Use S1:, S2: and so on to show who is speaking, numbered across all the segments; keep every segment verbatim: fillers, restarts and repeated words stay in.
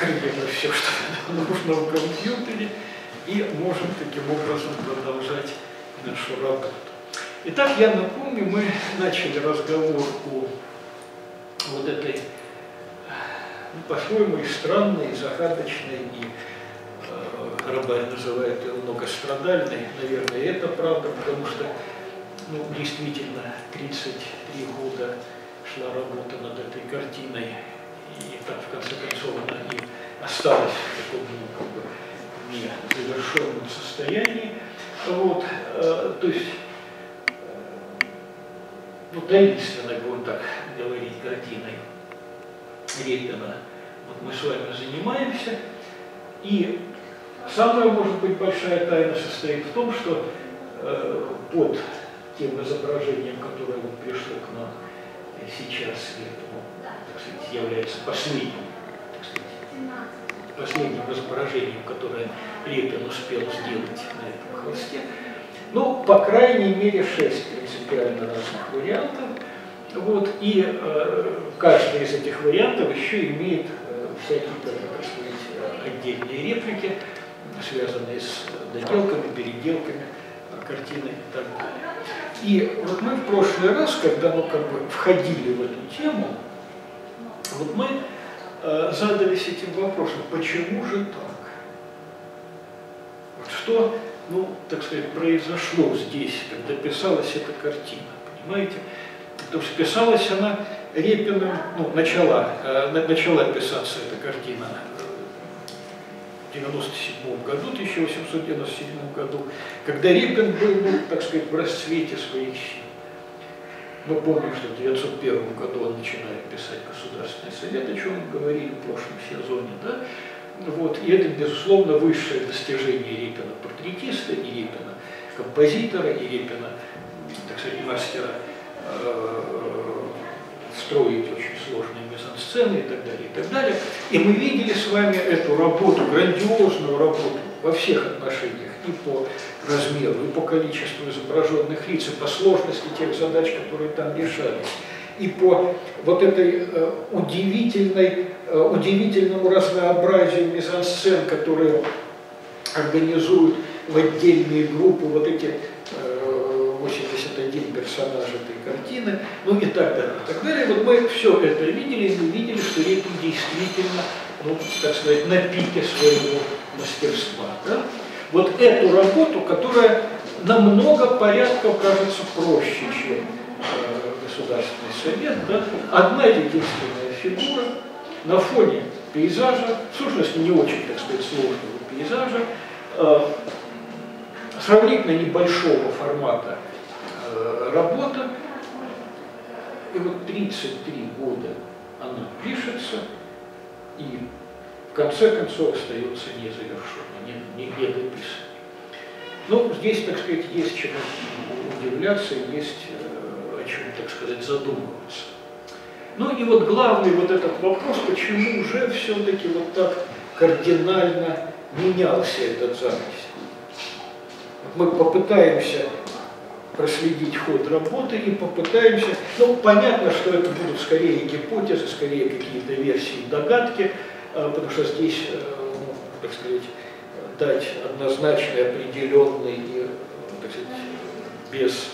S1: открыли все, что нужно в компьютере, и можем таким образом продолжать нашу работу. Итак, я напомню, мы начали разговор о вот этой, ну, по-своему, и странной, и загадочной, и э, Рабай называет ее многострадальной. Наверное, это правда, потому что, ну, действительно, тридцать три года шла работа над этой картиной, и там, в конце концов, она и осталась в таком, ну, как бы, незавершенном состоянии. Вот, э, то есть, ну, таинственной, будем так говорить, картиной Репина вот мы с вами занимаемся. И самая, может быть, большая тайна состоит в том, что э, под тем изображением, которое вот пришло к нам сейчас, ну, так сказать, является последним, так сказать, последним изображением, которое Репин успел сделать на этом холсте. Ну, по крайней мере, шесть принципиально разных вариантов. Вот, и э, каждый из этих вариантов еще имеет э, всякие, так сказать, отдельные реплики, связанные с доделками, переделками картины и так далее. И вот мы в прошлый раз, когда мы как бы входили в эту тему, вот мы э, задались этим вопросом, почему же так? Вот что, ну, так сказать, произошло здесь, когда писалась эта картина, понимаете? Потому что писалась она Репиным, ну, начала, э, начала писаться эта картина в девяносто седьмом году, тысяча восемьсот девяносто седьмом году, когда Репин был, ну, так сказать, в расцвете своих сил. Мы помним, что в девятьсот первом году он начинает писать Государственный совет, о чем мы говорили в прошлом сезоне, да? Вот, и это, безусловно, высшее достижение Репина портретиста, и Репина композитора, и Репина, так сказать, мастера э, строить очень сложные мизансцены и так далее, и так далее. И мы видели с вами эту работу, грандиозную работу во всех отношениях, и по размеру, и по количеству изображенных лиц, и по сложности тех задач, которые там решались, и по вот этой э, удивительной, э, удивительному разнообразию мизансцен, которые организуют в отдельные группы вот эти э, восемьдесят один персонаж этой картины, ну и так далее, и так далее. Вот мы все это видели, и мы видели, что Репин действительно, ну, так сказать, на пике своего мастерства. Да? Вот эту работу, которая намного порядков кажется проще, чем э, Государственный совет, да? Одна единственная фигура на фоне пейзажа, в сущности не очень, так сказать, сложного пейзажа, э, сравнительно небольшого формата э, работа, и вот тридцать три года она пишется, и в конце концов остается незавершенной, не, не дописанной. Ну, здесь, так сказать, есть чему удивляться, есть э, о чем, так сказать, задумываться. Ну и вот главный вот этот вопрос, почему же все-таки вот так кардинально менялся этот замысел. Мы попытаемся проследить ход работы и попытаемся, ну, понятно, что это будут скорее гипотезы, скорее какие-то версии, догадки, потому что здесь, ну, так сказать, дать однозначный, определенный и, так сказать, без,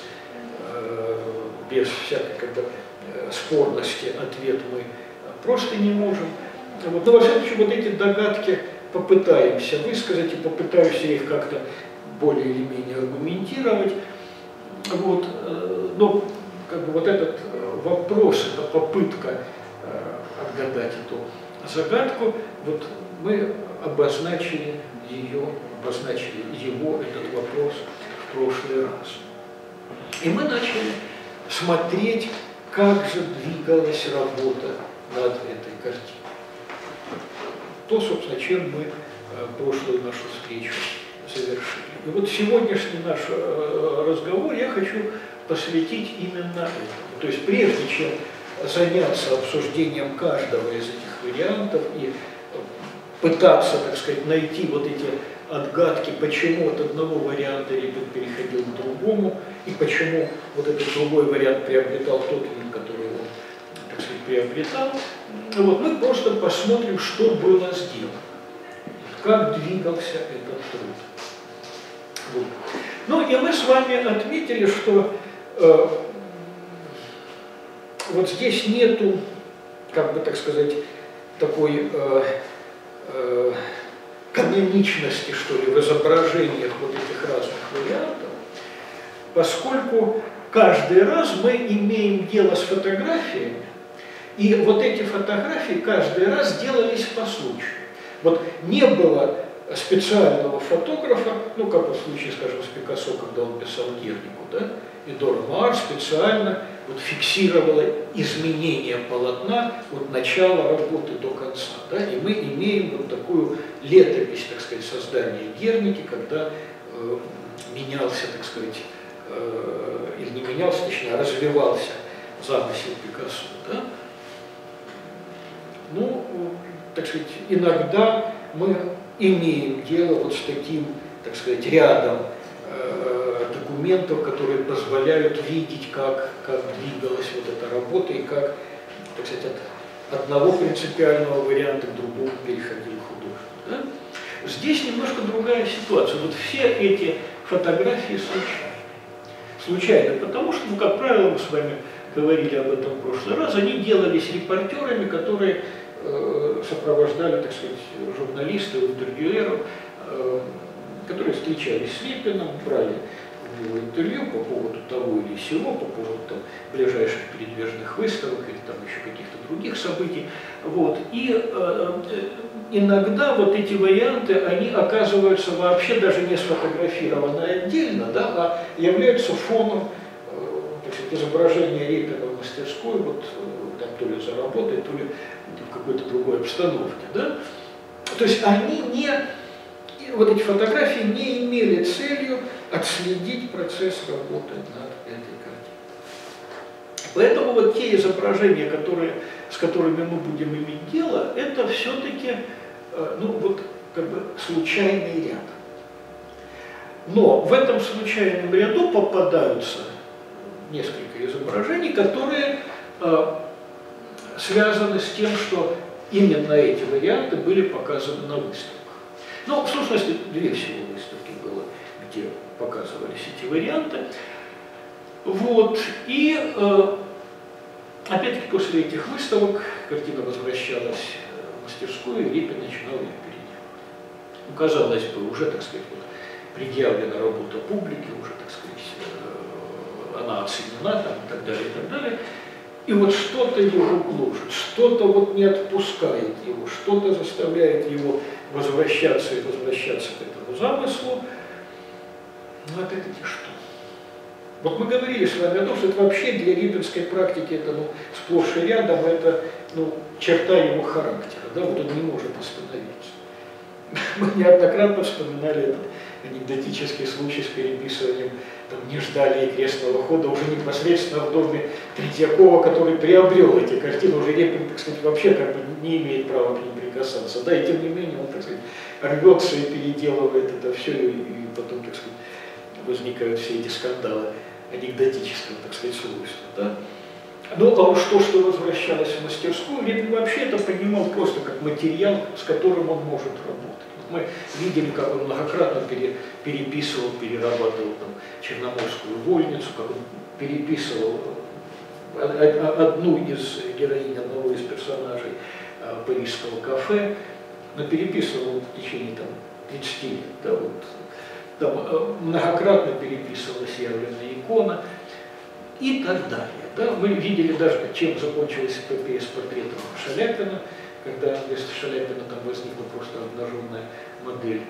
S1: без всякой, как бы, спорности ответ мы просто не можем. Вот. Но, во всяком случае, вот эти догадки попытаемся высказать и попытаемся их как-то более или менее аргументировать. Вот. Но как бы вот этот вопрос, эта попытка отгадать эту загадку, вот мы обозначили ее, обозначили его, этот вопрос в прошлый раз. И мы начали смотреть, как же двигалась работа над этой картиной. То, собственно, чем мы прошлую нашу встречу совершили. И вот сегодняшний наш разговор я хочу посвятить именно этому. То есть прежде чем заняться обсуждением каждого из этих вариантов и пытаться, так сказать, найти вот эти отгадки, почему от одного варианта Репин переходил к другому, и почему вот этот другой вариант приобретал тот вид, который он, так сказать, приобретал. Вот, мы просто посмотрим, что было сделано, как двигался этот труд. Вот. Ну и мы с вами отметили, что э, вот здесь нету, как бы так сказать, такой э, э, каноничности, что ли, в изображениях вот этих разных вариантов, поскольку каждый раз мы имеем дело с фотографиями, и вот эти фотографии каждый раз делались по случаю. Вот не было специального фотографа, ну, как в случае, скажем, с Пикассо, когда он писал Гернику, да, и Дора Maar специально вот фиксировала изменения полотна от начала работы до конца, да, и мы имеем вот такую летопись, так сказать, создания Герники, когда э, менялся, так сказать, э, или не менялся, точнее, а развивался замысел Пикассо, да. Ну, так сказать, иногда мы имеем дело вот с таким, так сказать, рядом э, документов, которые позволяют видеть, как, как двигалась вот эта работа и как, так сказать, от одного принципиального варианта к другому переходил художник. Да? Здесь немножко другая ситуация. Вот все эти фотографии случайны. Случайно, потому что, ну, как правило, мы с вами говорили об этом в прошлый раз, они делались репортерами, которые э, сопровождали, так сказать, журналистов, интервьюеров, э, которые встречались с Репиным, брали у него интервью по поводу того или сего, по поводу там, ближайших передвижных выставок или там еще каких-то других событий. Вот. И э, иногда вот эти варианты, они оказываются вообще даже не сфотографированы отдельно, да, а являются фоном изображение Репина в мастерской, вот там то ли за работой, то ли в какой-то другой обстановке. Да? То есть они не, вот эти фотографии не имели целью отследить процесс работы над этой картиной. Поэтому вот те изображения, которые, с которыми мы будем иметь дело, это все-таки ну, вот, как бы случайный ряд. Но в этом случайном ряду попадаются несколько изображений, которые э, связаны с тем, что именно эти варианты были показаны на выставках. Ну, в сущности, две всего выставки было, где показывались эти варианты. Вот. И э, опять-таки после этих выставок картина возвращалась в мастерскую, и Репин начинал ее переделывать. Ну, казалось бы, уже, так сказать, вот, предъявлена работа публике, уже, так сказать, она оценена, там, и так далее, и так далее. И вот что-то его гложет, что-то вот не отпускает его, что-то заставляет его возвращаться и возвращаться к этому замыслу. Ну, опять-таки, что? Вот мы говорили с вами о том, что это вообще для репинской практики это ну, сплошь и рядом, это ну, черта его характера, да, вот он не может остановиться. Мы неоднократно вспоминали этот анекдотический случай с переписыванием там, «Не ждали и крестного хода» уже непосредственно в доме Третьякова, который приобрел эти картины, уже Репин, так сказать, вообще как бы не имеет права к ним прикасаться. Да, и тем не менее он, так сказать, рвется и переделывает это все, и, и потом, так сказать, возникают все эти скандалы анекдотического, так сказать, свойства. Да? Ну, а уж то, что возвращалось в мастерскую, Репин вообще это понимал просто как материал, с которым он может работать. Мы видели, как он многократно пере, переписывал, перерабатывал там, Черноморскую вольницу, как он переписывал одну из героинь, одного из персонажей а, парижского кафе, но переписывал в течение там, тридцати лет. Да, вот, там, многократно переписывалась явленная икона и так далее. Да. Мы видели даже, чем закончилась эпопея с портретом Шаляпина, когда вместо Шаляпина там возникла просто обнаженная модель,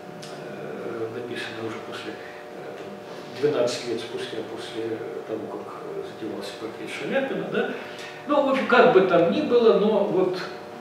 S1: э, написанная уже после э, двенадцати лет спустя, после того, как задевался портрет Шаляпина. Да? Ну, в общем, как бы там ни было, но вот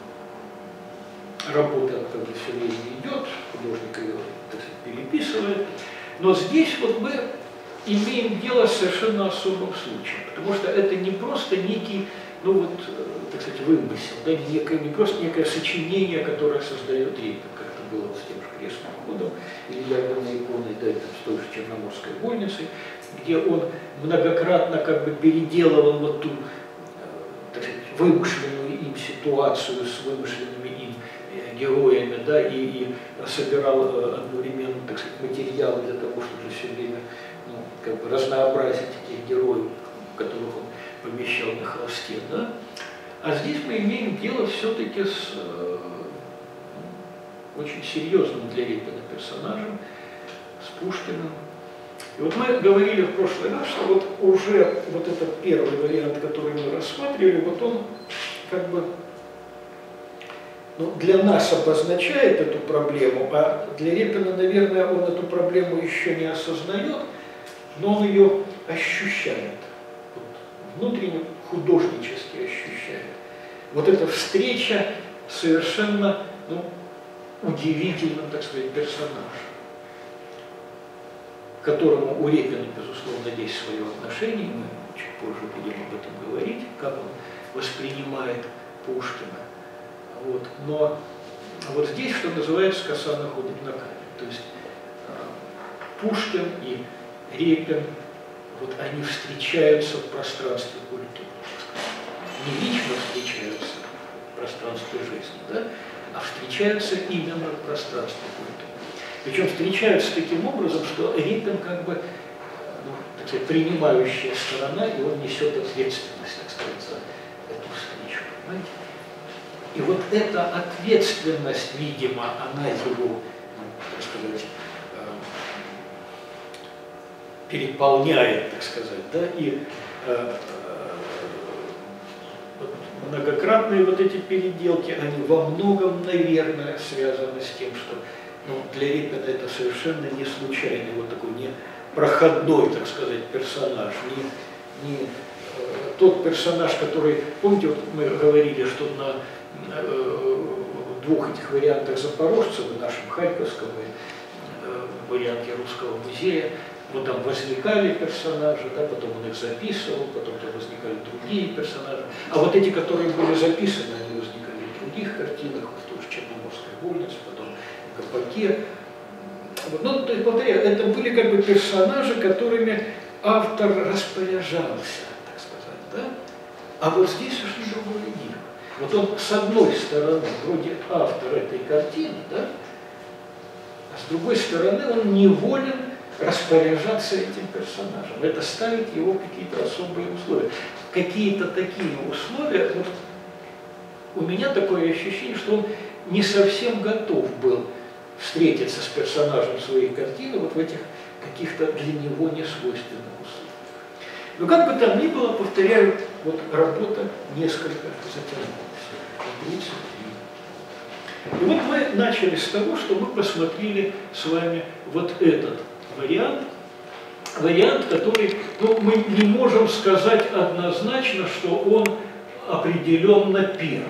S1: работа как бы все время идет, художник ее, так сказать, переписывает. Но здесь вот мы имеем дело с совершенно особым случаем, потому что это не просто некий, ну вот, так сказать, вымысел, да, некое, не просто некое сочинение, которое создает Репин, как это было с тем же крестным ходом или явленной иконой, да, и там, с той же Черноморской вольницей, где он многократно как бы переделывал вот ту, так сказать, вымышленную им ситуацию с вымышленными им героями, да, и, и собирал одновременно, так сказать, материалы для того, чтобы все время, ну, как бы разнообразить этих героев, которых он помещал на холсте, да. А здесь мы имеем дело все-таки с э, очень серьезным для Репина персонажем, с Пушкиным. И вот мы говорили в прошлый раз, что вот уже вот этот первый вариант, который мы рассматривали, вот он как бы, ну, для нас обозначает эту проблему, а для Репина, наверное, он эту проблему еще не осознает, но он ее ощущает, вот, внутренне художнически ощущает. Вот эта встреча совершенно, ну, удивительным, так сказать, персонажем, к которому у Репина, безусловно, есть свое отношение, мы чуть позже будем об этом говорить, как он воспринимает Пушкина. Вот. Но вот здесь, что называется, коса находит на камень. То есть Пушкин и Репин, вот они встречаются в пространстве культуры. Не лично встречаются в пространстве жизни, да, а встречаются именно в пространстве культуры. Причем встречаются таким образом, что Репин как бы, ну, так сказать, принимающая сторона, и он несет ответственность, так сказать, за эту встречу. Понимаете? И вот эта ответственность, видимо, она его, ну, так сказать, переполняет, так сказать, да, и э, вот многократные вот эти переделки, они во многом, наверное, связаны с тем, что, ну, для Репина это совершенно не случайный, вот такой не проходной, так сказать, персонаж, не, не э, тот персонаж, который, помните, вот мы говорили, что на э, двух этих вариантах Запорожцева, нашем Харьковском и э, варианте Русского музея, вот там возникали персонажи, да, потом он их записывал, потом там возникали другие персонажи. А вот эти, которые были записаны, они возникали в других картинах, в той же Черноморской вольнице, потом в Гопаке. Вот, ну, то есть, повторяю, это были как бы персонажи, которыми автор распоряжался, так сказать, да? А вот здесь уж не другое дело. Вот он, с одной стороны, вроде автор этой картины, да, а с другой стороны, он неволен распоряжаться этим персонажем. Это ставит его в какие-то особые условия. Какие-то такие условия, вот у меня такое ощущение, что он не совсем готов был встретиться с персонажем своей картины вот в этих каких-то для него несвойственных условиях. Но как бы там ни было, повторяю, вот работа несколько затянулась. тридцать три. И вот мы начали с того, что мы посмотрели с вами вот этот вариант, вариант, который, ну, мы не можем сказать однозначно, что он определенно первый.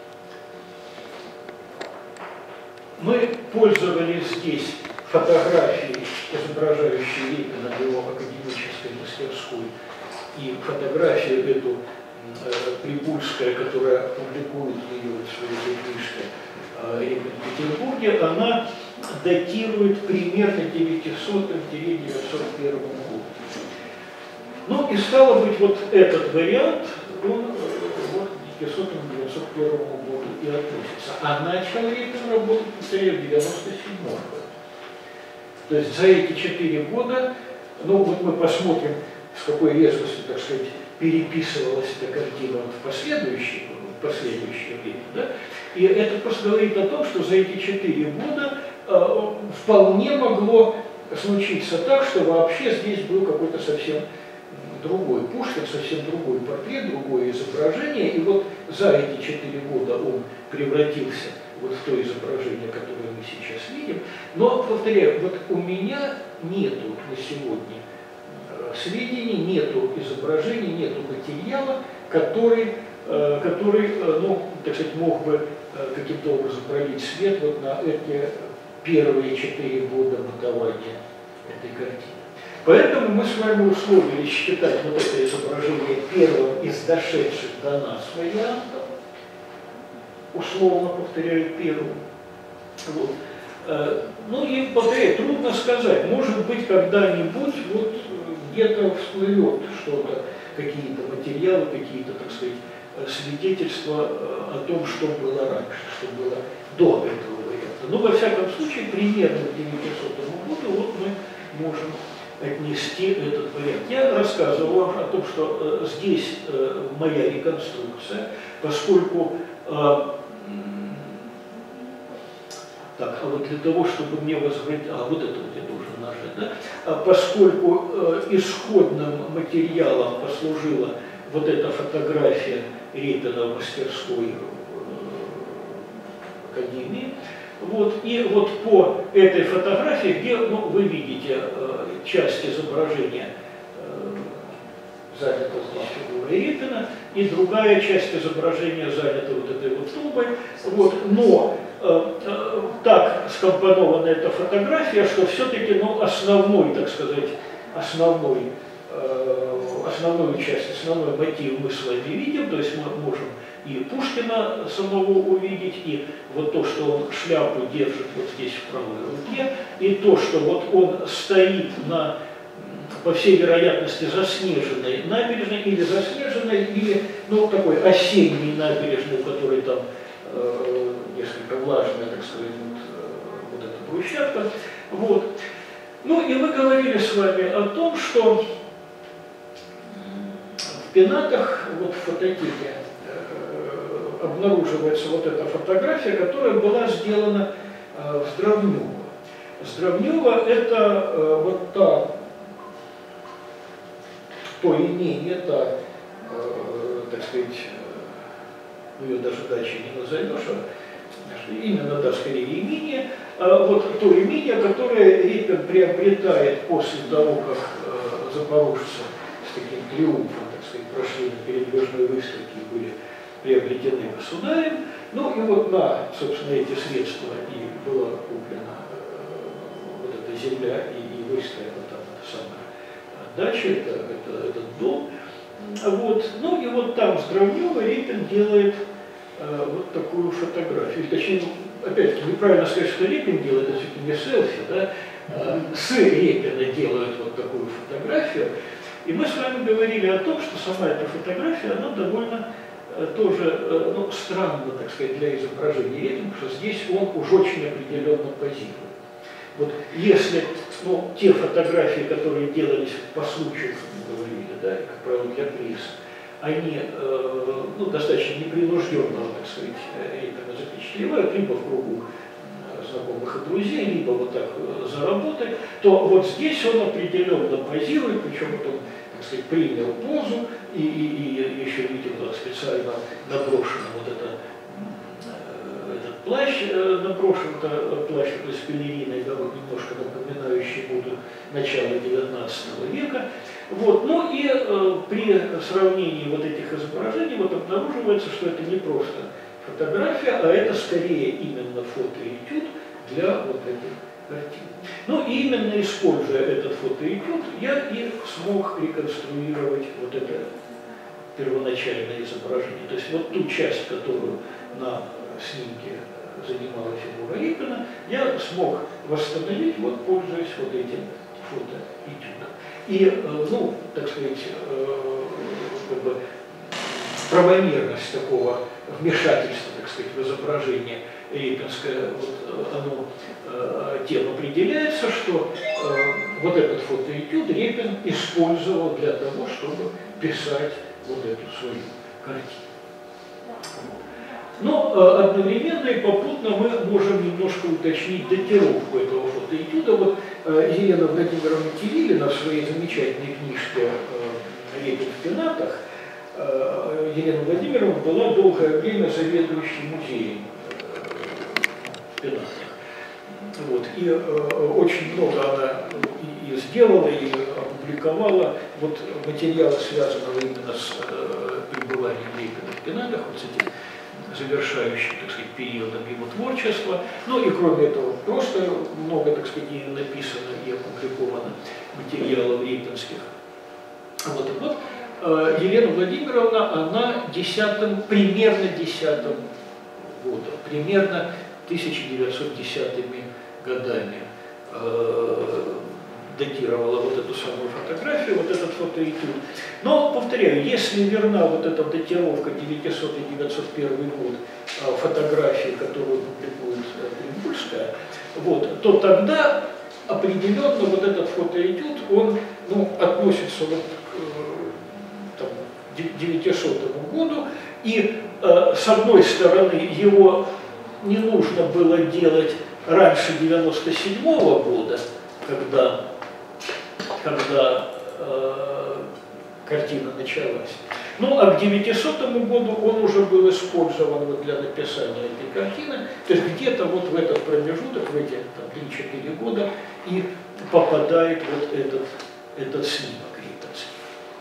S1: Мы пользовались здесь фотографией, изображающей Репина в его академической мастерской, и фотографию эту э, Прибульская, которая публикует ее в своей книжке э, «Репин в Петербурге», она датирует примерно девятисотым — девятьсот первым годом. Ну и стало быть, вот этот вариант, он вот, к девятисотому — девятьсот первому году и относится. А начал Репин работать в девяносто седьмом году. То есть за эти четыре года, ну вот мы посмотрим, с какой резвостью, так сказать, переписывалась эта картина в последующее, в последующее время. Да? И это просто говорит о том, что за эти четыре года э, вполне могло случиться так, что вообще здесь был какой-то совсем другой Пушкин, совсем другой портрет, другое изображение. И вот за эти четыре года он превратился вот в то изображение, которое мы сейчас видим. Но, повторяю, вот у меня нету на сегодня сведений, нету изображений, нету материала, который, который, ну, так сказать, мог бы каким-то образом пролить свет вот на эти первые четыре года бытования этой картины. Поэтому мы с вами условились считать вот это изображение первым из дошедших до нас вариантов, условно повторяю, первым. Вот. Ну и, повторяю, трудно сказать, может быть, когда-нибудь вот где-то всплывет что-то, какие-то материалы, какие-то, так сказать, свидетельство о том, что было раньше, что было до этого варианта. Но, во всяком случае, примерно к девятисотому году вот мы можем отнести этот вариант. Я рассказывал вам о том, что э, здесь э, моя реконструкция, поскольку э, так, а вот для того, чтобы мне возвратить, а вот это вот я должен нажать, да? А поскольку э, исходным материалом послужила вот эта фотография Репина в мастерской э, Академии, вот, и вот по этой фотографии, где ну, вы видите э, часть изображения, э, занята здесь фигурой Репина, и другая часть изображения занята вот этой вот тумбой, вот, но э, э, так скомпонована эта фотография, что все-таки ну, основной, так сказать, основной, э, основную часть, основной мотив мы с вами видим, то есть мы можем и Пушкина самого увидеть, и вот то, что он шляпу держит вот здесь в правой руке, и то, что вот он стоит на, по всей вероятности, заснеженной набережной, или заснеженной, или, ну, такой осенней набережной, в которой там э, несколько влажная, так сказать, вот, э, вот эта брусчатка. Вот. Ну, и мы говорили с вами о том, что в пенатах, вот в фототеке, обнаруживается вот эта фотография, которая была сделана э, в Здравнево. Здравнево – это э, вот та, то имение, та, э, так сказать, э, ее даже дачей не назовешь, а именно, да, скорее имение, э, вот то имение, которое Репин приобретает после того, как э, запорожцы с таким триумфом, так сказать, прошли на передвижной выставке и были приобретены государем. Ну и вот на, собственно, эти средства и была куплена э, вот эта земля и, и выстроена там эта самая дача, это, это, этот дом. Вот. Ну и вот там с Здравнева Репин делает э, вот такую фотографию. Точнее, опять-таки, неправильно сказать, что Репин делает, это все-таки не селфи, да? Э, с Репина делают вот такую фотографию. И мы с вами говорили о том, что сама эта фотография, она довольно тоже ну, странно, так сказать, для изображения Репина, что здесь он уж очень определенно позирует. Вот если ну, те фотографии, которые делались по случаю, как мы говорили, да, как правило, для прессы, они э, ну, достаточно непринужденного, так сказать, Репина запечатлевают, либо в кругу знакомых и друзей, либо вот так за работой, то вот здесь он определенно позирует, причем вот он, так сказать, принял позу, и, и, и еще видел специально наброшен вот это, этот плащ, наброшен плащ такой с пелериной, да, вот немножко напоминающий буду начало девятнадцатого века. Вот. Ну и э, при сравнении вот этих изображений вот обнаруживается, что это не просто фотография, а это скорее именно фотоэтюд для вот этой картины. Ну и именно используя этот фотоэтюд, я и смог реконструировать вот это первоначальное изображение. То есть вот ту часть, которую на снимке занимала фигура Репина, я смог восстановить, вот пользуясь вот этим фотоэтюдом. И, ну, так сказать, как бы правомерность такого вмешательства, так сказать, в изображение репинское, вот, оно э, тем определяется, что э, вот этот фотоэтюд Репин использовал для того, чтобы писать вот эту свою картину. Но э, одновременно и попутно мы можем немножко уточнить датировку этого фотоэтюда. Вот э, Елена Владимировна Кириллина в своей замечательной книжке э, «Репин в пенатах», э, Елена Владимировна была долгое время заведующей музеем в пенатах. Вот. И э, очень много она и, и сделала, и опубликовала вот материала, связанного именно с э, пребыванием Репина в пенатах, вот с этим завершающим, так сказать, периодом его творчества. Ну и кроме этого, просто много, так сказать, и написано и опубликовано материалов репинских. Вот, вот э, Елена Владимировна, она десятым, примерно десятым годом, примерно тысяча девятьсот десятыми годами э, датировала вот эту самую фотографию, вот этот фотоэтюд. Но, повторяю, если верна вот эта датировка девятисотый — девятьсот первый год фотографии, которую публикует Прингульская, вот, то тогда определенно вот этот фотоэтюд, он ну, относится вот к там, девятисотому году, и э, с одной стороны его не нужно было делать раньше девяносто седьмого года, когда, когда э, картина началась. Ну а к девятисотому году он уже был использован вот для написания этой картины, то есть где-то вот в этот промежуток, в эти три-четыре года и попадает вот этот, этот снимок репинский.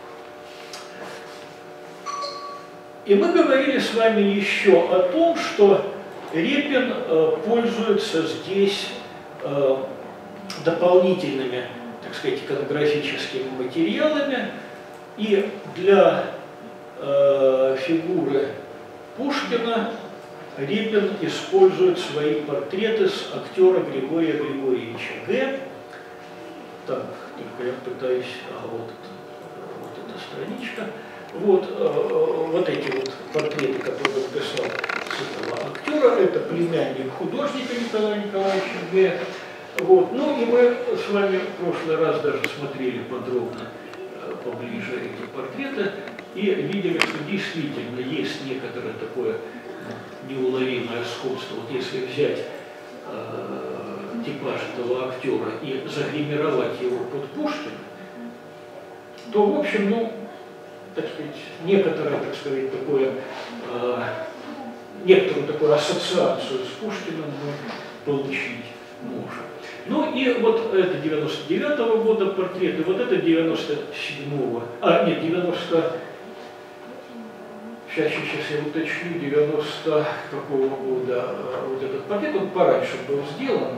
S1: И мы говорили с вами еще о том, что Репин э, пользуется здесь э, дополнительными, так сказать, иконографическими материалами, и для э, фигуры Пушкина Репин использует свои портреты с актера Григория Григорьевича Г. Так, только я пытаюсь, а вот, вот эта страничка. Вот, э, вот эти вот портреты, которые он писал с этого актера, это племянник художника Николая Николаевича Г. Вот. Ну и мы с вами в прошлый раз даже смотрели подробно э, поближе эти портреты и видели, что действительно есть некоторое такое неуловимое сходство. Вот если взять э, типаж этого актера и загримировать его под Пушкина, то в общем, ну, так сказать, некоторое, так сказать, такое, э, некоторую такую ассоциацию с Пушкиным мы получить можем. Ну и вот это девяносто девятого года портрет, и вот это девяносто седьмого, а нет, девяносто, сейчас, сейчас я уточню, девяносто какого года вот этот портрет, он пораньше был сделан.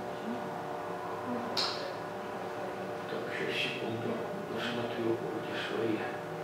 S1: Так, сейчас, секунду, посмотрю эти свои.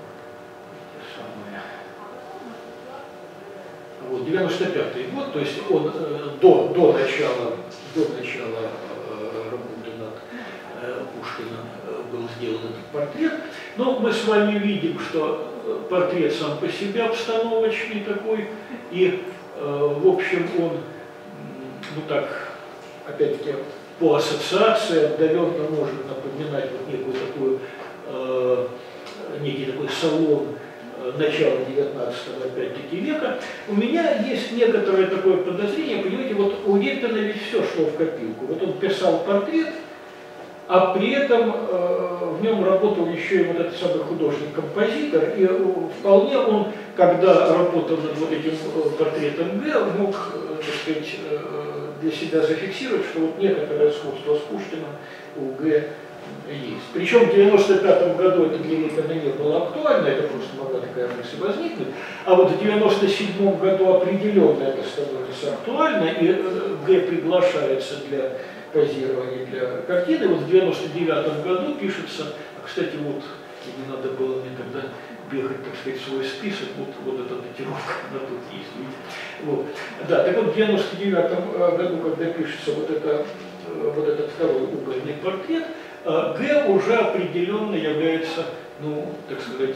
S1: Вот, девяносто пятый год, то есть он э, до, до начала, до начала э, работы над э, Пушкиным э, был сделан этот портрет. Но мы с вами видим, что портрет сам по себе обстановочный такой, и э, в общем он, ну так, опять-таки, по ассоциации отдаленно может напоминать вот некую такую, э, некий такой салон начала девятнадцатого, опять-таки, века. У меня есть некоторое такое подозрение, понимаете, вот у Репина ведь все шло в копилку. Вот он писал портрет, а при этом э, в нем работал еще и вот этот самый художник-композитор, и э, вполне он, когда работал над вот этим э, портретом Г, мог, э, так сказать, э, для себя зафиксировать, что вот некоторое сходство с Пушкиным у Г есть. Причем в девяносто пятом году это для Репина не было актуально, это просто могла такая мысль возникнуть, а вот в девяносто седьмом году определенно это становится актуально, и э, Г приглашается для позирования для картины. Вот в девяносто девятом году пишется, а, кстати, вот не надо было мне тогда бегать, так сказать, свой список, вот, вот эта датировка, она тут есть, видите. Вот. Да, так вот в девяносто девятом году, когда пишется вот, это, вот этот второй угольный портрет, Г уже определенно является, ну, так сказать,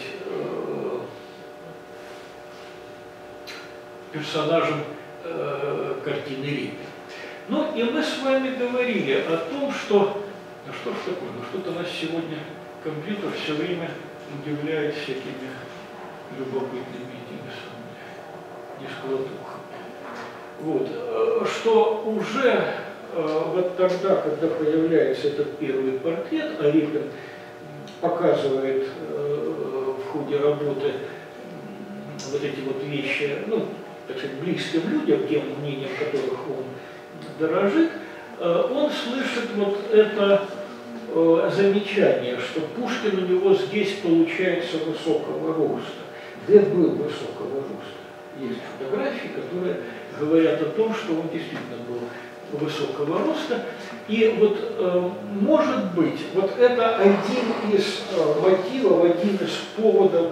S1: персонажем картины Репина. Ну и мы с вами говорили о том, что, ну что ж такое, ну что-то нас сегодня компьютер все время удивляет всякими любопытными этими самыми нескладухами. Вот, что уже вот тогда, когда появляется этот первый портрет, а Репин показывает в ходе работы вот эти вот вещи, ну, так сказать, близким людям, тем мнением которых он дорожит, он слышит вот это замечание, что Пушкин у него здесь получается высокого роста. Г был высокого роста. Есть фотографии, которые говорят о том, что он действительно был высокого роста. И вот, э, может быть, вот это один из э, мотивов, один из поводов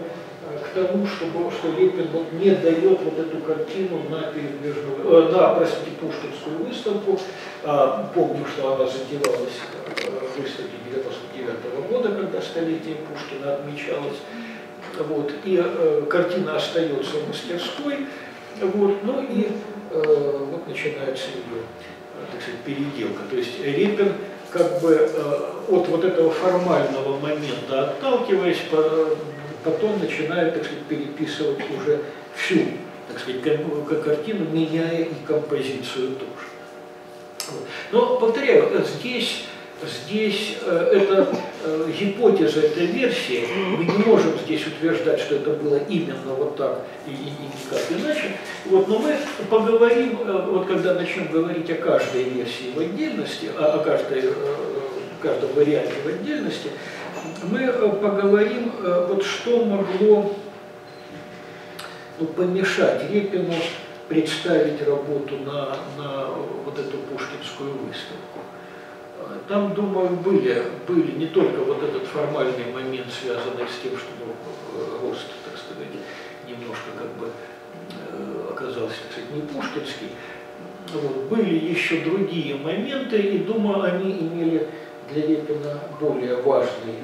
S1: к тому, чтобы, что Репин вот не дает вот эту картину на передвижную, э, на, простите, Пушкинскую выставку. А, помню, что она затевалась в выставке девяносто девятого года, когда столетие Пушкина отмечалось. Вот, и э, картина остается в мастерской, вот, ну и э, вот начинается ее, так сказать, переделка. То есть Репин как бы э, от вот этого формального момента отталкиваясь, по, потом начинает, так сказать, переписывать уже всю, так сказать, картину, меняя и композицию тоже. Вот. Но, повторяю, здесь, здесь э, это э, гипотеза, эта версия, мы не можем здесь утверждать, что это было именно вот так и, и, и никак иначе. Вот, но мы поговорим, э, вот когда начнем говорить о каждой версии в отдельности, о, о каждой, э, каждом варианте в отдельности, мы поговорим, вот что могло, ну, помешать Репину представить работу на, на вот эту пушкинскую выставку. Там, думаю, были, были не только вот этот формальный момент, связанный с тем, что ну, рост, так сказать, немножко как бы оказался, так сказать, не пушкинский. Вот, были еще другие моменты, и, думаю, они имели для Репина более важный,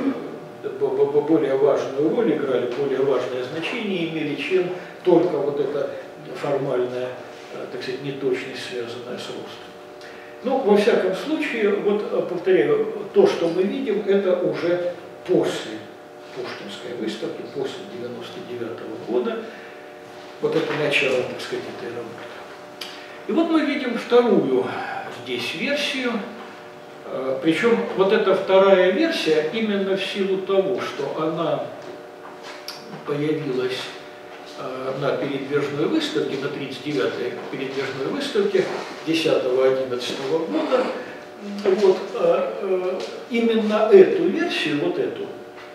S1: более важную роль, играли более важное значение, имели, чем только вот эта формальная, так сказать, неточность, связанная с ростом. Ну, во всяком случае, вот повторяю, то, что мы видим, это уже после Пушкинской выставки, после девяносто девятого года, вот это начало, так сказать, этой работы. И вот мы видим вторую здесь версию. Причем вот эта вторая версия именно в силу того, что она появилась на передвижной выставке, на тридцать девятой передвижной выставке десятого-одиннадцатого года, вот, именно эту версию, вот эту,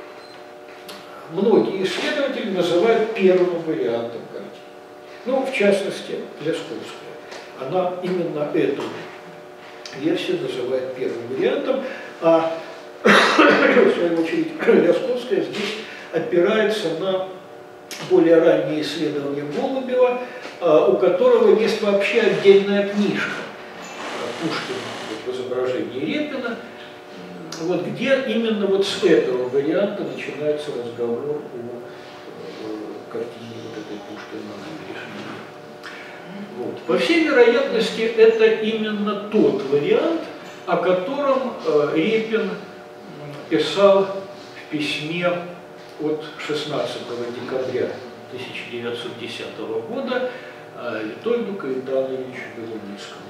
S1: многие исследователи называют первым вариантом картины. Ну, в частности, Лясковская. Она именно эту версию называет первым вариантом, а в свою очередь Лясковская здесь опирается на более ранние исследования Голубева, у которого есть вообще отдельная книжка Пушкина в изображении Репина, вот, где именно вот с этого варианта начинается разговор о картине вот этой Пушкина на набережной. Вот. По всей вероятности, это именно тот вариант, о котором Репин писал в письме от шестнадцатого декабря тысяча девятьсот десятого года Витольду Каэтановичу Белуницкому.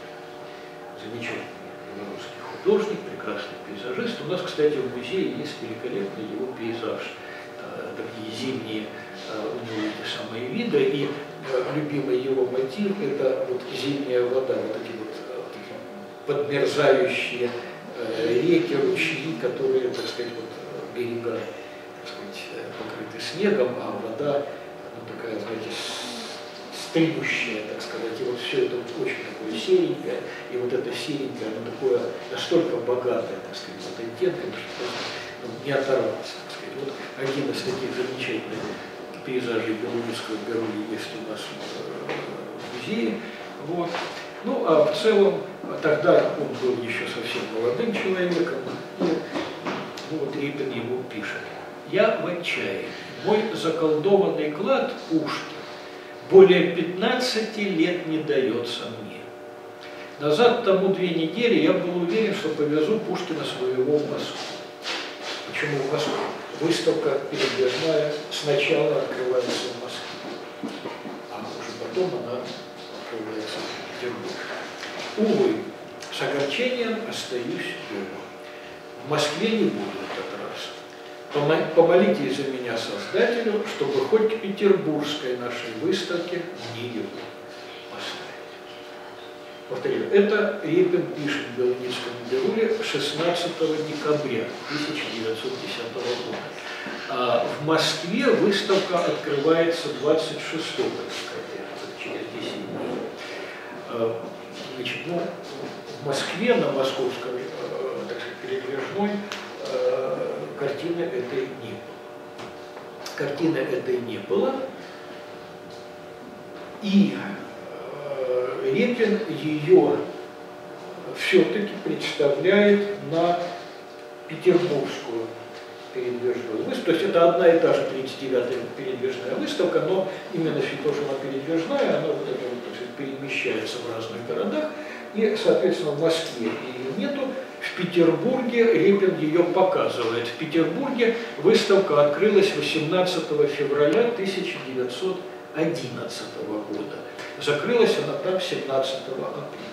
S1: Замечательный белорусский художник, прекрасный пейзажист. У нас, кстати, в музее есть великолепный его пейзаж. Такие зимние у него эти самые виды, и любимый его мотив – это вот зимняя вода, вот эти вот такие подмерзающие реки, ручьи, которые, так сказать, вот берега, так сказать, покрыты снегом, а вода, ну, такая, знаете, стынущая, так сказать, и вот все это очень такое серенькое, и вот это серенькое, оно такое настолько богатое, так сказать, вот оттенком, что ну, не оторваться, так сказать. Вот один из таких замечательных пейзажей Белуницкого Берули есть у нас в музее. Вот. Ну, а в целом, тогда он был еще совсем молодым человеком, и ну, вот Репин ему пишет: «Я в отчаянии. Мой заколдованный клад Пушкин более пятнадцати лет не дается мне. Назад тому две недели я был уверен, что повезу Пушкина своего в Москву». Почему в Москву? Выставка передвижная сначала открывается в Москве, а уже потом она открывается в Петербурге. Увы, с огорчением остаюсь дома. В Москве не буду этот раз. Помолитесь за меня Создателю, чтобы хоть к петербургской нашей выставке мне его поставить. Повторю, это Репин пишет в Белуницком Беруле шестнадцатого декабря тысяча девятьсот десятого года. А в Москве выставка открывается двадцать шестого декабря, через десять дней. Значит, ну, в Москве, на московской, так сказать, передвижной, картины этой не было. картины этой не было. И э, Репин ее все-таки представляет на петербургскую передвижную выставку. То есть это одна и та же тридцать девятая передвижная выставка, но именно что она передвижная, она вот это вот, сказать, перемещается в разных городах. И, соответственно, в Москве ее нету. В Петербурге Репин ее показывает. В Петербурге выставка открылась восемнадцатого февраля тысяча девятьсот одиннадцатого года. Закрылась она там семнадцатого апреля.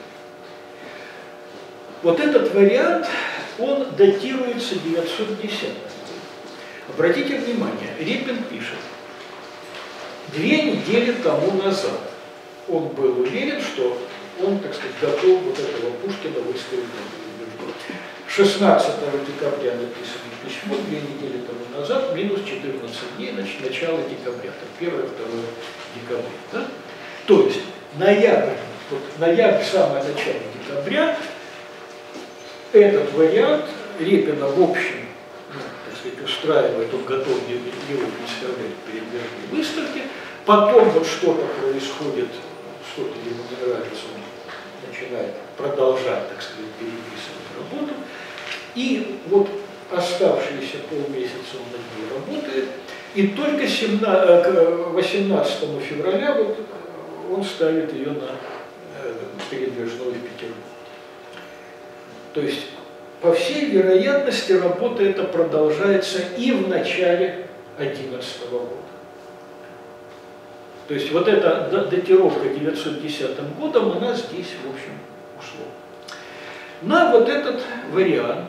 S1: Вот этот вариант, он датируется девятьсот десятым годом. Обратите внимание, Репин пишет: две недели тому назад он был уверен, что он, так сказать, готов вот этого Пушкина выставить на передвижную. шестнадцатого декабря написано письмо, две недели тому назад, минус четырнадцать дней, значит, начало декабря, там первое-второе декабря. Да? То есть ноябрь, вот ноябрь, самое начало декабря, этот вариант Репина в общем, ну, так сказать, устраивает, он готов его представлять перед передвижной выставке, потом вот что-то происходит, что-то ему не нравится, он начинает продолжать, так сказать, переписывать работу, и вот оставшиеся полмесяца он над ней работает, и только к восемнадцатому февраля вот он ставит ее на передвижную в Петербурге. То есть, по всей вероятности, работа эта продолжается и в начале одиннадцатого года. То есть, вот эта датировка девятьсот десятым годом, она здесь, в общем, ушла. На вот этот вариант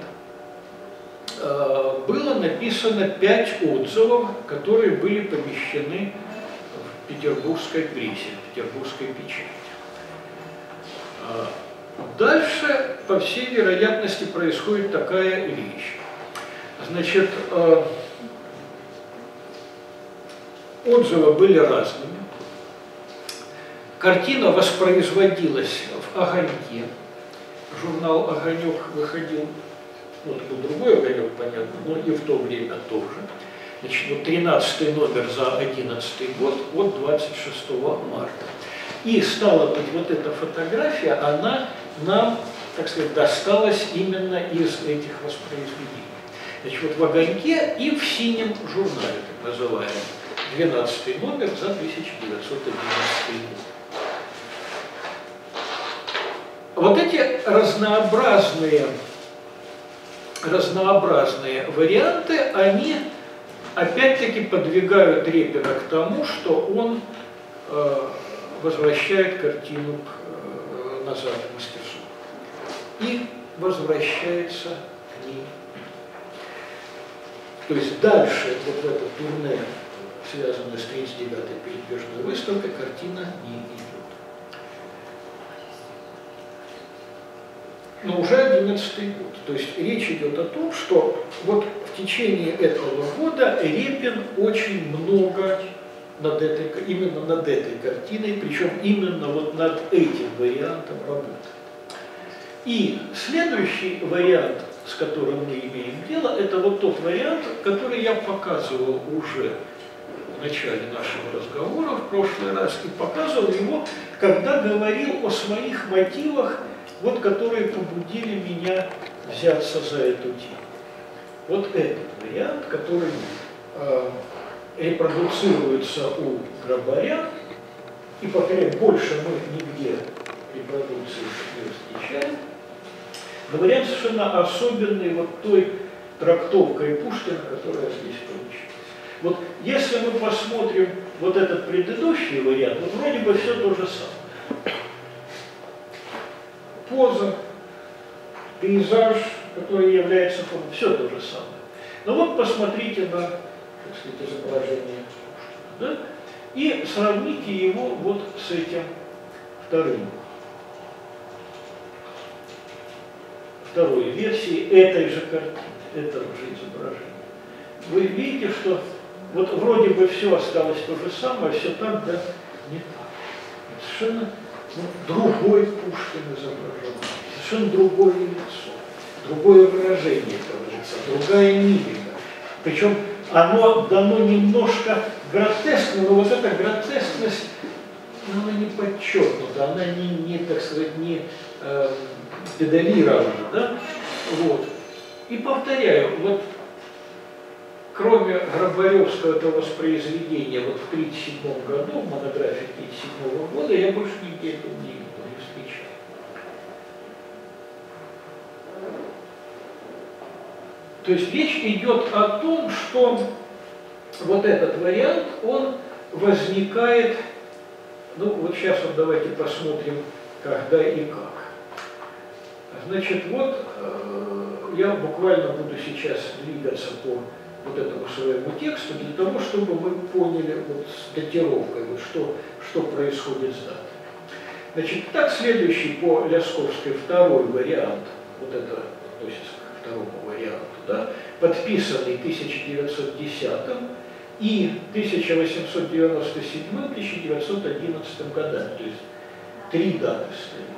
S1: э, было написано пять отзывов, которые были помещены в петербургской прессе, в петербургской печати. Дальше, по всей вероятности, происходит такая вещь. Значит, э, отзывы были разными. Картина воспроизводилась в «Огоньке». Журнал «Огонек» выходил, ну, это был другой «Огонек», понятно, но и в то время тоже. Значит, вот тринадцатый номер за одиннадцатый год от двадцать шестого марта. И, стало быть, вот эта фотография, она нам, так сказать, досталась именно из этих воспроизведений. Значит, вот в «Огоньке» и в «Синем журнале», так называемом, двенадцатый номер за тысяча девятьсот одиннадцатый год. Вот эти разнообразные, разнообразные варианты, они опять-таки подвигают Репина к тому, что он э, возвращает картину э, назад в мастерскую и возвращается к ней. То есть дальше вот в это турне, связанное с тридцать девятой передвижной выставкой, картина не идет. Но уже одиннадцатый год. То есть речь идет о том, что вот в течение этого года Репин очень много над этой, именно над этой картиной, причем именно вот над этим вариантом работает. И следующий вариант, с которым мы имеем дело, это вот тот вариант, который я показывал уже в начале нашего разговора в прошлый раз, и показывал его, когда говорил о своих мотивах, вот, которые побудили меня взяться за эту тему. Вот этот вариант, который э, репродуцируется у Грабаря, и, повторяю, больше мы нигде репродукции не встречаем, говорят совершенно особенной вот той трактовкой Пушкина, которая здесь получилась. Вот если мы посмотрим вот этот предыдущий вариант, вот вроде бы все то же самое. Поза, пейзаж, который является фоном, все то же самое. Но вот посмотрите на, так сказать, изображение Пушкина, да? И сравните его вот с этим вторым. Второй версии этой же картины, этого же изображения. Вы видите, что вот вроде бы все осталось то же самое, все так, да, не так. Совершенно ну, другой Пушкин изображен, совершенно другое лицо, другое выражение этого лица, другая мимика. Причем оно дано немножко гротескно, но вот эта гротескность, ну, она не подчеркнута, она не, не так сказать, не э, педалирована, да? Вот. И повторяю, вот кроме Грабаревского этого воспроизведения вот в тысяча девятьсот тридцать седьмом году, в монографии тысяча девятьсот тридцать седьмого года, я больше нигде этого не видел, не встречал. То есть речь идет о том, что вот этот вариант, он возникает, ну вот сейчас вот давайте посмотрим, когда и как. Значит, вот я буквально буду сейчас двигаться по вот этому своему тексту для того, чтобы мы поняли вот с датировкой, вот что, что происходит с датой. Значит, так следующий по Лясковской второй вариант, вот это относится к второму варианту, да, подписанный тысяча девятьсот десятым и тысяча восемьсот девяносто седьмым — тысяча девятьсот одиннадцатым годами, то есть три даты стоят.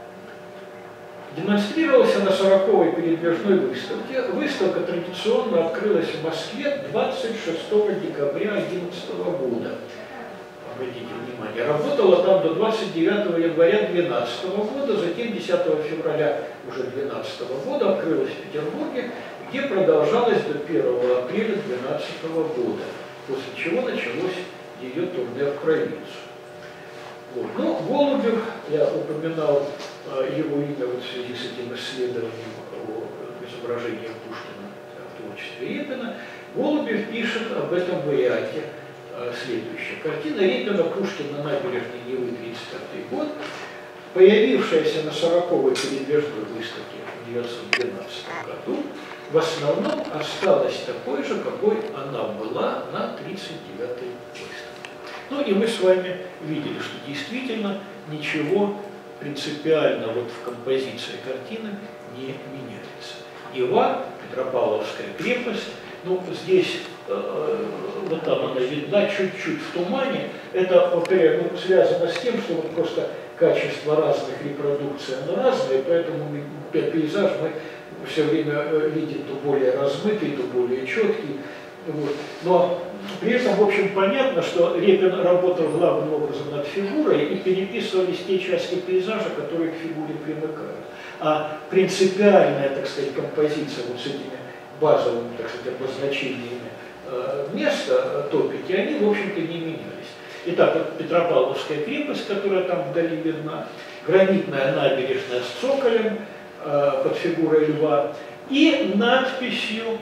S1: Демонстрировался на сороковой передвижной выставке. Выставка традиционно открылась в Москве двадцать шестого декабря две тысячи одиннадцатого года. Обратите внимание, работала там до двадцать девятого января две тысячи двенадцатого года, затем десятого февраля уже две тысячи двенадцатого года открылась в Петербурге, где продолжалась до первого апреля две тысячи двенадцатого года, после чего началось ее турне в провинцию. Вот. Ну, Голубев, я упоминал э, его имя вот в связи с этим исследованием о изображении Пушкина в творчестве Репина. Голубев пишет об этом варианте э, следующее. Картина Репина «Пушкин на набережной Невы», тридцать пятый год, появившаяся на сороковой передвижной выставке в тысяча девятьсот двенадцатом году, в основном осталась такой же, какой она была на тридцать девятой выставке. Ну и мы с вами видели, что действительно ничего принципиально вот в композиции картины не меняется. Нева, Петропавловская крепость, ну здесь, э, вот там она видна чуть-чуть в тумане, это, повторяю, ну, связано с тем, что вот просто качество разных репродукций, оно разное, поэтому пейзаж мы все время видим то более размытый, то более четкий. Вот. Но при этом, в общем, понятно, что Репин работал главным образом над фигурой и переписывались те части пейзажа, которые к фигуре примыкают. А принципиальная, так сказать, композиция вот с этими базовыми, так сказать, обозначениями э, места топики, они, в общем-то, не менялись. Итак, вот Петропавловская крепость, которая там вдали видна, гранитная набережная с цоколем э, под фигурой льва и надписью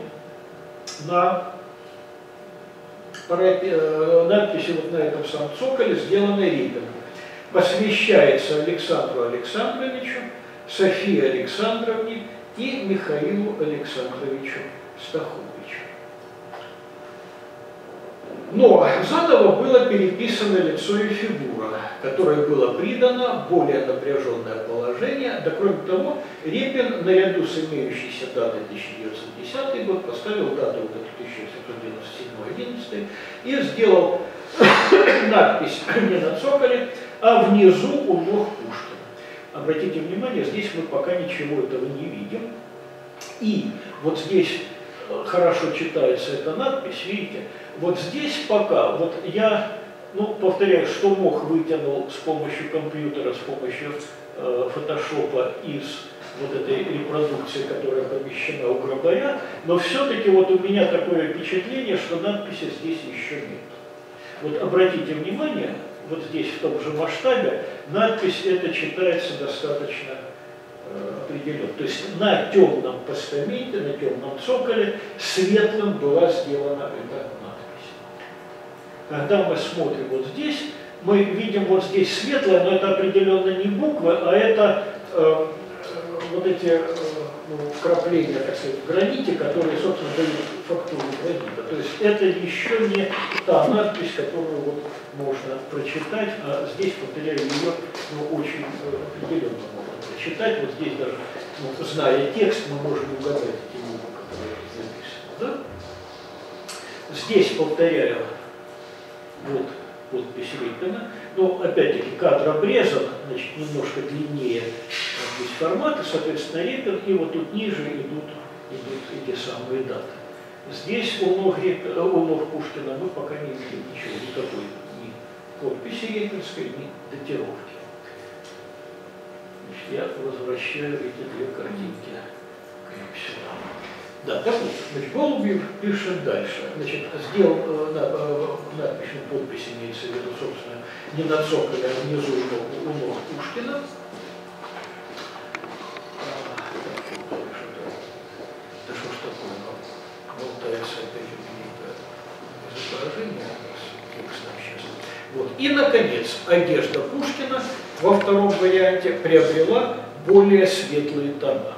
S1: на надписи вот на этом самом цоколе, сделанной Репиным. Посвящается Александру Александровичу, Софии Александровне и Михаилу Александровичу Стаховичу. Но заново было переписано лицо и фигура, которой было придано более напряженное положение. Да кроме того, Репин наряду с имеющейся датой тысяча девятьсот десятый год поставил дату вот эту тысяча восемьсот девяносто седьмой — одиннадцатый и сделал надпись не на цоколе, а внизу у ног Пушкина. Обратите внимание, здесь мы пока ничего этого не видим. И вот здесь хорошо читается эта надпись, видите, вот здесь пока, вот я, ну, повторяю, что мог, вытянул с помощью компьютера, с помощью э, фотошопа из вот этой репродукции, которая помещена у Грабаря, но все-таки вот у меня такое впечатление, что надписи здесь еще нет. Вот обратите внимание, вот здесь в том же масштабе надпись эта читается достаточно определен. То есть на темном постаменте, на темном цоколе светлым была сделана эта надпись. Когда мы смотрим вот здесь, мы видим вот здесь светлое, но это определенно не буквы, а это э, вот эти э, ну, вкрапления, так сказать, в граните, которые, собственно, дают фактуру гранита. То есть это еще не та надпись, которую вот можно прочитать, а здесь, повторяю, ее ну, очень э, определенно можно прочитать. Вот здесь даже, ну, зная текст, мы можем угадать эти буквы, которые написаны. Да? Здесь, повторяю, вот подпись Репина. Но, опять-таки, кадр обрезан, значит, немножко длиннее здесь формат, и, соответственно, Репин, и вот тут ниже идут, идут эти самые даты. Здесь у ног, у ног Пушкина мы пока не видим ничего, никакой ни подписи репинской, ни датировки. Значит, я возвращаю эти две картинки к ним сюда. Да, так вот, значит, Голубев пишет дальше. Значит, сделал э, на, надпись, ну, подпись имеется в виду, собственно, не на цоколе, а внизу у ног Пушкина. Да что ж такое, ну, болтается опять какие-то изображения с текстом сейчас. Вот. И, наконец, одежда Пушкина во втором варианте приобрела более светлые тона.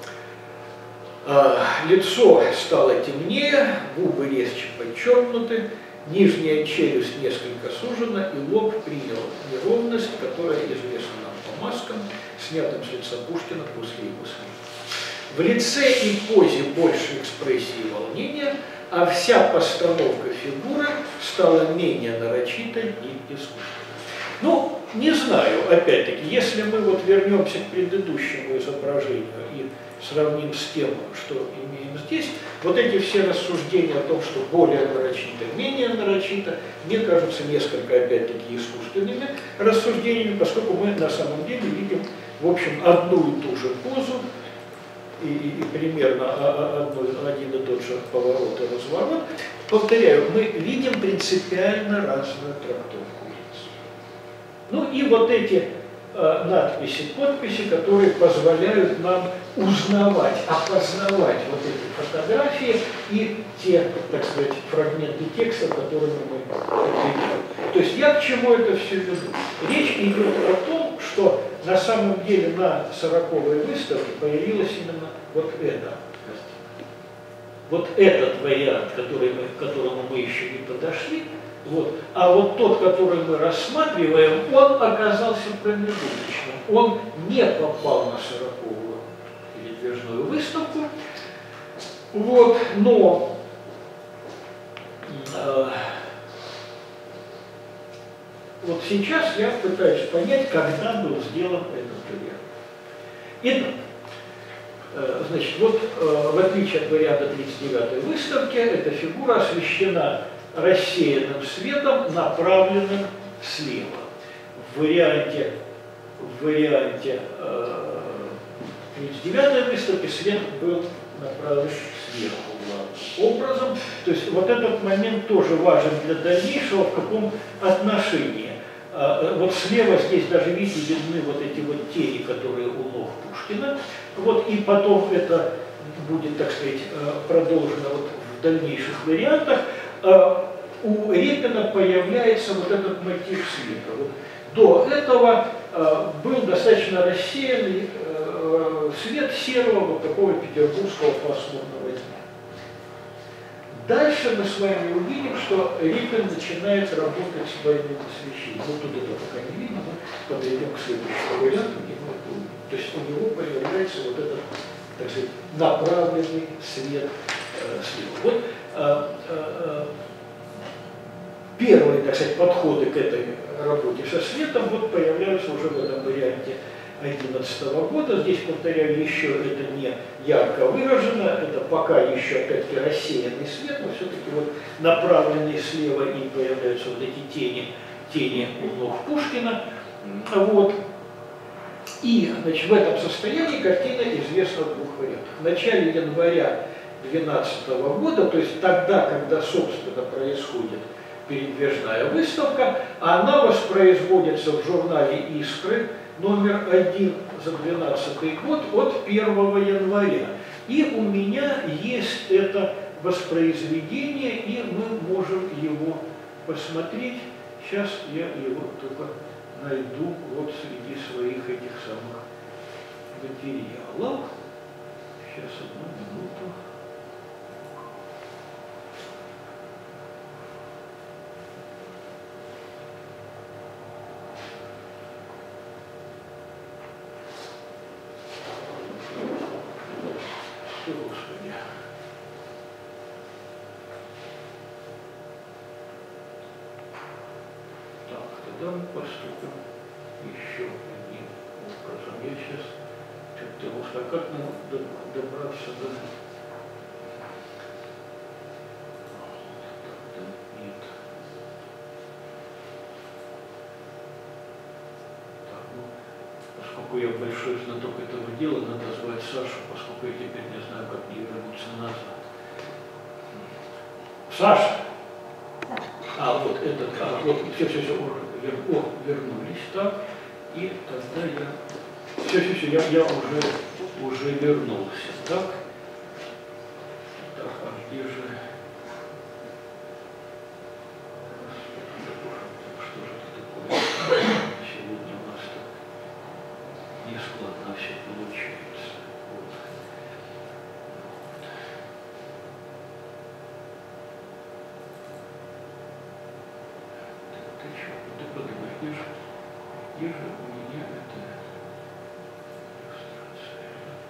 S1: Лицо стало темнее, губы резче подчеркнуты, нижняя челюсть несколько сужена, и лоб принял неровность, которая известна нам по маскам, снятым с лица Пушкина после его смерти. В лице и позе больше экспрессии и волнения, а вся постановка фигуры стала менее нарочитой и искусственной. Ну, не знаю, опять-таки, если мы вот вернемся к предыдущему изображению и сравним с тем, что имеем здесь, вот эти все рассуждения о том, что более нарочито, менее нарочито, мне кажутся несколько, опять-таки, искусственными рассуждениями, поскольку мы на самом деле видим, в общем, одну и ту же позу и, и, и примерно одну, один и тот же поворот и разворот. Повторяю, мы видим принципиально разную трактовку лиц. Ну и вот эти надписи, подписи, которые позволяют нам узнавать, опознавать вот эти фотографии и те, так сказать, фрагменты текста, которыми мы видим. То есть я к чему это все веду? Речь идет о том, что на самом деле на сороковой выставке появилась именно вот эта картина. Вот этот вариант, который мы, к которому мы еще не подошли, вот. А вот тот, который мы рассматриваем, он оказался промежуточным. Он не попал на сороковую передвижную выставку. Вот. Но э, вот сейчас я пытаюсь понять, когда был сделан этот вариант. Итак, э, значит, вот э, в отличие от варианта тридцать девятой выставки, эта фигура освещена рассеянным светом, направленным слева. В варианте, в варианте э, тридцать девятой выставки свет был направлен сверху главным образом. То есть вот этот момент тоже важен для дальнейшего, в каком отношении. Э, вот слева здесь даже, видите, видны вот эти вот тени, которые у ног Пушкина. Вот, и потом это будет, так сказать, продолжено вот в дальнейших вариантах. У Репина появляется вот этот мотив света. Вот до этого э, был достаточно рассеянный э, свет серого вот такого петербургского пасмурного дня. Дальше мы с вами увидим, что Репин начинает работать с двойным освещением. Ну, тут это пока не видно, но подойдем к следующему варианту, где мы это увидим. То есть у него появляется вот этот, так сказать, направленный свет э, слева. Вот, э, э, первые, так сказать, подходы к этой работе со светом вот появляются уже в этом варианте одиннадцатого года. Здесь, повторяю, еще это не ярко выражено, это пока еще, опять-таки, рассеянный свет, но все-таки вот направленный слева и появляются вот эти тени, тени у ног Пушкина. Вот. И, значит, в этом состоянии картина известна в двух вариантах. В начале января две тысячи двенадцатого года, то есть тогда, когда, собственно, происходит передвижная выставка, она воспроизводится в журнале «Искры» номер один за двенадцатый год от первого января. И у меня есть это воспроизведение, и мы можем его посмотреть. Сейчас я его только найду вот среди своих этих самых материалов. Сейчас, одну минуту. Господи. Так, тогда мы поступим еще одним образом. Я сейчас как-то устал, как нам добраться до... поскольку я большой знаток этого дела, надо звать Сашу, поскольку я теперь не знаю, как мне вернуться назад. Саша! А, вот этот, а, вот, все, все, все, вер, о, вернулись, так, и тогда я, все, все, все, я, я уже, уже вернулся, так, так, а где же, что же это такое, сегодня у нас так нескладно все получается, вот. Ты что, ты подумай, где же, где же у меня это иллюстрация?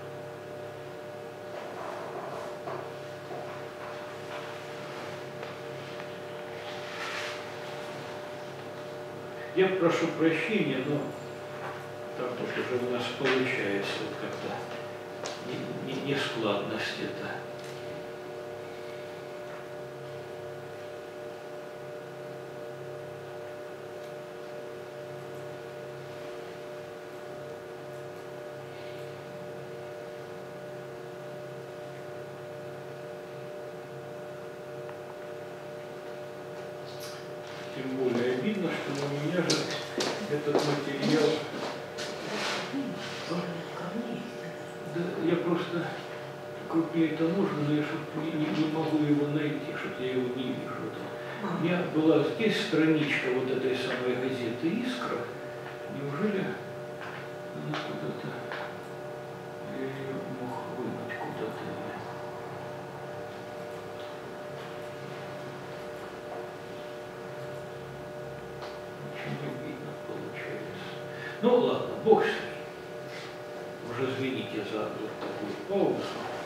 S1: Я прошу прощения, но так вот уже у нас получается вот как-то нескладность это. Тем более видно, что у меня же этот материал... Да, я просто, как мне это нужно, но я не, не, не могу его найти, что я его не вижу. У меня была здесь страничка вот этой самой газеты «Искра». Неужели она куда-то... Я ее мог вынуть куда-то. Не видно, получается. Ну ладно, бог с ним. Уже извините за вот такую паузу.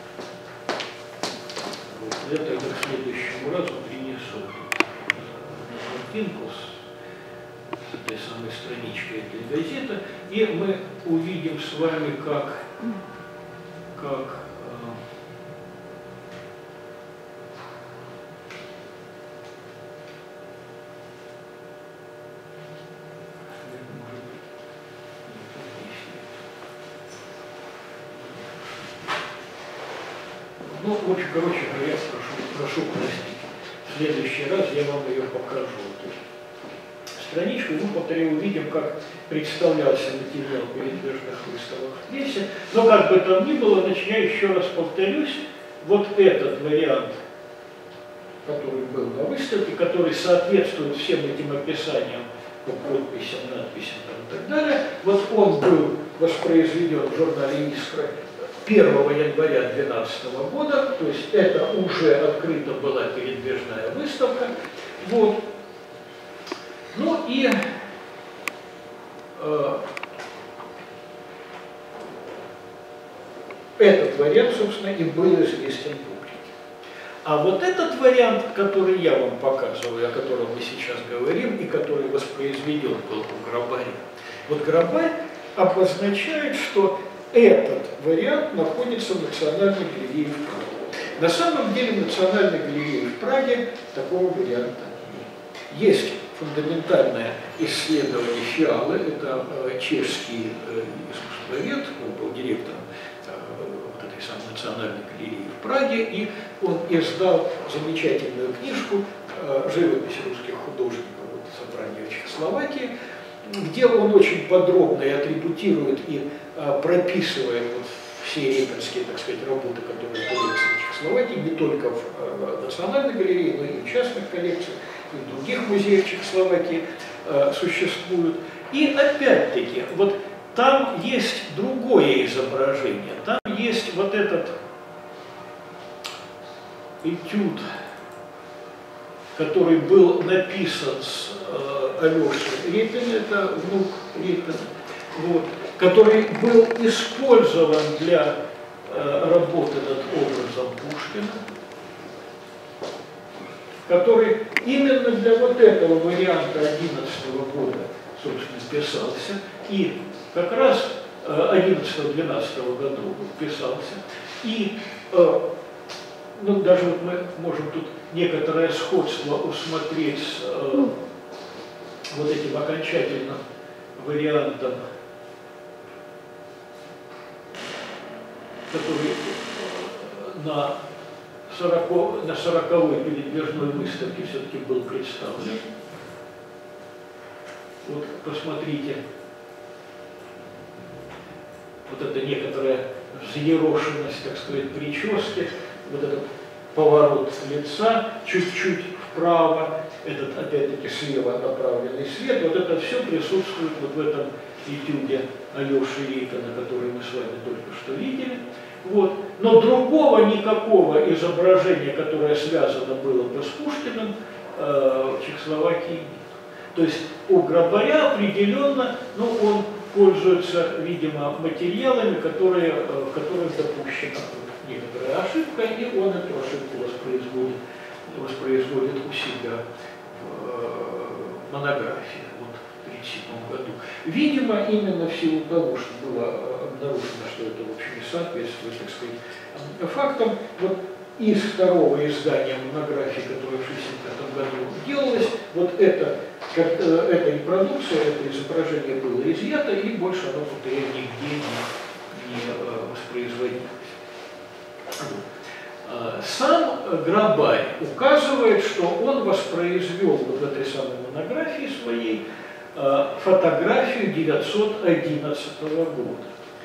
S1: Вот. Я тогда к следующему разу принесу картинку с, с этой самой страничкой этой газеты, и мы увидим с вами, как, как Ну, в общем, короче говоря, прошу, прошу простить. В следующий раз я вам ее покажу. Страничку, мы повторим, увидим, как представлялся материал передвижных выставок в прессе. Но как бы там ни было, значит, я еще раз повторюсь, вот этот вариант, который был на выставке, который соответствует всем этим описаниям по подписям, надписям и так далее, вот он был воспроизведен в журнале «Искра» первого января две тысячи двенадцатого года, то есть это уже открыта была передвижная выставка. Вот. Ну и э, этот вариант, собственно, и был известен публике. А вот этот вариант, который я вам показываю, о котором мы сейчас говорим, и который воспроизведен был у Грабаря, вот Грабарь обозначает, что этот вариант находится в Национальной галерее в Праге. На самом деле в Национальной галерее в Праге такого варианта нет. Есть фундаментальное исследование Фиалы, это э, чешский э, искусствовед, он был директором э, вот этой самой Национальной галереи в Праге, и он издал замечательную книжку э, «Живопись русских художников», вот, собрание в Чехословакии, где он очень подробно и атрибутирует и а, прописывает вот все репинские, так сказать, работы, которые появляются в Чехословакии, не только в а, Национальной галерее, но и в частных коллекциях, и в других музеях Чехословакии а, существуют. И опять-таки, вот там есть другое изображение, там есть вот этот этюд, который был написан с э, Алешей Репиным, это внук Репина, вот, который был использован для э, работы над образом Пушкина, который именно для вот этого варианта одиннадцатого года, собственно, писался, и как раз одиннадцатого-двенадцатого годов писался, и э, ну, даже вот мы можем тут некоторое сходство усмотреть с э, вот этим окончательным вариантом который на сороковой передвижной выставке все-таки был представлен. Вот посмотрите, вот это некоторая взъерошенность, так сказать, прически, вот этот поворот лица, чуть-чуть вправо, этот опять-таки слева направленный свет, вот это все присутствует вот в этом этюде Алеши Репина, который мы с вами только что видели. Вот. Но другого никакого изображения, которое связано было бы с Пушкиным, э, в Чехословакии нет. То есть у Грабаря определенно, ну, он пользуется, видимо, материалами, которые, в которых допущена некоторая ошибка, и он эту ошибку воспроизводит, воспроизводит у себя в монографии вот, в тысяча девятьсот тридцать седьмом году. Видимо, именно в силу того, что было обнаружено, что это, в общем, не соответствует, так сказать, фактам, вот из второго издания монографии, которая в шестьдесят пятом году делалась, вот это, эта репродукция, это изображение было изъято, и больше оно повторяю нигде не, не воспроизводилось. Сам Грабарь указывает, что он воспроизвел вот в этой самой монографии своей фотографию девятьсот одиннадцатого года.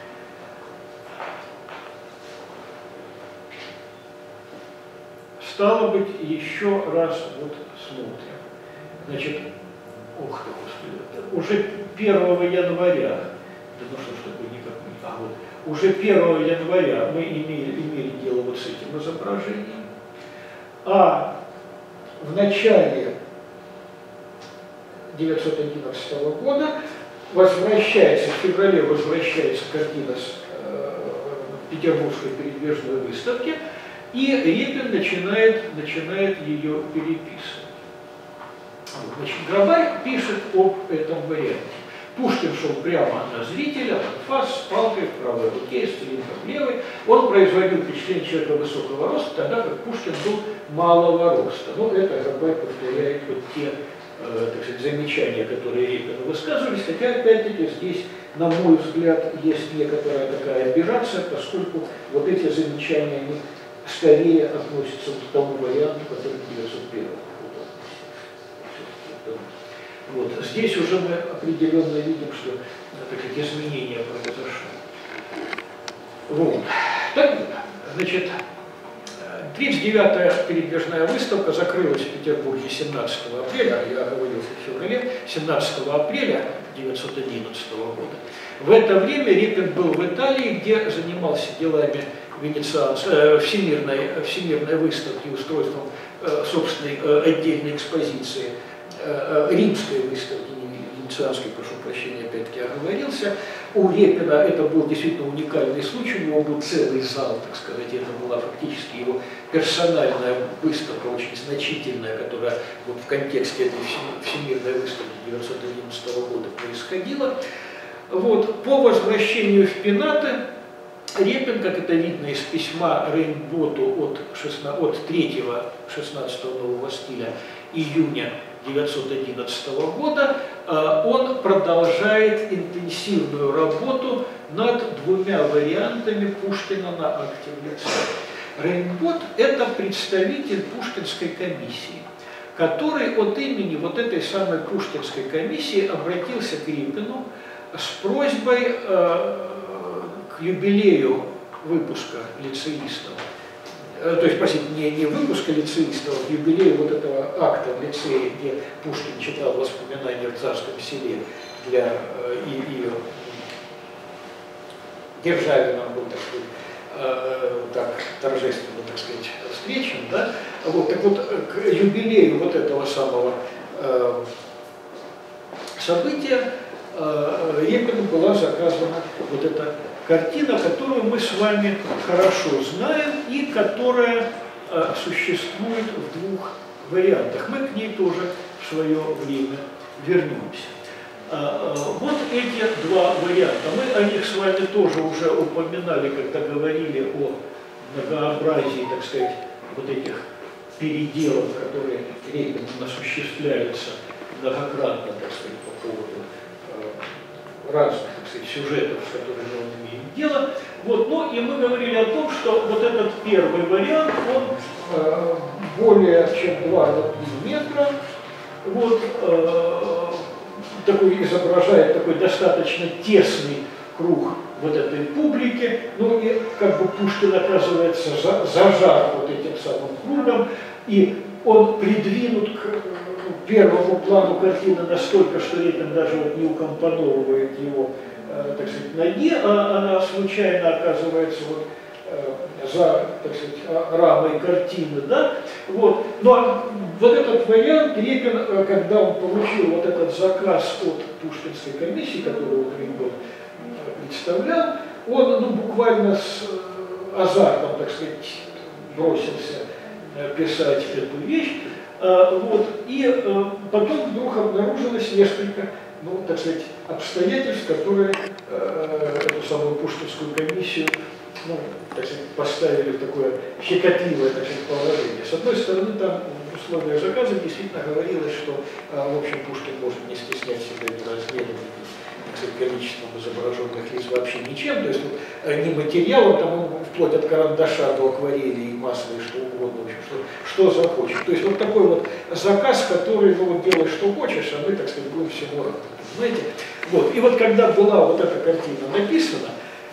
S1: Стало быть, еще раз вот смотрим. Значит, ох ты, господи, уже первого января, да ну что ж такое никак не, а вот, уже первого января мы имели, имели дело вот с этим изображением, а в начале девятьсот одиннадцатого года возвращается, в феврале возвращается картина с э, Петербургской передвижной выставки, и Репин начинает, начинает ее переписывать. Значит, Грабарь пишет об этом варианте. Пушкин шел прямо на зрителя, анфас, с палкой в правой руке, с цилиндром в левой. Он производил впечатление человека высокого роста, тогда как Пушкин был малого роста. Ну, это Грабарь повторяет вот те э, так сказать, замечания, которые Репину высказывались, хотя, опять-таки, здесь, на мой взгляд, есть некоторая такая аберрация, поскольку вот эти замечания, они скорее относятся к тому варианту, который к девятьсот первому году. Вот. Здесь уже мы определенно видим, что такие изменения произошли. Вот. Так, значит, тридцать девятая передвижная выставка закрылась в Петербурге семнадцатого апреля, я говорил в феврале, семнадцатого апреля девятьсот одиннадцатого года. В это время Репин был в Италии, где занимался делами Венецианской, всемирной, всемирной выставки, устройством собственной отдельной экспозиции, римской выставки, не венецианской, прошу прощения, опять-таки оговорился. У Репина это был действительно уникальный случай, у него был целый зал, так сказать, это была фактически его персональная выставка, очень значительная, которая вот в контексте этой всемирной выставки девятьсот одиннадцатого года происходила. Вот. По возвращению в Пенаты Репин, как это видно из письма Рейнботу от третьего шестнадцатого нового стиля июня девятьсот одиннадцатого года, он продолжает интенсивную работу над двумя вариантами Пушкина на акте в лице. Рейнбот – это представитель Пушкинской комиссии, который от имени вот этой самой Пушкинской комиссии обратился к Репину с просьбой э, к юбилею выпуска лицеистов, э, то есть, простите, не, не выпуска лицеистов, а к юбилею вот этого акта в лицее, где Пушкин читал воспоминания в Царском селе для э, и, и Державином был, так сказать, э, так торжественно, так сказать, встречен, да? Вот, так вот, к юбилею вот этого самого э, события Репину была заказана вот эта картина, которую мы с вами хорошо знаем и которая э, существует в двух вариантах. Мы к ней тоже в свое время вернемся. Э, э, вот эти два варианта. Мы о них с вами тоже уже упоминали, когда говорили о многообразии, так сказать, вот этих переделов, которые Репином осуществляются многократно, так сказать, по поводу разных, так сказать, сюжетов, с которыми он имеет дело. Вот. Ну и мы говорили о том, что вот этот первый вариант, он э, более чем два на три метра, вот, э, такой изображает такой достаточно тесный круг вот этой публики, ну и как бы Пушкин оказывается за, зажат вот этим самым кругом, и он придвинут к первому плану картины настолько, что Репин даже вот не укомпоновывает его, э, так сказать, ноги, а она случайно оказывается вот э, за, так сказать, рамой картины, да, вот. Но вот этот вариант Репин, когда он получил вот этот заказ от Пушкинской комиссии, которую он год представлял, он, ну, буквально с азартом, так сказать, бросился писать эту вещь, вот, и потом вдруг обнаружилось несколько, ну, так сказать, обстоятельств, которые эту самую Пушкинскую комиссию, ну, так сказать, поставили в такое щекотливое, так сказать, положение. С одной стороны, там в условиях заказа действительно говорилось, что, в общем, Пушкин может не стеснять себя не разглядывать количеством изображенных лиц вообще ничем, то есть вот, не материалом, там, вплоть от карандаша до акварели и масла и что угодно, в общем, что, что захочешь. То есть вот такой вот заказ, который, ну вот делай что хочешь, а мы, так сказать, будем всему рады, понимаете? Вот. И вот когда была вот эта картина написана,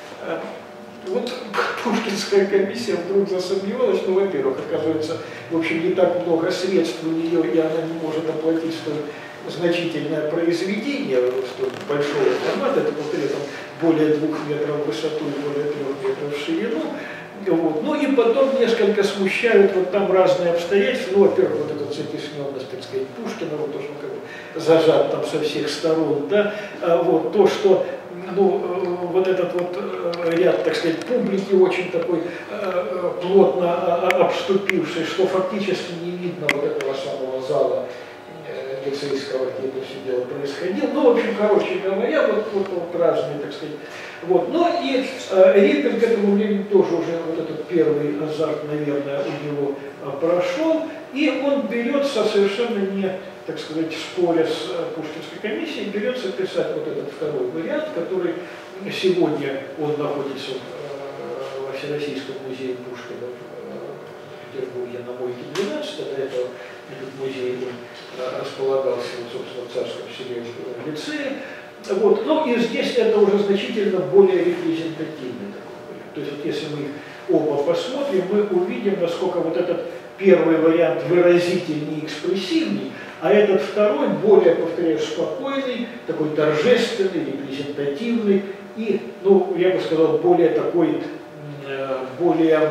S1: вот Пушкинская комиссия вдруг засомневалась, ну, во-первых, оказывается, в общем, не так много средств у нее, и она не может оплатить столь значительное произведение, столь большого формата, это, повторяю, там, более двух метров в высоту и более трех метров в ширину. Вот. Ну и потом несколько смущают вот там разные обстоятельства. Ну, во-первых, вот эта затесненность, так сказать, Пушкина, вот то, что он как бы зажат там со всех сторон, да, а вот то, что, ну, вот этот вот ряд, так сказать, публики очень такой э, плотно обступивший, что фактически не видно вот этого самого зала э, лицейского, где это все дело происходило. Ну, в общем, короче говоря, вот, вот, вот разные, так сказать. Вот. Ну и э, Репин к этому времени тоже уже вот этот первый азарт, наверное, у него э, прошел, и он берется совершенно не, так сказать, споря с э, Пушкинской комиссией, берется писать вот этот второй вариант, который сегодня он находится э, во Всероссийском музее Пушкина в Петербурге на Мойке двенадцать, до этого этот музей он, э, располагался, вот, собственно, в Царском селе в лицее. Вот. Ну и здесь это уже значительно более репрезентативный такой вариант. То есть вот если мы их оба посмотрим, мы увидим, насколько вот этот первый вариант выразительнее и экспрессивней, а этот второй более, повторяю, спокойный, такой торжественный, репрезентативный и, ну, я бы сказал, более такой, более,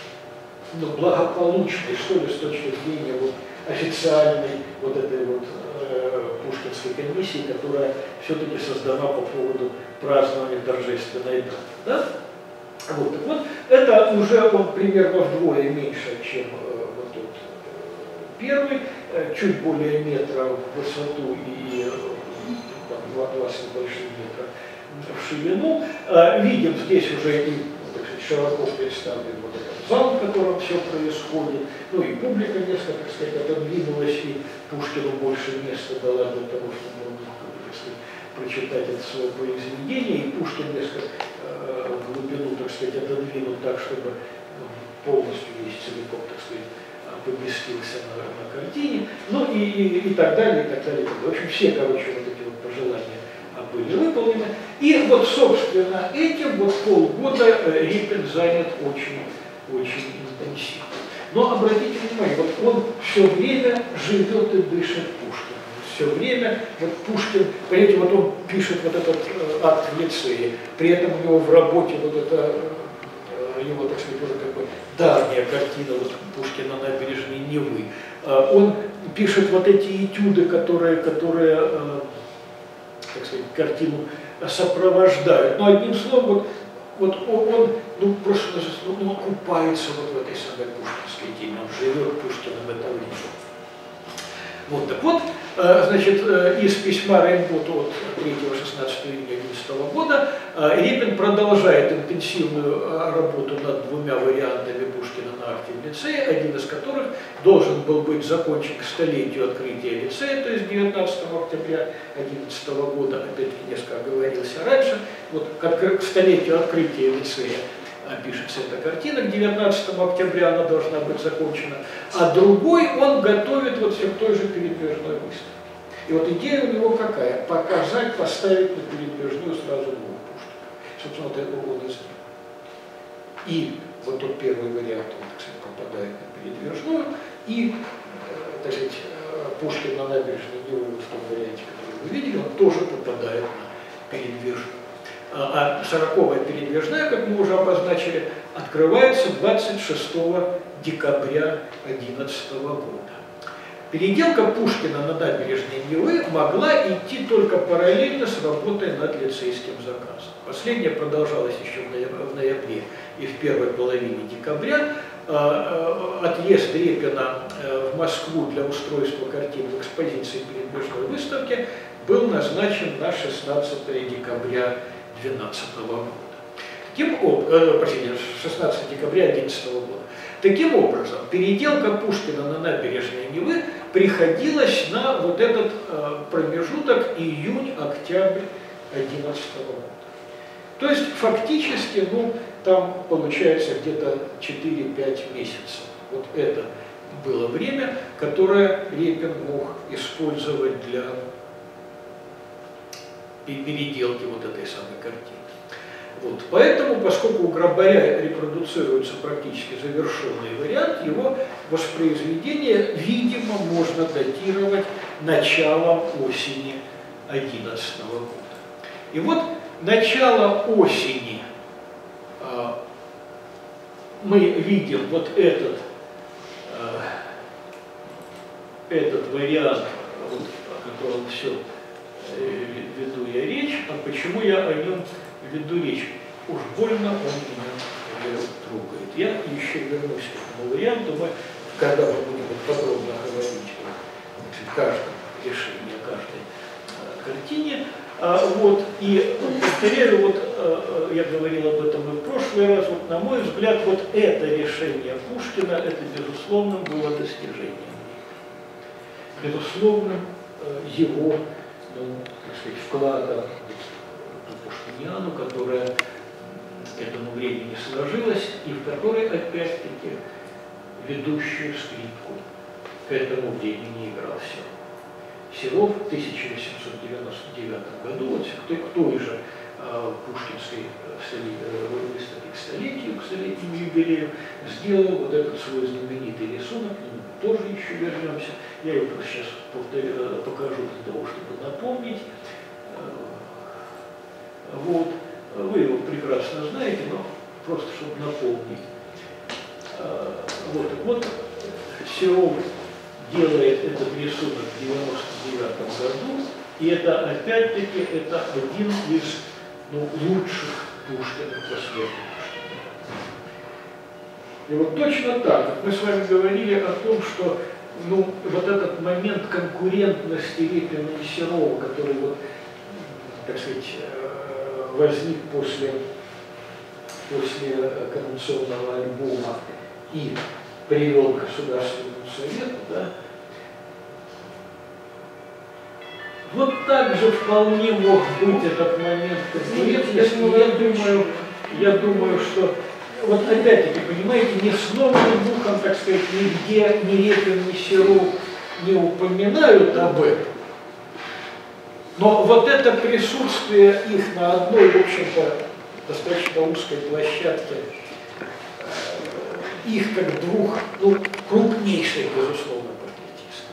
S1: ну, благополучный, что ли, с точки зрения вот официальной вот этой вот э, Пушкинской комиссии, которая все-таки создана по поводу празднования торжественной даты. Да? Вот, так вот, это уже он примерно вдвое меньше, чем э, вот тот э, первый, э, чуть более метра в высоту и э, там, два с небольшим метра в ширину. Э, видим здесь уже и, так сказать, широко представлен вот этот зал, в котором все происходит, ну и публика несколько, так сказать, отодвинулась, и Пушкину больше места дала для того, чтобы он мог, так сказать, прочитать это свое произведение, и Пушкин несколько э, в глубину, так сказать, отодвинул так, чтобы ну, полностью весь целиком, так сказать, поместился на, на картине, ну и, и, и так далее, и так далее, и так далее. В общем, все, короче, вот эти вот пожелания были выполнены. И вот, собственно, этим вот полгода Репин занят очень, очень интенсивно. Но обратите внимание, вот он все время живет и дышит Пушкиным. Все время, вот Пушкин, понимаете, вот он пишет вот этот э, акт в лицее, при этом у него в работе вот это, э, его, так сказать, уже как бы давняя картина вот Пушкина на набережной Невы. Э, он пишет вот эти этюды, которые, которые э, так сказать, картину сопровождают. Но одним словом, вот, вот он, ну, просто ну, он купается вот в этой самой пушкинской теме, он живет Пушкиным это время. Вот, так вот, Значит, из письма Рейнботу от третьего-шестнадцатого июня две тысячи одиннадцатого года Репин продолжает интенсивную работу над двумя вариантами Пушкина на акте в лицее, один из которых должен был быть закончен к столетию открытия лицея, то есть девятнадцатого октября две тысячи одиннадцатого года, опять-таки несколько оговорился раньше, вот к столетию открытия лицея пишется эта картина, к девятнадцатому октября она должна быть закончена, а другой он готовит вот все к той же передвижной выставке. И вот идея у него какая? Показать, поставить на передвижную сразу двух Пушкина. Собственно, вот это он и сделал. И вот тот первый вариант, он, так сказать, попадает на передвижную, и, так сказать, Пушкин на набережной Невы, в том варианте, который вы видели, он тоже попадает на передвижную. А сороковая передвижная, как мы уже обозначили, открывается двадцать шестого декабря две тысячи одиннадцатого года. Переделка Пушкина на набережной Невы могла идти только параллельно с работой над лицейским заказом. Последняя продолжалась еще в ноябре и в первой половине декабря. Отъезд Репина в Москву для устройства картин в экспозиции передвижной выставки был назначен на шестнадцатое декабря две тысячи двенадцатого года. Таким образом, простите, шестнадцатого декабря две тысячи одиннадцатого года. Таким образом, переделка Пушкина на набережной Невы приходилась на вот этот э, промежуток июнь-октябрь две тысячи одиннадцатого года. То есть, фактически, ну, там получается где-то четыре-пять месяцев. Вот это было время, которое Репин мог использовать для переделки вот этой самой картины. Вот. Поэтому, поскольку у Грабаря репродуцируется практически завершенный вариант, его воспроизведение, видимо, можно датировать началом осени две тысячи одиннадцатого года. И вот начало осени э, мы видим вот этот, э, этот вариант, вот, о котором все веду я речь. А почему я о нем веду речь? Уж больно он меня трогает. Я еще вернусь к этому варианту. Мы, когда мы будем подробно говорить о каждом решении, о каждой а, картине. А, вот, и повторяю, вот, а, я говорил об этом и в прошлый раз, вот, на мой взгляд, вот это решение Пушкина, это, безусловно, было достижением. Безусловно, его, ну, так сказать, вклада в Пушкиниану, которая к этому времени сложилась, и в которой, опять-таки, ведущую скрипку к этому времени играл Серов. Серов в тысяча восемьсот девяносто девятом году, вот к той, к той же э, пушкинской э, выставке к столетию, к столетнему юбилею, сделал вот этот свой знаменитый рисунок, к нему тоже еще вернемся. Я его просто сейчас повторю, покажу для того, чтобы напомнить. Вот. Вы его прекрасно знаете, но просто чтобы напомнить. Вот, вот Серов делает этот рисунок в девяносто девятом году, и это опять-таки это один из, ну, лучших Пушкиных последних. И вот точно так, как мы с вами говорили о том, что, ну, вот этот момент конкурентности Репина и Серова, который вот, так сказать, возник после, после Коронационного альбома и привел к Государственному Совету, да, вот так же вполне мог быть этот момент конкурентности. Я думаю, я думаю, что вот опять-таки, понимаете, ни словом, ни духом, так сказать, нигде ни Репин, ни Серов не упоминают об этом. Но вот это присутствие их на одной, в общем-то, достаточно узкой площадке, их как двух, ну, крупнейших, безусловно, портретистов,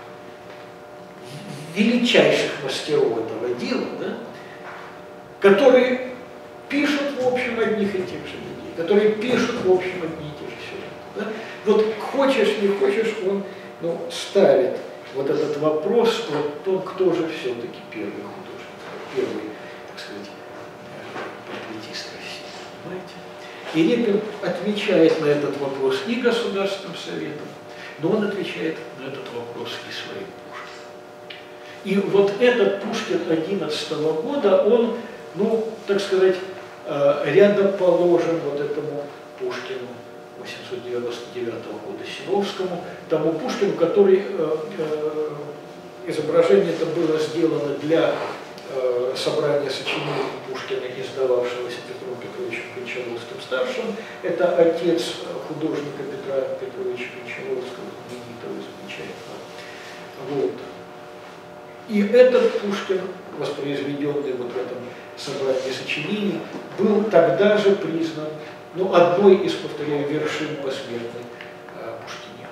S1: величайших мастеров этого дела, да, которые пишут, в общем, одних и тех же людей, которые пишут, в общем, одни и те же сюжеты. Да? Вот хочешь, не хочешь, он, ну, ставит вот этот вопрос о том, кто же все-таки первый художник, первый, так сказать, портретист России. Понимаете? И Репин отвечает на этот вопрос и Государственным Советом, но он отвечает на этот вопрос и своим Пушкиным. И вот этот Пушкин одиннадцатого года, он, ну, так сказать, рядоположен вот этому Пушкину восемьсот девяносто девятого года Серовскому, тому Пушкину, который, изображение это было сделано для собрания сочинений Пушкина, издававшегося Петром Петровичем Гончаровским-старшим. Это отец художника Петра Петровича Гончаровского, знаменитого, замечательного. Вот. И этот Пушкин, воспроизведенный вот в этом собрании сочинений, был тогда же признан, ну, одной из, повторяю, вершин посмертной а, Пушкинианы.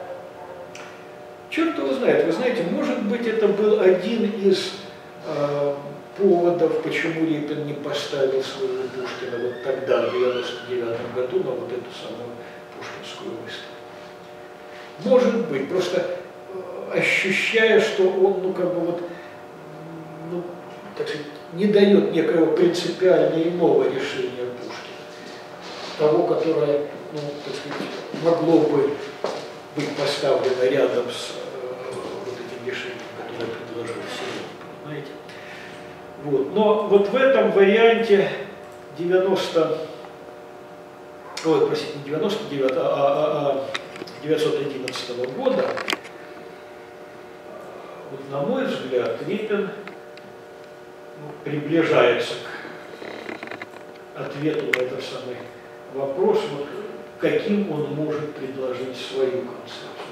S1: Черт его знает, вы знаете, может быть, это был один из а, поводов, почему Репин не поставил своего Пушкина вот тогда, в девяносто девятом году, на вот эту самую пушкинскую выставку. Может быть, просто ощущая, что он, ну, как бы вот, ну, так сказать, не дает некого принципиально иного решения Пушкина, того, которое, ну, так сказать, могло бы быть поставлено рядом с э, вот этим решением, которое предложил Серов, понимаете? Вот. Но вот в этом варианте девяносто, ой, простите, не девяносто девятого, а, а, а девятьсот одиннадцатого года, вот, на мой взгляд, Репин, ну, приближается к ответу на этот самый вопрос, вот, каким он может предложить свою концепцию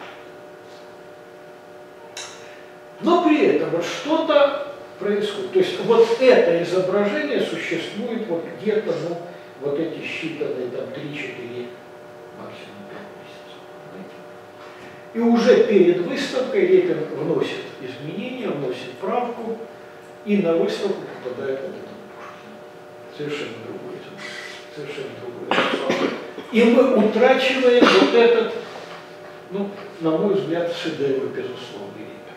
S1: Пушкина. Но при этом вот что-то происходит. То есть вот это изображение существует вот где-то, ну, вот эти считанные там три-четыре, максимум пять месяцев. Понимаете? И уже перед выставкой Репин вносит изменения, вносит правку, и на выставку попадает вот этот Пушкин. Совершенно другой изображение. Совершенно другой. И мы утрачиваем вот этот, ну, на мой взгляд, шедевр, безусловно, Репина.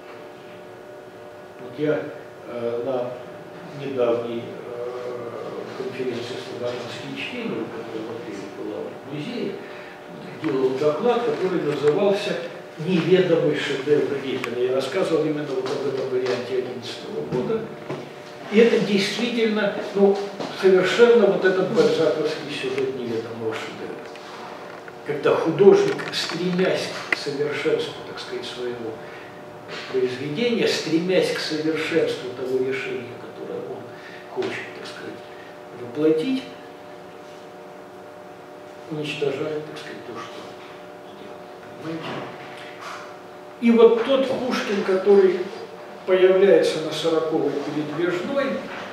S1: Вот я э, на недавней э, конференции «Славянские чтения», которая в апреле была в музее, делал доклад, который назывался «Неведомый шедевр Репина». Я рассказывал именно вот об этом варианте одиннадцатого года. И это действительно, ну, совершенно вот этот бальзаковский сюжет неведомого шедевра. Когда художник, стремясь к совершенству, так сказать, своего произведения, стремясь к совершенству того решения, которое он хочет, так сказать, воплотить, уничтожает, так сказать, то, что сделал. Понимаете? И вот тот Пушкин, который появляется на сороковой передвижной,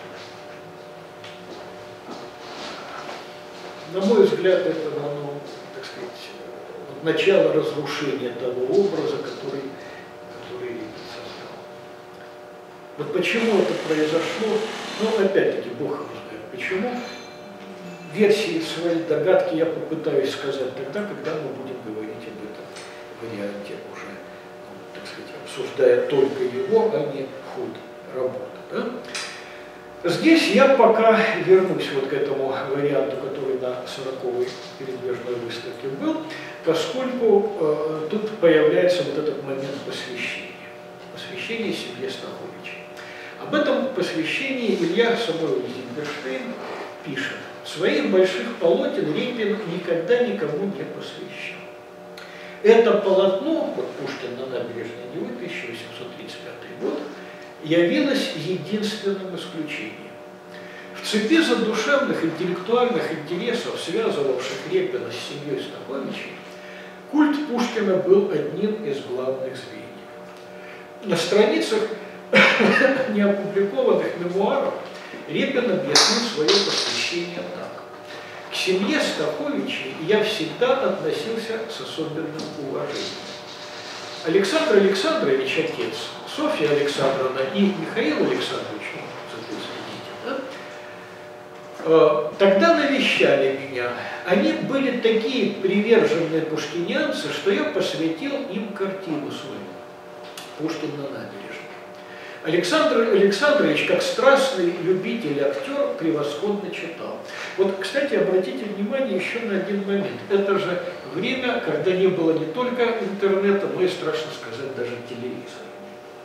S1: на мой взгляд, это, ну, так сказать, начало разрушения того образа, который, который Репин создал. Вот почему это произошло, ну, опять-таки, Бог его знает, почему. Версии, свои догадки я попытаюсь сказать тогда, когда мы будем говорить об этом варианте уже, ну, так сказать, обсуждая только его, а не ход работы. Да? Здесь я пока вернусь вот к этому варианту, который на сороковой передвижной выставке был, поскольку э, тут появляется вот этот момент посвящения. Посвящение семье Стаховича. Об этом посвящении Илья Самойлович Зингерштейн пишет. Своих больших полотен Репин никогда никому не посвящал. Это полотно, вот Пушкин на набережной Невы, тысяча восемьсот тридцать пятый год, явилось единственным исключением. В цепи задушевных интеллектуальных интересов, связывавших Репина с семьей Стаховичей, культ Пушкина был одним из главных звеньев. На страницах неопубликованных мемуаров Репин объяснил свое посвящение так. К семье Стаховичей я всегда относился с особенным уважением. Александр Александрович, отец, Софья Александровна и Михаил Александрович, ну, соответственно, дети, да, тогда навещали меня. Они были такие приверженные пушкинянцы, что я посвятил им картину свою «Пушкин на набережной». Александр Александрович, как страстный любитель актер, превосходно читал. Вот, кстати, обратите внимание еще на один момент. Это же время, когда не было не только интернета, но и, страшно сказать, даже телевизора.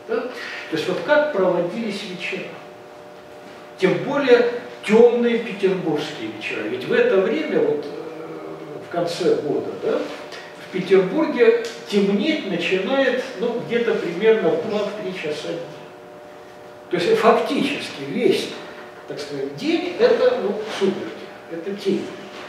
S1: Да? То есть вот как проводились вечера. Тем более темные петербургские вечера. Ведь в это время, вот в конце года, да, в Петербурге темнеть начинает ну, где-то примерно в два-три часа дня. То есть фактически весь, так сказать, день это ну, сумерки, это тень.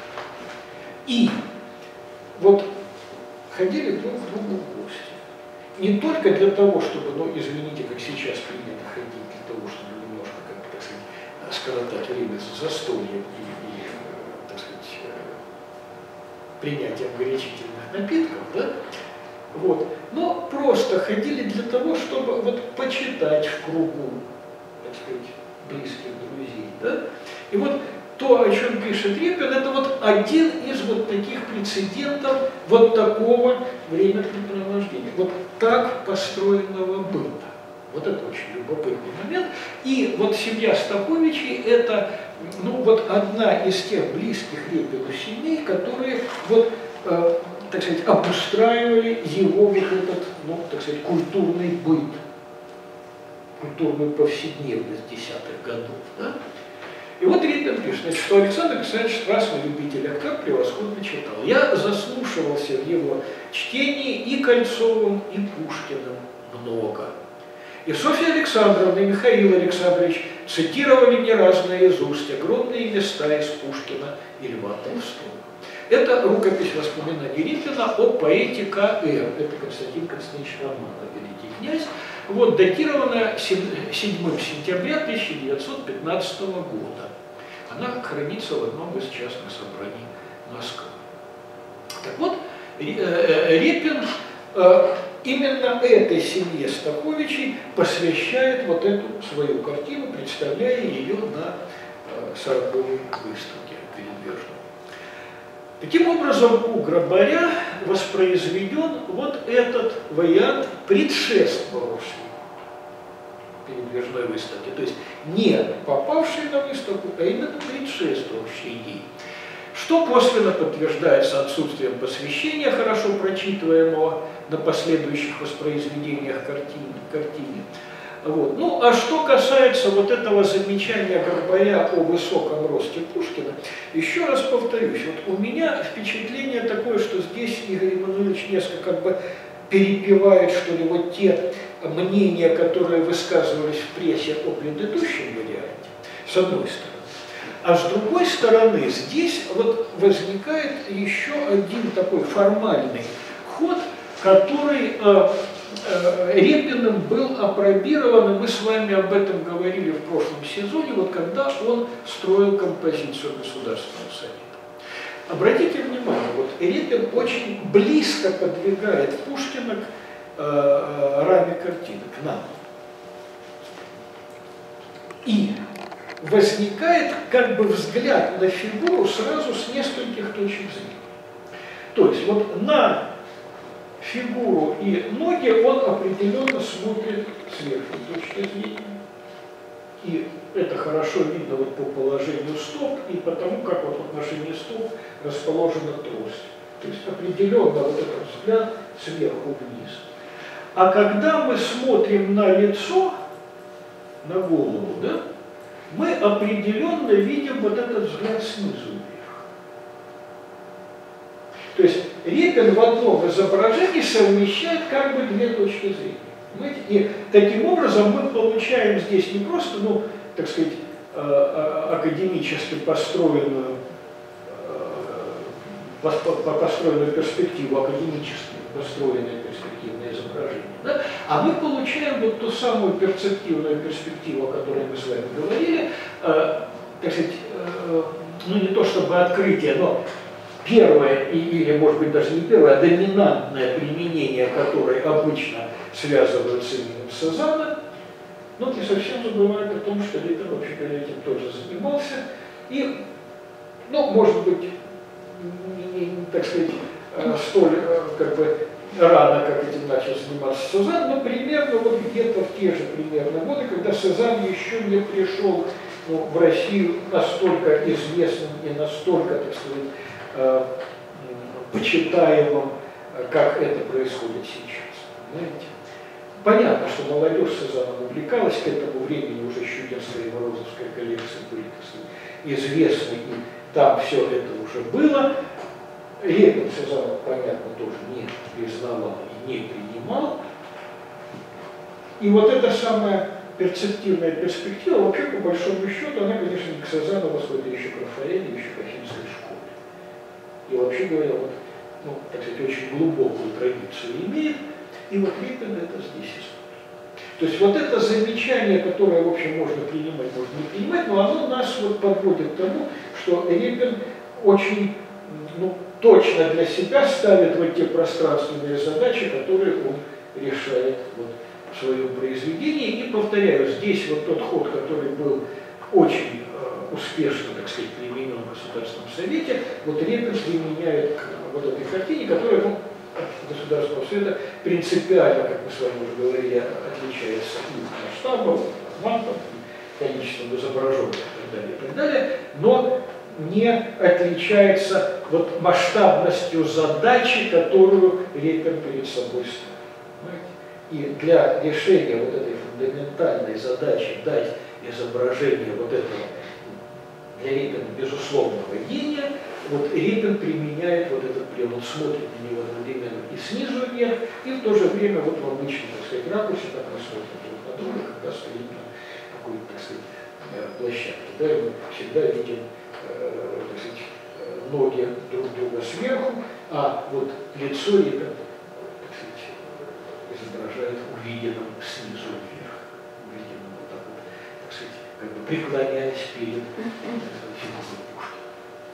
S1: И вот ходили друг к другу в гости. Не только для того, чтобы, ну, извините, как сейчас принято ходить, для того, чтобы немножко, как, так сказать, скоротать время за застольем и, и, так сказать, принятием горячительных напитков, да? Вот. Но просто ходили для того, чтобы вот почитать в кругу, так сказать, близких друзей, да? И вот то, о чем пишет Репин, это вот один из вот таких прецедентов вот такого времяпрепровождения, вот так построенного быта. Вот это очень любопытный момент. И вот семья Стаховичей – это ну, вот одна из тех близких Репину семей, которые вот, э, так сказать, обустраивали его вот этот, ну, так сказать, культурный быт, культурную повседневность десятых годов. Да? И вот Репин пишет, значит, что Александр Александрович страстный любитель актер, превосходно читал. Я заслушивался в его чтении и Кольцовым, и Пушкиным много. И Софья Александровна, и Михаил Александрович цитировали не раз наизусть огромные места из Пушкина и Льва Толстого. Это рукопись воспоминаний Репина о поэте К Р. Это Константин Константинович Романов, великий князь. Вот, датирована седьмого сентября тысяча девятьсот пятнадцатого года. Она хранится в одном из частных собраний Москвы. Так вот, Репин именно этой семье Стаховичей посвящает вот эту свою картину, представляя ее на сороковой выставке передвижной. Таким образом, у Грабаря воспроизведен вот этот вариант, предшествовавший передвижной выставке, то есть не попавший на выставку, а именно предшествовавший ей. Что косвенно подтверждается отсутствием посвящения, хорошо прочитываемого на последующих воспроизведениях картины. картине. Вот. Ну, а что касается вот этого замечания Горбаря о высоком росте Пушкина, еще раз повторюсь, вот у меня впечатление такое, что здесь Игорь Эммануилович несколько как бы перепевает, что ли, вот те мнения, которые высказывались в прессе о предыдущем варианте, с одной стороны. А с другой стороны, здесь вот возникает еще один такой формальный ход, который э, э, Репиным был апробирован, и мы с вами об этом говорили в прошлом сезоне, вот когда он строил композицию Государственного совета. Обратите внимание, вот Репин очень близко подвигает Пушкина к э, раме картины, к нам. И возникает как бы взгляд на фигуру сразу с нескольких точек зрения. То есть вот на фигуру и ноги он определенно смотрит с верхней точки зрения. И это хорошо видно вот по положению стоп и по тому, как вот в отношении стоп расположена трость. То есть определенно вот этот взгляд сверху вниз. А когда мы смотрим на лицо, на голову, да, мы определенно видим вот этот взгляд снизу вверх. То есть Репин в одном изображении совмещает как бы две точки зрения. Понимаете? И таким образом мы получаем здесь не просто, ну, так сказать, академически построенную, построенную перспективу, академически построенное перспективное изображение, да? А мы получаем вот ту самую перцептивную перспективу, о которой мы с вами говорили, э, так сказать, э, ну не то чтобы открытие, но первое, или может быть даже не первое, а доминантное применение, которое обычно связывают с именем Сезанна, но не совсем забывают о том, что Репин вообще этим тоже занимался, и, ну, может быть, не, не, так сказать, столь как бы рано, как этим начал заниматься Сезанн, но примерно вот где-то в те же примерно годы, когда Сезанн еще не пришел ну, в Россию настолько известным и настолько, так сказать, э, почитаемым, как это происходит сейчас. Понимаете? понятно, что молодежь Сезанном увлекалась, к этому времени уже Щукинская и Морозовская коллекции были, так сказать, известны, и там все это уже было. Репин Сезанна, понятно, тоже не признавал и не принимал. И вот эта самая перцептивная перспектива, вообще, по большому счету, она, конечно, не к Сезанну восходит еще к Рафаэлю, еще к Афинской школе. И вообще говоря, вот, ну, так сказать, очень глубокую традицию имеет, и вот Репин это здесь использует. То есть вот это замечание, которое, в общем, можно принимать, можно не принимать, но оно нас вот подводит к тому, что Репин очень, ну, точно для себя ставит вот те пространственные задачи, которые он решает вот в своем произведении. И повторяю, здесь вот тот ход, который был очень э, успешно, так сказать, применен в Государственном Совете, вот Репин применяет к вот этой картине, которая, ну, от Государственного Совета принципиально, как мы с вами уже говорили, отличается и масштабом, и форматом, и количеством изображенных и так далее, и так далее, но не отличается вот масштабностью задачи, которую Репин перед собой ставит. И для решения вот этой фундаментальной задачи дать изображение вот этого для Репина безусловного гения, вот Репин применяет вот этот прием, он смотрит на него одновременно и снизу вверх, и в то же время вот в обычном, так сказать, ракурсе, как мы смотрим друг на друга, когда стоит на какой-то, так сказать, площадке. Да, и мы всегда видим, э, так сказать, ноги друг друга сверху, а вот лицо Репин, так сказать, изображает увиденным снизу вверх, увиденным вот так вот, так сказать, как бы преклоняясь перед фигурой Пушкина.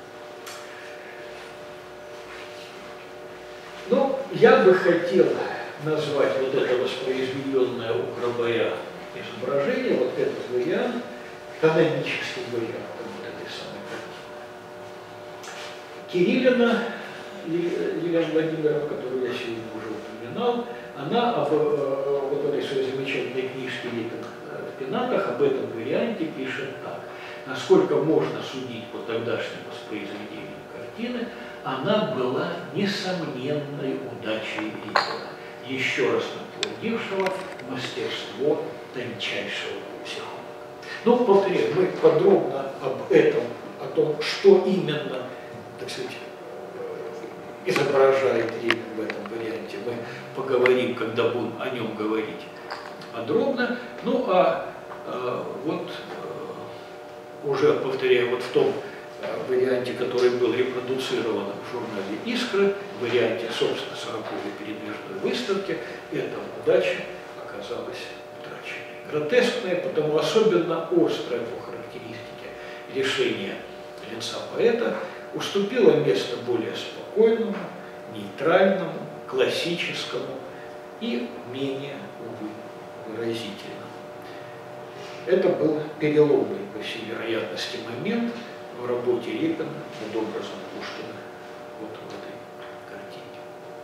S1: Ну, я бы хотел назвать вот это воспроизведенное у Крабая изображение, вот этот вариант, каноническим вариантом вот этой самой картины. Кириллина Елена Владимировна, которую я сегодня уже упоминал, она об, вот в этой своей замечательной книжке «Репин в пенатах» об этом варианте пишет так. Насколько можно судить по тогдашним воспроизведениям картины, она была несомненной удачей Репина, еще раз подтвердившего мастерство тончайшего психолога. Ну, повторяю, мы подробно об этом, о том, что именно, так сказать, изображает Репин в этом варианте, мы поговорим, когда будем о нем говорить подробно. Ну, а э, вот э, уже, повторяю, вот в том э, варианте, который был репродуцирован в журнале «Искра», в варианте, собственно, сороковой передвижной выставки, эта удача оказалась утраченной. Гротескная, потому особенно острое по характеристике решение лица поэта уступило место более спокойному, нейтральному, классическому и менее, увы, выразительному. Это был переломный, по всей вероятности, момент в работе Репина над образом Пушкина вот в этой картине.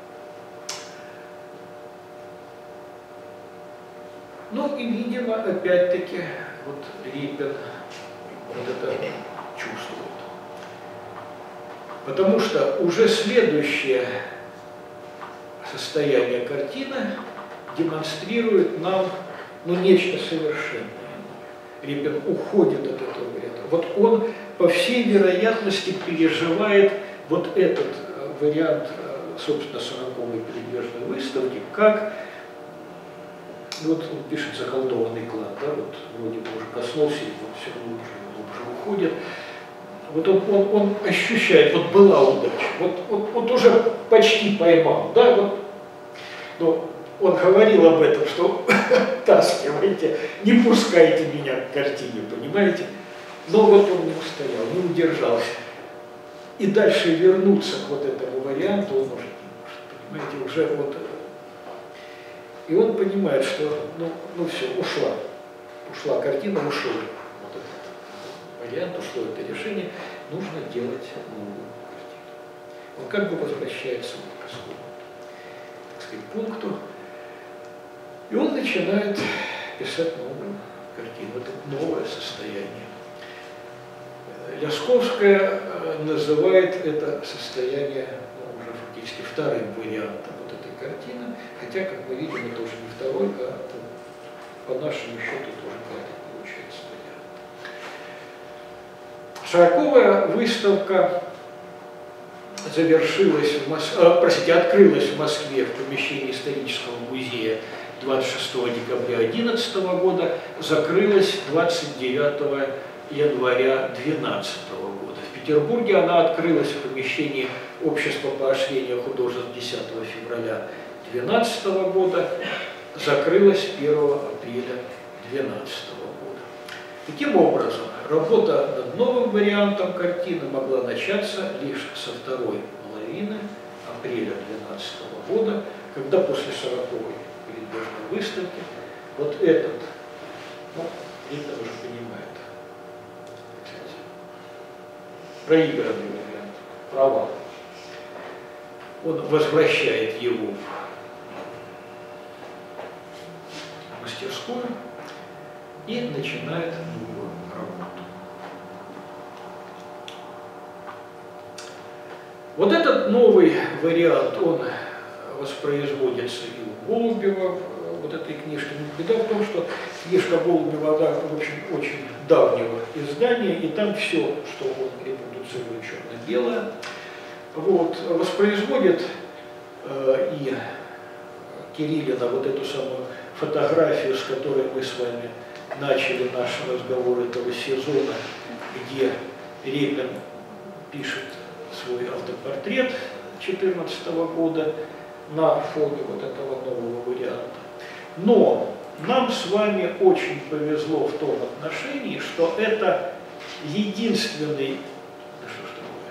S1: Ну и, видимо, опять-таки, вот Репин вот это чувствует. Потому что уже следующее состояние картины демонстрирует нам, ну, нечто совершенное. Репин уходит от этого варианта. Вот он, по всей вероятности, переживает вот этот вариант, собственно, сороковой передвижной выставки, как, вот он пишет «заколдованный клад», да, вот вроде бы уже коснулся, и он все глубже и глубже уходит. Вот он, он, он ощущает, вот была удача, вот, вот, вот уже почти поймал, да, вот, но он говорил об этом, что таскивайте, не пускайте меня к картине, понимаете? Но вот он не устоял, не удержался. И дальше вернуться к вот этому варианту он уже не может, понимаете, уже вот. И он понимает, что, ну, ну все, ушла, ушла картина, ушел. Вариант, ушло это решение, нужно делать новую картину. Он как бы возвращается к своему, так сказать, пункту, и он начинает писать новую картину. Это новое состояние. Лясковская называет это состояние, ну, уже фактически вторым вариантом вот этой картина, хотя, как мы видим, это уже не второй, а по нашему счету тоже пятый получается вариант. Сороковая выставка завершилась в Мос... а, простите, открылась в Москве в помещении исторического музея двадцать шестого декабря две тысячи одиннадцатого года, закрылась двадцать девятого января две тысячи двенадцатого года. В Петербурге она открылась в помещении Общества поощрения художеств десятого февраля две тысячи двенадцатого года, закрылась первого апреля две тысячи двенадцатого года. Таким образом, работа над новым вариантом картины могла начаться лишь со второй половины апреля две тысячи двенадцатого года, когда после сороковой передвижной выставки вот этот, ну, это уже понимает, проигранный вариант, провал, он возвращает его в мастерскую и начинает новую работу. Вот этот новый вариант, он воспроизводится и у Голубева, вот этой книжки. Беда в том, что книжка Голубева, да, в общем, очень давнего издания, и там все, что он репродуцирует, черно-белое. Вот, воспроизводит э, и Кириллина вот эту самую фотографию, с которой мы с вами начали наш разговор этого сезона, где Репин пишет свой автопортрет две тысячи четырнадцатого года на фоне вот этого нового варианта. Но нам с вами очень повезло в том отношении, что это единственный, да что ж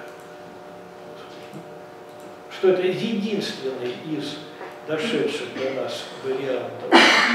S1: такое, что это единственный из дошедших до нас вариантов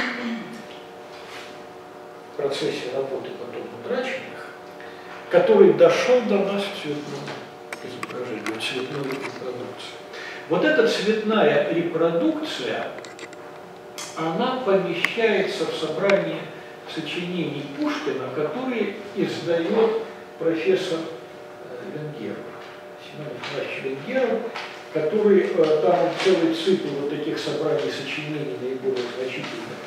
S1: в процессе работы потом утраченных, который дошел до нас в цветном изображении, в цветной репродукции. Вот эта цветная репродукция, она помещается в собрании сочинений Пушкина, которые издает профессор Венгеров, Семен Николаевич Венгеров, который, там целый цикл вот таких собраний сочинений наиболее значительных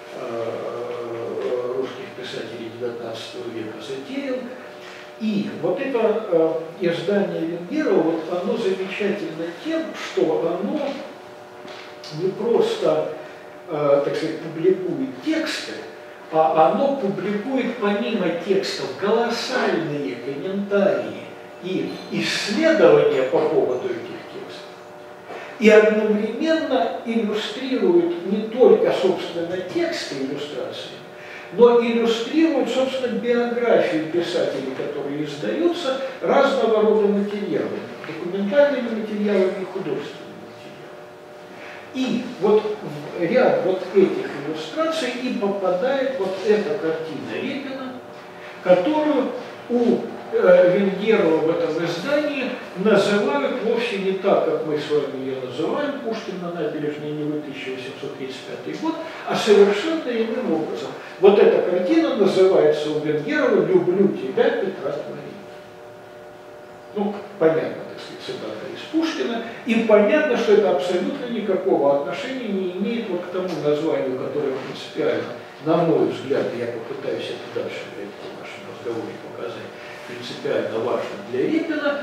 S1: русских писателей девятнадцатого века затеял. И вот это э, издание Венгерова, вот оно замечательно тем, что оно не просто, э, так сказать, публикует тексты, а оно публикует помимо текстов колоссальные комментарии и исследования по поводу этих текстов. И одновременно иллюстрирует не только, собственно, тексты иллюстрации, но иллюстрируют, собственно, биографию писателей, которые издаются, разного рода материалами, документальными материалами и художественными материалами. И вот в ряд вот этих иллюстраций и попадает вот эта картина Репина, которую у э, Венгерова в этом издании называют вовсе не так, как мы с вами ее называем, Пушкин на набережной Невы, тысяча восемьсот тридцать пятый год, а совершенно иным образом. Вот эта картина называется у Венгерова «Люблю тебя, Петра Твоего». Ну, понятно, так сказать, цитата из Пушкина, и понятно, что это абсолютно никакого отношения не имеет вот к тому названию, которое принципиально, на мой взгляд, я попытаюсь это дальше в нашем разговоре показать, принципиально важно для Репина,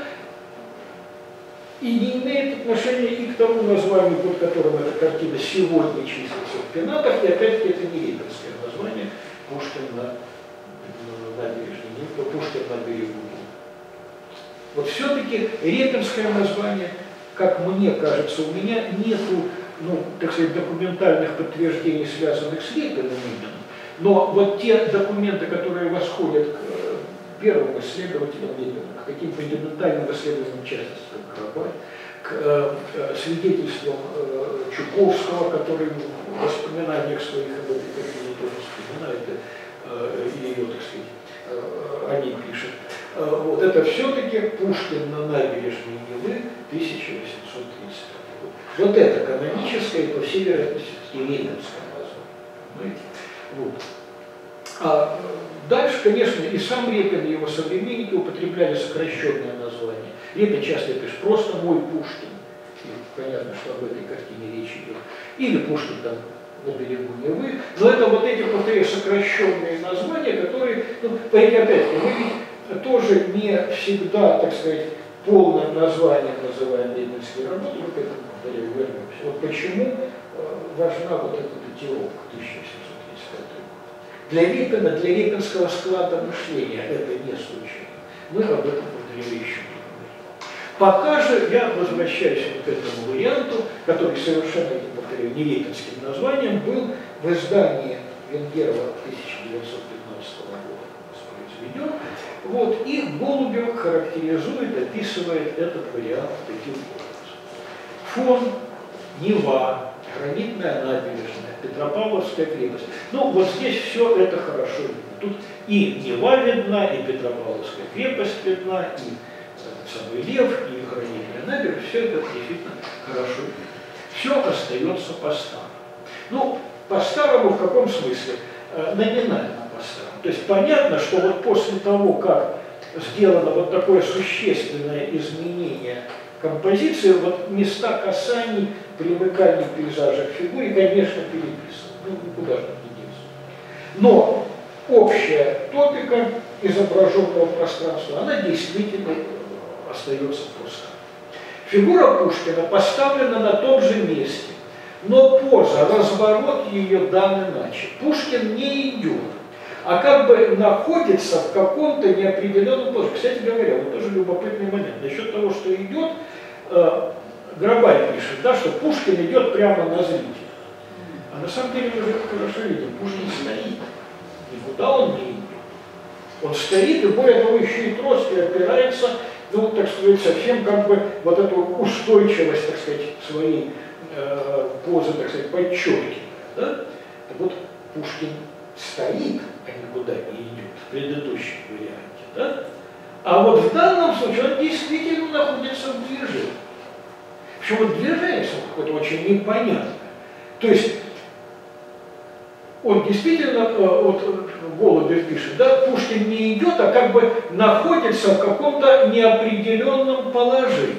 S1: и не имеет отношения и к тому названию, под которым эта картина сегодня числится в пенатах, и опять-таки это не репинское название, Пушкин на набережной Невы, Пушкин на берегу. Вот все-таки репинское название, как мне кажется, у меня нету, ну, так сказать, документальных подтверждений, связанных с Репиным именем, но вот те документы, которые восходят к первым исследователям Репина, к каким-то фундаментальным исследованиям, в частности, как Карабай, к э, свидетельствам э, Чуковского, который в воспоминаниях своих об этой картине тоже вспоминает, э, и ее, так сказать, э, о ней пишет. Э, вот это все-таки Пушкин на набережной Невы, тысяча восемьсот тридцать пятый год. Вот это каноническое, по всей вероятности, репинское название. Вот. А дальше, конечно, и сам Репин, и его современники употребляли сокращенное название. Репин часто пишет просто «Мой Пушкин». понятно, что об этой картине речь идет. Или Пушкин там на берегу Невы. Но это вот эти, повторяю, сокращенные названия, которые, ну, опять-таки, мы ведь тоже не всегда, так сказать, полным названием называем репинские работы, мы к этому, повторяю, вернемся. Вот почему важна вот эта датировка тысяча восемьсот тридцать пятый год. Для Репина, для репинского склада мышления это не случайно. Мы об этом, повторяю, еще не говорим. Пока же я возвращаюсь вот к этому варианту, который совершенно, повторяю, не репинским названием, был в издании Венгерова тысяча девятьсот пятнадцатого года воспроизведен. Вот, и Голубев характеризует, описывает этот вариант таким образом. Фон, Нева, гранитная набережная, Петропавловская крепость. Ну, вот здесь все это хорошо видно. Тут и Нева видна, и Петропавловская крепость видна, и самый Лев, и гранитная набережная. Все это действительно хорошо видно. Все остается по-старому. Ну, по-старому в каком смысле? Э, номинально по-старому. То есть понятно, что вот после того, как сделано вот такое существенное изменение композиции, вот места касаний, примыканий пейзажа к фигуре, конечно, переписаны. Ну, никуда же не деться. Но общая топика изображенного пространства, она действительно остается просто. Фигура Пушкина поставлена на том же месте, но поза, разворот ее дан иначе. Пушкин не идет, а как бы находится в каком-то неопределенном позе. Кстати говоря, вот тоже любопытный момент. Насчет того, что идет, э, Грабарь пишет, да, что Пушкин идет прямо на зрителя. А на самом деле мы хорошо видим, Пушкин стоит. Никуда он не идет. Он стоит, и более того, еще и тростью опирается, ну, так сказать, совсем как бы вот эту устойчивость, так сказать, своей э, позы, так сказать, подчеркивает. Да? Так вот, Пушкин стоит, а никуда не идет в предыдущем варианте. Да? А вот в данном случае он действительно находится в движении. Причем вот движение какое-то очень непонятное. То есть он действительно, вот Голубев пишет, да, Пушкин не идет, а как бы находится в каком-то неопределенном положении.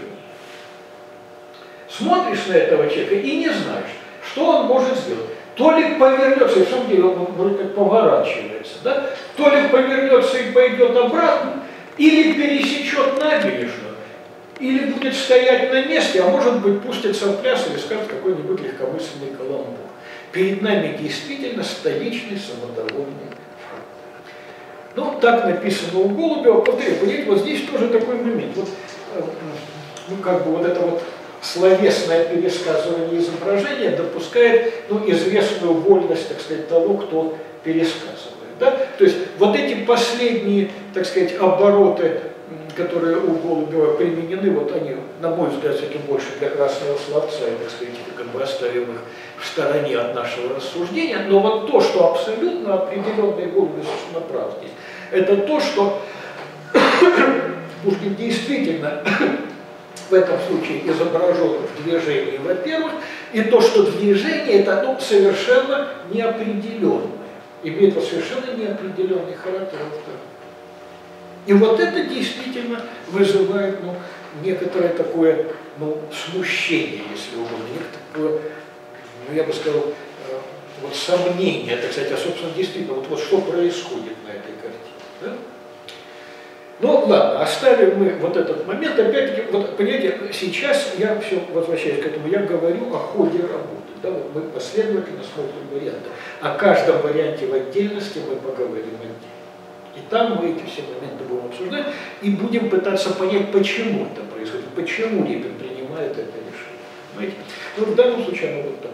S1: Смотришь на этого человека и не знаешь, что он может сделать. То ли повернется, и в самом деле он вроде как поворачивается, да? То ли повернется и пойдет обратно, или пересечет набережную, или будет стоять на месте, а может быть пустится в пляс или скажет какой-нибудь легкомысленный каламбур. Перед нами действительно столичный самодовольный фронт. Ну, так написано у Голубева. Повторю, понимаете, вот здесь тоже такой момент. Вот, ну, как бы вот это вот словесное пересказывание изображения допускает, ну, известную вольность, так сказать, того, кто пересказывает. Да? То есть вот эти последние, так сказать, обороты, которые у Голубева применены, вот они, на мой взгляд, все-таки больше для красного словца, и, так сказать, как бы оставим их в стороне от нашего рассуждения. Но вот то, что абсолютно определенный Голубев, собственно, прав здесь, это то, что Пушкин действительно в этом случае изображен в движении, во-первых, и то, что движение это, ну, совершенно неопределенное, имеет вот совершенно неопределенный характер, во-вторых. И вот это действительно вызывает, ну, некоторое такое, ну, смущение, если угодно, некоторое, ну, я бы сказал, э, вот сомнение, так сказать, а, собственно, действительно, вот, вот что происходит на этой картине. Да? Ну, ладно, оставим мы вот этот момент. Опять-таки, вот, понимаете, сейчас я все возвращаюсь к этому, я говорю о ходе работы. Да, вот мы последовательно смотрим варианты. О каждом варианте в отдельности мы поговорим отдельно. И там мы эти все моменты будем обсуждать и будем пытаться понять, почему это происходит, почему Репин принимает это решение. Понимаете? Ну, в данном случае оно вот такое.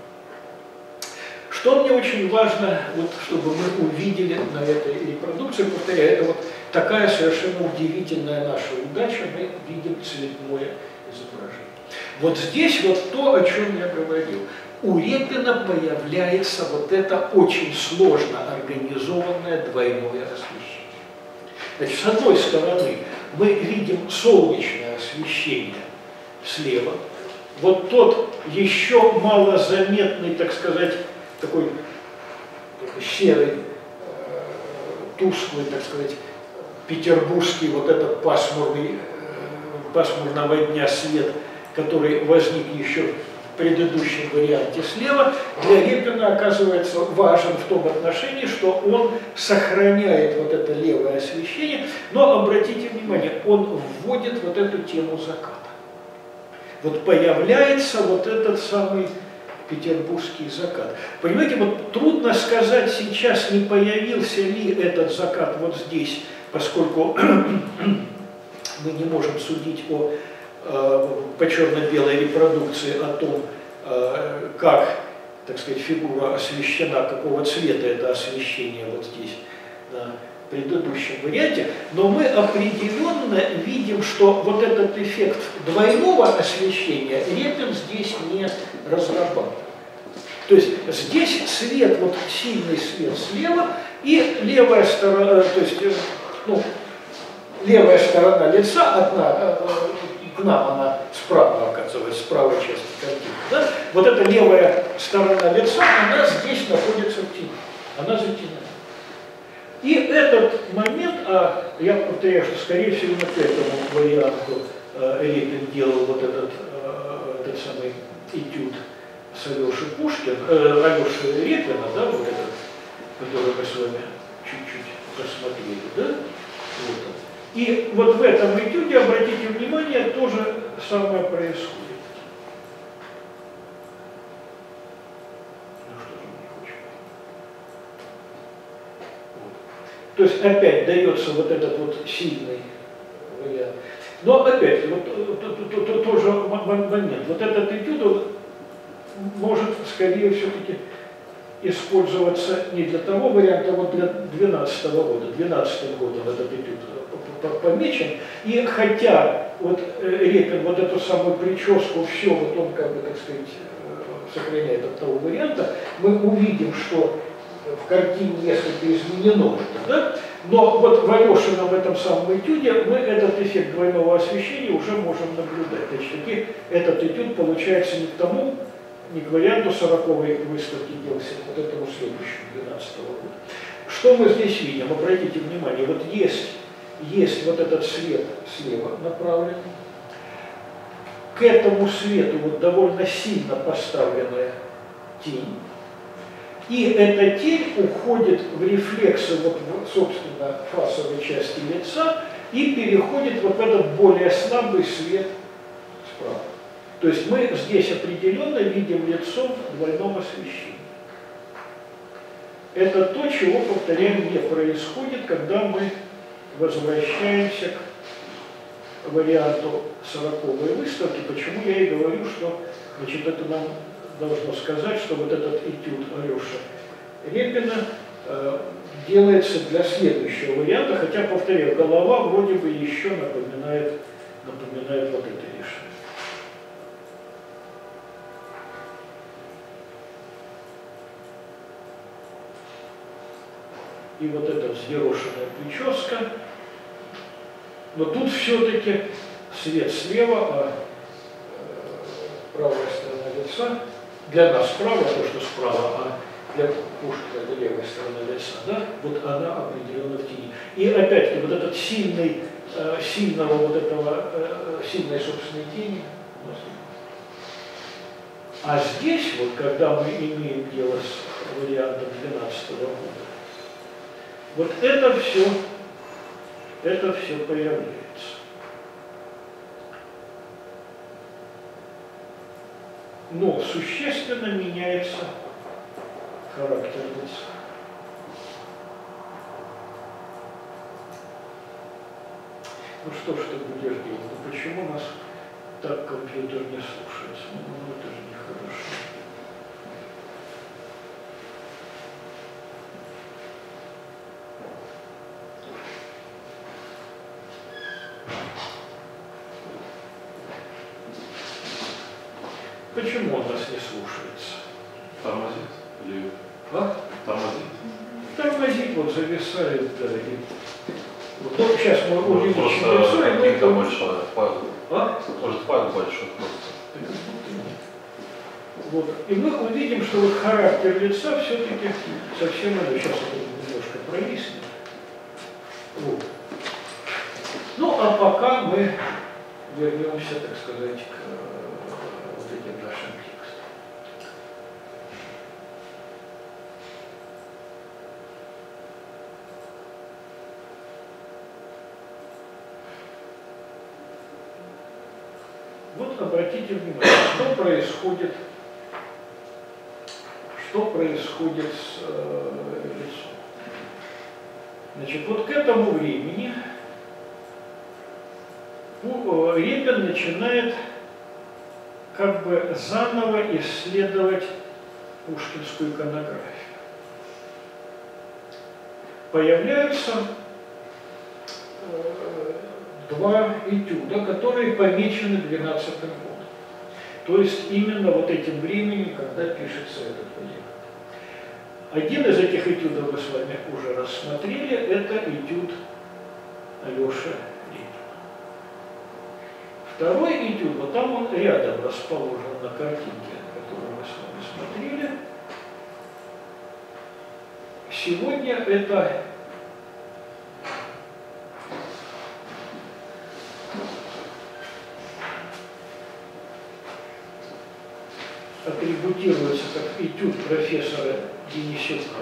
S1: Что мне очень важно, вот, чтобы мы увидели на этой репродукции, повторяю, это вот такая совершенно удивительная наша удача, мы видим цветное изображение. Вот здесь вот то, о чем я говорил. У Репина появляется вот это очень сложно организованное двойное освещение. Значит, с одной стороны, мы видим солнечное освещение слева, вот тот еще малозаметный, так сказать, такой, такой серый, э, тусклый, так сказать, петербургский вот этот пасмурный, э, пасмурного дня свет который возник еще в предыдущем варианте слева, для Репина оказывается важен в том отношении, что он сохраняет вот это левое освещение, но обратите внимание, он вводит вот эту тему заката. Вот появляется вот этот самый петербургский закат. Понимаете, вот трудно сказать сейчас, не появился ли этот закат вот здесь, поскольку мы не можем судить о, э, по черно-белой репродукции о том, э, как, так сказать, фигура освещена, какого цвета это освещение вот здесь, на предыдущем варианте, но мы определенно видим, что вот этот эффект двойного освещения Репин здесь не разрабатывает. То есть здесь свет, вот сильный свет слева, и левая сторона, то есть, ну, левая сторона лица, одна, к нам она справа оказывается, с правой части картины. Да? Вот эта левая сторона лица, она здесь находится в тени, она затенена. И этот момент, а я повторяю, что скорее всего именно к этому варианту э, Репин делал вот этот, э, этот самый этюд с Алешей Пушкин, э, Алешей Репина, да, вот этот, который мы с вами чуть-чуть посмотрели, да? Вот. И вот в этом этюде, обратите внимание, то же самое происходит. То есть опять дается вот этот вот сильный вариант. Но опять, вот тоже момент. Вот этот этюд, он может скорее все-таки использоваться не для того варианта, а вот для двенадцатого года. двенадцатым годом этот этюд помечен. И хотя вот Репин вот эту самую прическу, все, вот он как бы, так сказать, сохраняет от того варианта, мы увидим, что в картине несколько изменено это, да? Но вот в Алешином в этом самом этюде мы этот эффект двойного освещения уже можем наблюдать. Значит, этот этюд получается не к тому, не к варианту сороковой выставки Гелсинг, вот этому следующему, двенадцатого года. Что мы здесь видим? Обратите внимание, вот есть, есть вот этот свет слева направленный, к этому свету вот довольно сильно поставленная тень, и эта тень уходит в рефлексы, вот, собственно, фасовой части лица и переходит вот в этот более слабый свет справа. То есть мы здесь определенно видим лицо в двойном освещении. Это то, чего, повторяю, не происходит, когда мы возвращаемся к варианту сороковой выставки. Почему я и говорю, что, значит, это нам должно сказать, что вот этот этюд Алеши Репина э, делается для следующего варианта, хотя, повторяю, голова вроде бы еще напоминает, напоминает вот это решение. И вот эта взъерошенная прическа, но тут все-таки свет слева, а э, правая сторона лица, для нас справа, то, что справа, а для Пушкина это левая сторона лица, да, вот она определенно в тени. И опять-таки вот этот сильный, э, сильного вот этого, э, сильной собственной тени. А здесь, вот когда мы имеем дело с вариантом двенадцатого года, вот это все, это все появляется. Но существенно меняется характер лица. Ну что ж ты будешь делать? Ну почему нас так компьютер не слушается? Ну это же нехорошо. Почему он нас не слушается?
S2: Тормозит? Или...
S1: А?
S2: Тормозит?
S1: Тормозит, вот зависает, да, и... Вот, ну, сейчас мы увеличим
S2: просто
S1: лицо, и мы...
S2: Просто большой файл.
S1: А?
S2: Может, файл большой просто.
S1: Вот. И мы увидим, что вот характер лица все-таки совсем надо. Сейчас это немножко провиснет. Вот. Ну, а пока мы вернемся, так сказать, к Вот обратите внимание, что происходит, что происходит с э, лицом. Значит, вот к этому времени Репин начинает как бы заново исследовать пушкинскую иконографию. Появляются э, два этюда, которые помечены двенадцатым годом. То есть именно вот этим временем, когда пишется этот поэт. Один из этих этюдов мы с вами уже рассмотрели, это этюд Алеши Репина. Второй этюд, вот там он рядом расположен на картинке, которую мы с вами смотрели. Сегодня это атрибутируется как этюд профессора Денисюка.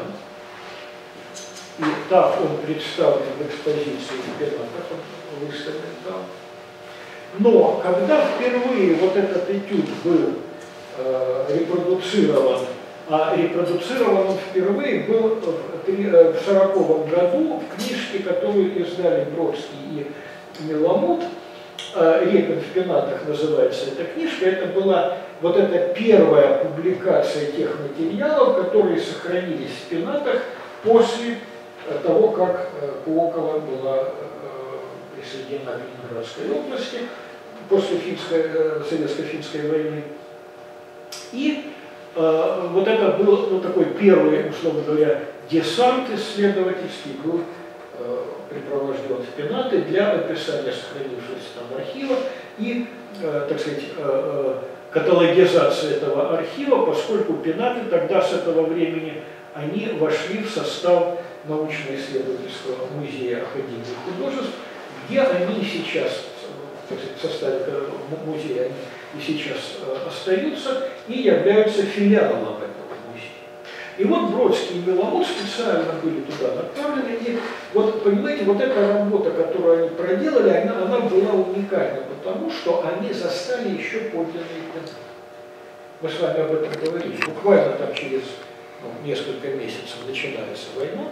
S1: И так он представлен в экспозиции в Пенатах, он выставлен там. Но когда впервые вот этот этюд был э, репродуцирован, а репродуцирован он впервые был в сороковом году в книжке, которую издали Бродский и Меламут, «Репин в Пенатах» называется эта книжка, это была вот эта первая публикация тех материалов, которые сохранились в Пенатах после того, как Куокова была присоединена к Ленинградской области, после советско-финской войны. И э, вот это был ну, такой первый, условно говоря, десант исследовательский, был э, припровожден в Пенаты для описания сохранившегося там архива и, э, так сказать, э, э, каталогизации этого архива, поскольку Пенаты тогда с этого времени они вошли в состав научно-исследовательского музея Академии художеств, где они сейчас, так сказать, в составе музея они и сейчас остаются и являются филиалом этого музея. И вот Бродский и Меламут специально были туда направлены, и вот, понимаете, вот эта работа, которую они проделали, она, она была уникальна, потому что они застали еще подлинные Пенаты. Мы с вами об этом говорили, буквально там через ну, несколько месяцев начинается война.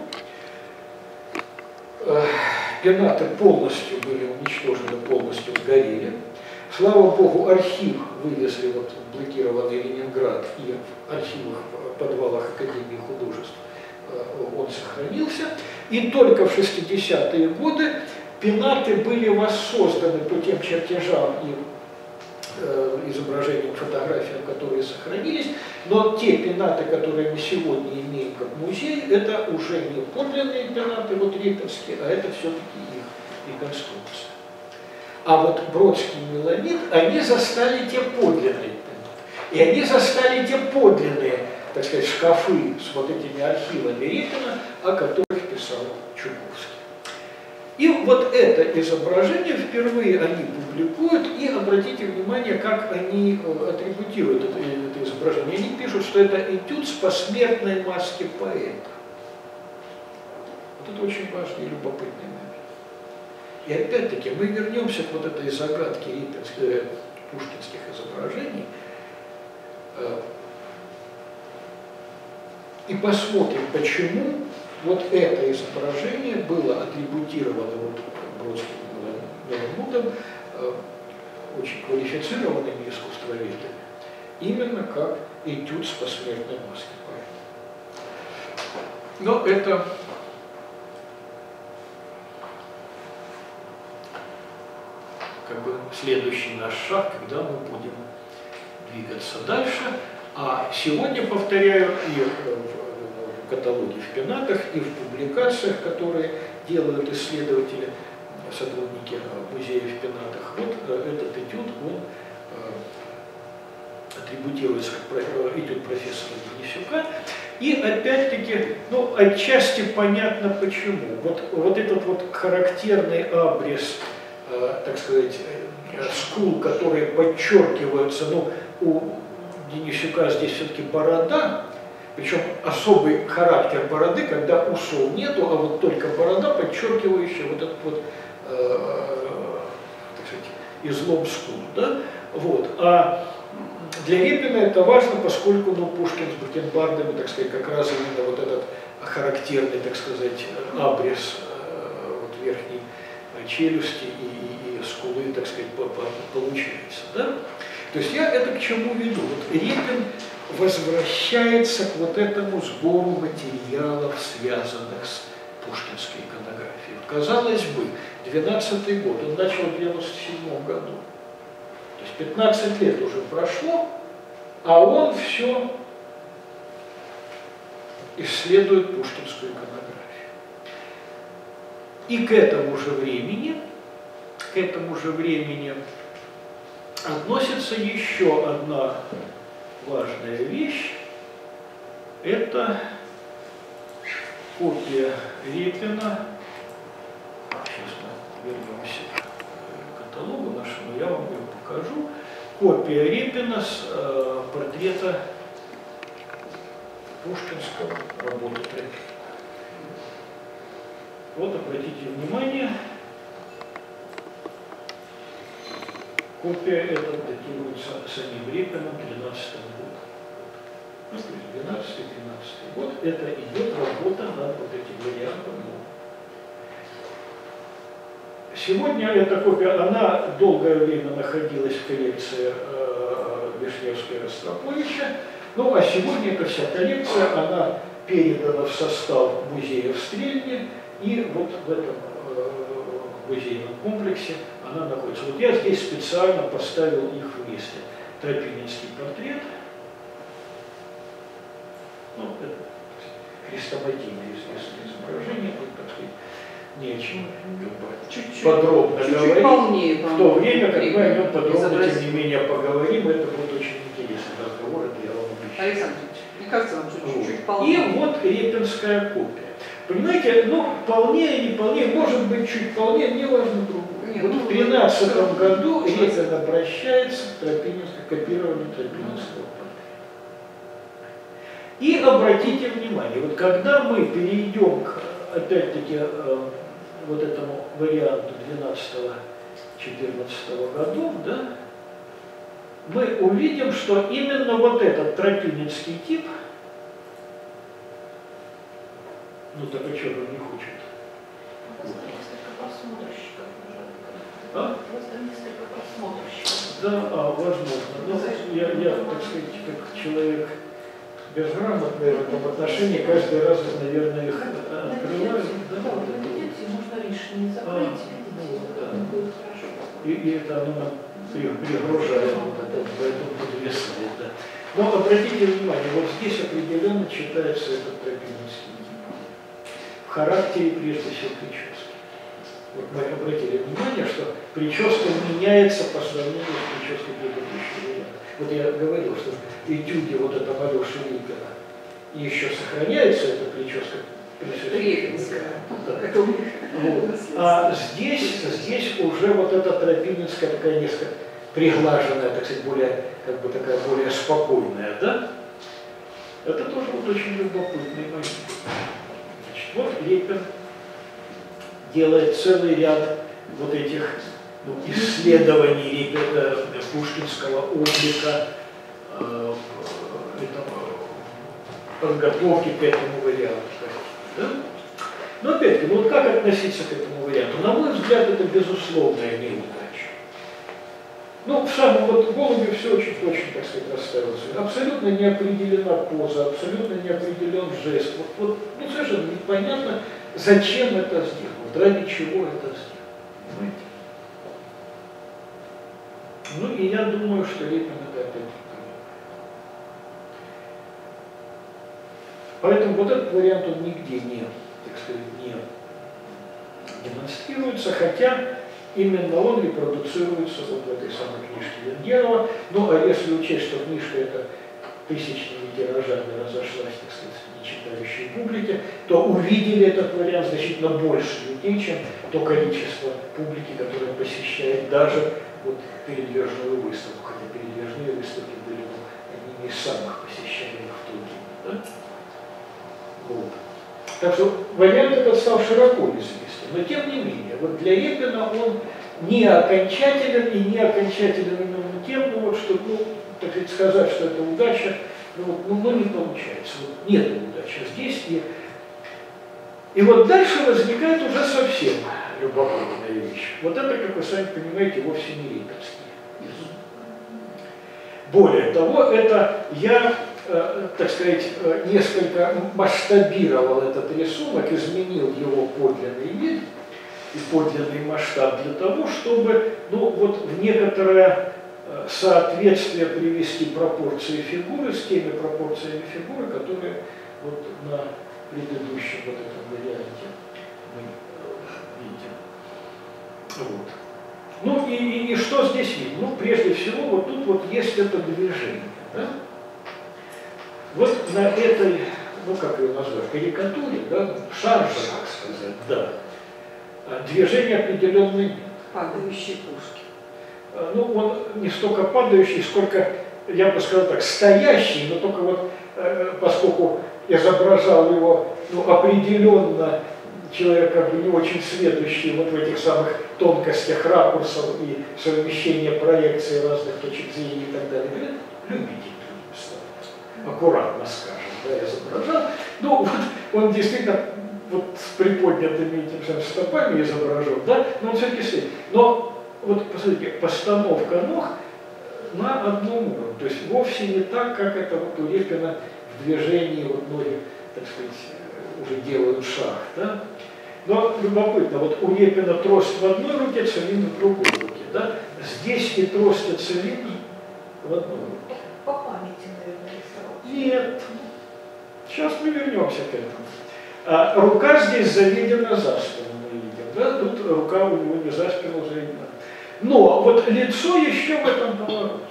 S1: Пенаты полностью были уничтожены, полностью сгорели. Слава Богу, архив вывезли вот, в блокированный Ленинград, и в архивах, в подвалах Академии художеств он сохранился. И только в шестидесятые годы Пенаты были воссозданы по тем чертежам и э, изображениям, фотографиям, которые сохранились. Но те Пенаты, которые мы сегодня имеем как музей, это уже не подлинные Пенаты, вот репинские, а это все-таки их реконструкция. А вот Бродский и Меламид, они застали те подлинные Пенаты. И они застали те подлинные, так сказать, шкафы с вот этими архивами Репина, о которых писал Чуковский. И вот это изображение впервые они публикуют, и обратите внимание, как они атрибутируют это, это изображение. Они пишут, что это этюд с посмертной маски поэта. Вот это очень важный и любопытный момент. И опять-таки мы вернемся к вот этой загадке репинских, пушкинских изображений и посмотрим, почему вот это изображение было атрибутировано вот Бродским и Меламутом, очень квалифицированными искусствоведами, именно как этюд с посмертной маской поэта. Но это как бы следующий наш шаг, когда мы будем двигаться дальше. А сегодня, повторяю, и в каталоге в Пенатах, и в публикациях, которые делают исследователи, сотрудники музея в Пенатах, вот этот этюд, он атрибутируется как этюд профессора Денисюка. И опять-таки, ну, отчасти понятно почему. Вот, вот этот вот характерный абрис, так сказать, скул, которые подчеркиваются, ну, у Денисюка здесь все-таки борода, причем особый характер бороды, когда усов нету, а вот только борода, подчеркивающая вот этот вот, э, так сказать, излом скул, да? Вот. А для Репина это важно, поскольку ну, Пушкин с бакенбардами, так сказать, как раз именно вот этот характерный, так сказать, абрис э, вот, верхней челюсти и, и, и скулы, так сказать, по, по, получается. Да? То есть я это к чему веду? Вот Репин возвращается к вот этому сбору материалов, связанных с пушкинской иконографией. Казалось бы, двенадцатый год, он начал в девяносто седьмом году. То есть пятнадцать лет уже прошло, а он все исследует пушкинскую иконографию. И к этому же времени, к этому же времени относится еще одна важная вещь. Это копия Репина. Сейчас мы вернемся к каталогу нашему, я вам ее покажу. Копия Репина с э, портрета пушкинского, работы Репина. Вот, обратите внимание, копия эта датируется самим Репиным тринадцатым годом. Ну, двенадцатый-тринадцатый год, это идет работа над вот этим вариантом. Сегодня эта копия, она долгое время находилась в коллекции э, Вишневского-Ростроповича, ну а сегодня эта вся коллекция, она передана в состав музея в Стрельне, и вот в этом э, музейном комплексе она находится. Вот я здесь специально поставил их вместе. Тропининский портрет, ну, это хрестоматийное известное изображение, тут, так сказать, не о чем чуть-чуть подробно чуть-чуть говорить. Полнее, в то время, как мы о нем подробно, изобразить. Тем не менее, поговорим, это будет очень интересный разговор, это я вам обещаю.
S3: Александр Ильич, мне кажется, вам чуть-чуть вот. полнее.
S1: И вот репинская копия. Понимаете, ну, полнее, не полнее, может быть, чуть полнее, не важно другое. Нет, вот ну, в тринадцатом году Репин обращается к Тропининскому, копированию Тропининского портрета. И обратите внимание, вот когда мы перейдем к, опять-таки, э, вот этому варианту двенадцатого-четырнадцатого годов, да, мы увидим, что именно вот этот тропининский тип, ну так а что он не хочет? А? Да, а, возможно. Ну, я, я, так сказать, как человек безграмотный в этом отношении, каждый раз, наверное, их открываю. Да, да, вот можно лишнее закрыть. А, ну, да. И, и это оно нам пригружает, поэтому подвесает. Да. Но обратите внимание, вот здесь определенно читается этот тропининский тип. В характере, прежде всего, прически. Вот мы обратили внимание, что прическа меняется по сравнению с прической предыдущего варианта. Вот я говорил, что в этюде вот это Алёши Репина еще сохраняется эта прическа.
S3: Репинская.
S1: Да. Вот. А здесь, здесь уже вот эта тропининская такая несколько приглаженная, так сказать, более, как бы такая более спокойная, да? Это тоже вот очень любопытный момент. Значит, вот Репин делает целый ряд вот этих ну, исследований Репина, пушкинского облика, э, подготовки к этому варианту. Да? Но опять-таки, ну вот как относиться к этому варианту? На мой взгляд, это безусловная неудача. Ну, в самом вот Голубе все очень-очень, так сказать, расставилось. Абсолютно не определена поза, абсолютно не определен жест. Вот, вот, ну, совершенно непонятно, зачем это сделано, ради чего это сделано. Понимаете? Ну, и я думаю, что Репин это опять понимает. Поэтому вот этот вариант, он нигде не, так сказать, не демонстрируется, хотя именно он репродуцируется вот в этой самой книжке Венгерова. Ну, а если учесть, что книжка эта тысячными тиражами разошлась, так сказать, нечитающей публике, то увидели этот вариант значительно больше людей, чем то количество публики, которое посещает даже вот передвижную выставку, хотя передвижные выставки были ну, одними из самых посещаемых в то время. Да? Вот. Так что вариант этот стал широко известен, но тем не менее, вот для Репина он не окончателен и не окончателен именно тем, ну вот, что, ну, так сказать, сказать, что это удача, ну, вот, ну, ну не получается, вот, нет удачи здесь. И, и вот дальше возникает уже совсем любопытная вещь. Вот это, как вы сами понимаете, вовсе не рейтерский язык. Более того, это я, э, так сказать, э, несколько масштабировал этот рисунок, изменил его подлинный вид и подлинный масштаб для того, чтобы, ну, вот в некоторое э, соответствие привести пропорции фигуры с теми пропорциями фигуры, которые вот на предыдущем вот этом варианте мы э, видим. Вот. Ну и, и, и что здесь видно? Ну, прежде всего, вот тут вот есть это движение. Да? Вот на этой, ну как ее назвать, карикатуре, да, шарже, так сказать, да, движение определенное нет.
S3: Падающие пушки.
S1: Ну, он не столько падающий, сколько, я бы сказал так, стоящий, но только вот, поскольку изображал его, ну, определенно человек как бы не очень сведущий вот в этих самых тонкостях ракурсов и совмещения проекций разных точек зрения и так далее, любитель, аккуратно скажем, да, изображал. Ну, вот он действительно вот с приподнятыми этим самым стопами изображен, да, но он все-таки стоит. Но вот, посмотрите, постановка ног на одном уровне, то есть вовсе не так, как это вот у Репина в движении, вот ноги, так сказать, уже делают шаг, да. Но любопытно, вот у Репина трость в одной руке, цилиндр в другой руке, да. Здесь и трость, и цилиндр в одной руке.
S4: По памяти, наверное, рисовал.
S1: Нет. Сейчас мы вернемся к этому. А, рука здесь заведена за спину, мы видим, да? Тут рука у него не за спину заведена. Но вот лицо еще в этом повороте.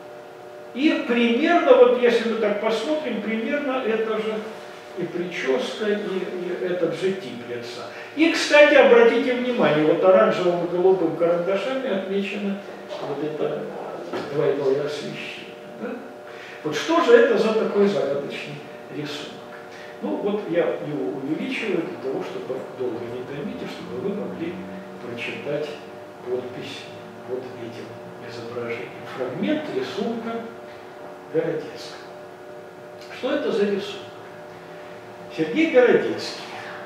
S1: И примерно, вот если мы так посмотрим, примерно это же и прическа, и, и этот же тип лица. И, кстати, обратите внимание, вот оранжевым и голубым карандашами отмечено вот это двойное освещение. Да? Вот что же это за такой загадочный рисунок? Ну, вот я его увеличиваю для того, чтобы долго не томите, чтобы вы могли прочитать подпись под этим изображением. Фрагмент рисунка Городецкого. Что это за рисунок? Сергей Городецкий.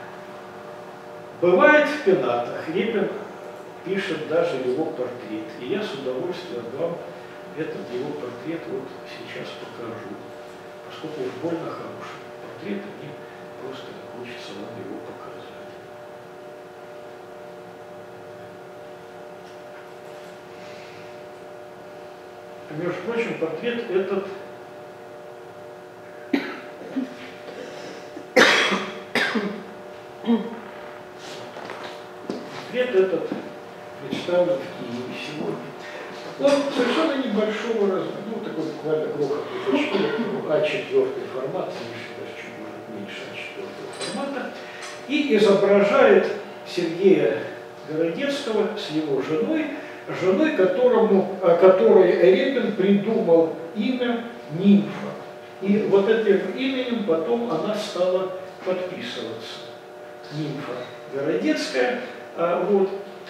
S1: Бывает в пенатах, Репин пишет даже его портрет. И я с удовольствием вам этот его портрет вот сейчас покажу. Поскольку уж больно хороший портрет, мне просто хочется вам его показать. Между прочим, портрет этот портрет этот представлен в Киеве сегодня. Он совершенно небольшого размера, ну такой буквально крохотный почти, ну, а четыре формат, даже чуть меньше а четыре формата, и изображает Сергея Городецкого с его женой, женой, которому, которой Репин придумал имя Нимфа. И вот этим именем потом она стала подписываться. Нимфа Городецкая. А, вот.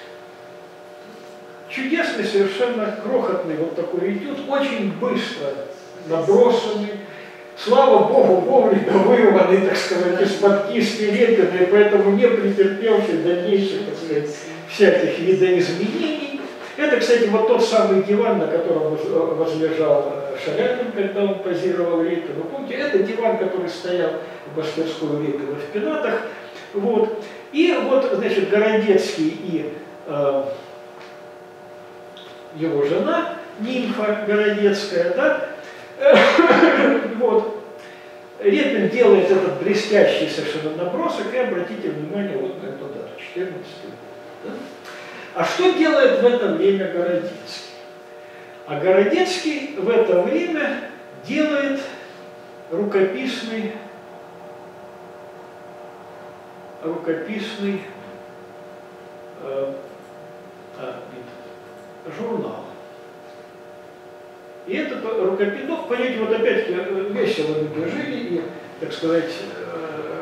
S1: Чудесный, совершенно крохотный вот такой этюд, очень быстро набросанный, слава Богу, вовремя вырванный, так сказать, из-под кисти Репина, и поэтому не претерпевший дальнейших, так сказать, всяких видоизменений. Это, кстати, вот тот самый диван, на котором возлежал Шаляпин, когда он позировал Репину. Помните, это диван, который стоял в мастерской Репина в пенатах. Вот. И вот, значит, Городецкий и э, его жена, Нимфа Городецкая, да, вот. Репин делает этот блестящий совершенно набросок, и обратите внимание вот на эту дату, четырнадцатый год. Да? А что делает в это время Городецкий? А Городецкий в это время делает рукописный, рукописный э, а, журнал. И этот рукописный, ну, понимаете, вот опять-таки весело мы жили и, так сказать,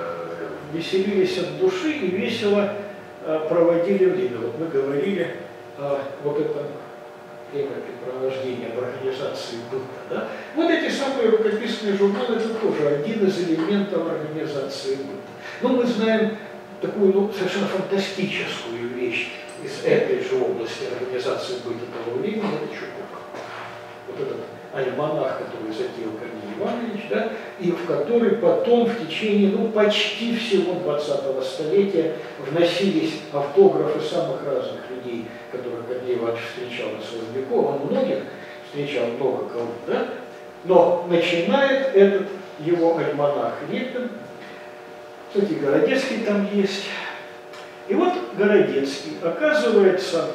S1: веселились от души и весело проводили время. Вот мы говорили а, вот это времяпрепровождение в организации быта. Да? Вот эти самые рукописные журналы, это тоже один из элементов организации быта. Но мы знаем такую ну, совершенно фантастическую вещь из этой же области организации быта того времени, это Чукотка. Вот этот альманах, который затеял Корней Иванович, да, и в который потом в течение ну, почти всего двадцатого столетия вносились автографы самых разных людей, которых Корней Иванович встречал на своем веку. Он многих встречал, много кого, да? Но начинает этот его альманах Репин. Кстати, Городецкий там есть. И вот Городецкий, оказывается,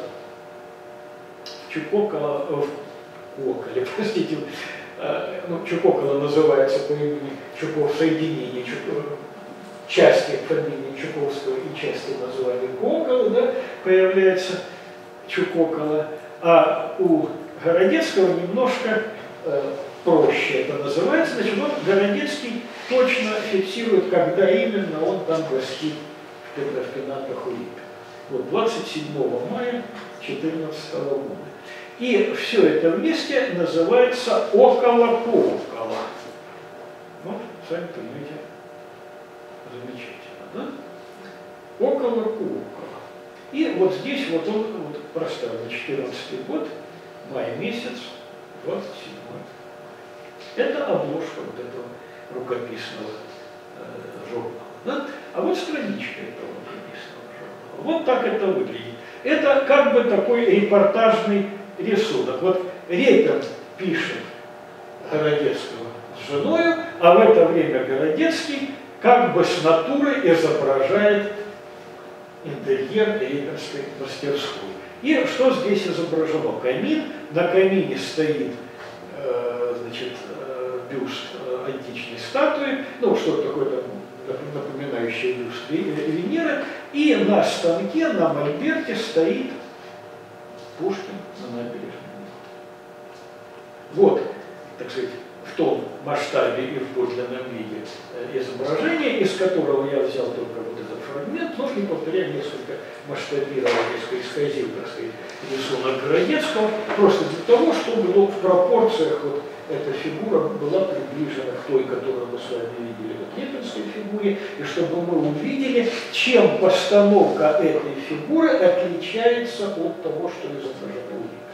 S1: в Чукоколо, в Коколе, простите, ну, Чукоколо называется по имени Чуков, соединение Чуков, части фамилии Чуковского и части названия Кокола, да, появляется Чукоколо, а у Городецкого немножко э, проще это называется. Значит, вот Городецкий точно фиксирует, когда именно он там гостит в петрофинатах у Репина. Вот двадцать седьмого мая две тысячи четырнадцатого года. И все это вместе называется «Около Колокола». Ну, сами понимаете, замечательно, да? «Около Колокола». И вот здесь вот он вот проставлен четырнадцатый год, май месяц, двадцать седьмой. Это обложка вот этого рукописного э, журнала. Да? А вот страничка этого рукописного журнала. Вот так это выглядит. Это как бы такой репортажный рисунок. Вот Репин пишет Городецкого с женой, а в это время Городецкий как бы с натуры изображает интерьер Репинской мастерской. И что здесь изображено? Камин. На камине стоит э, значит, э, бюст э, античной статуи, ну что-то такое там, напоминающее бюст Венеры, и на станке, на мольберте стоит Пушкин на набережной. Вот, так сказать, в том масштабе и в подлинном виде изображение, из которого я взял только вот этот фрагмент, но не повторяю, несколько масштабировал, несколько исказил, так сказать, рисунок Городецкого, просто для того, чтобы ну, в пропорциях вот эта фигура была приближена к той, которую мы с вами видели в Репинской фигуре, и чтобы мы увидели, чем постановка этой фигуры отличается от того, что изображено у Репина.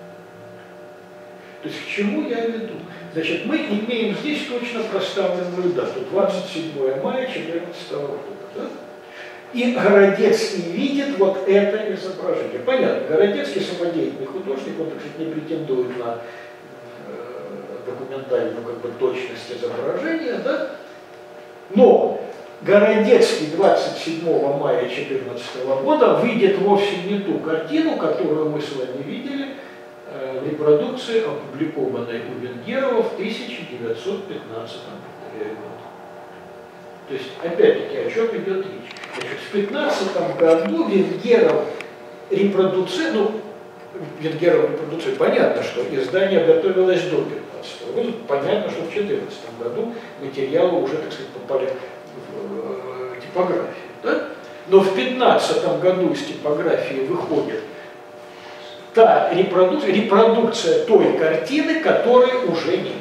S1: То есть к чему я веду? Значит, мы имеем здесь точно проставленную дату, двадцать седьмое мая две тысячи четырнадцатого года. Да? И Городецкий видит вот это изображение. Понятно, Городецкий самодеятельный художник, он, так сказать, не претендует на документальную как бы, точность изображения, да? Но Городецкий двадцать седьмого мая две тысячи четырнадцатого года видит вовсе не ту картину, которую мы с вами видели э, в репродукции, опубликованной у Венгерова в тысяча девятьсот пятнадцатом году. То есть, опять-таки, о чем идет речь? Значит, в пятнадцатом году Венгеров репродуцию, ну, Венгеров репродуцию, понятно, что издание готовилось до пятнадцатого года, понятно, что в четырнадцатом году материалы уже, так сказать, попали в, в типографию. Да? Но в пятнадцатом году из типографии выходит та репродукция, репродукция той картины, которой уже нет.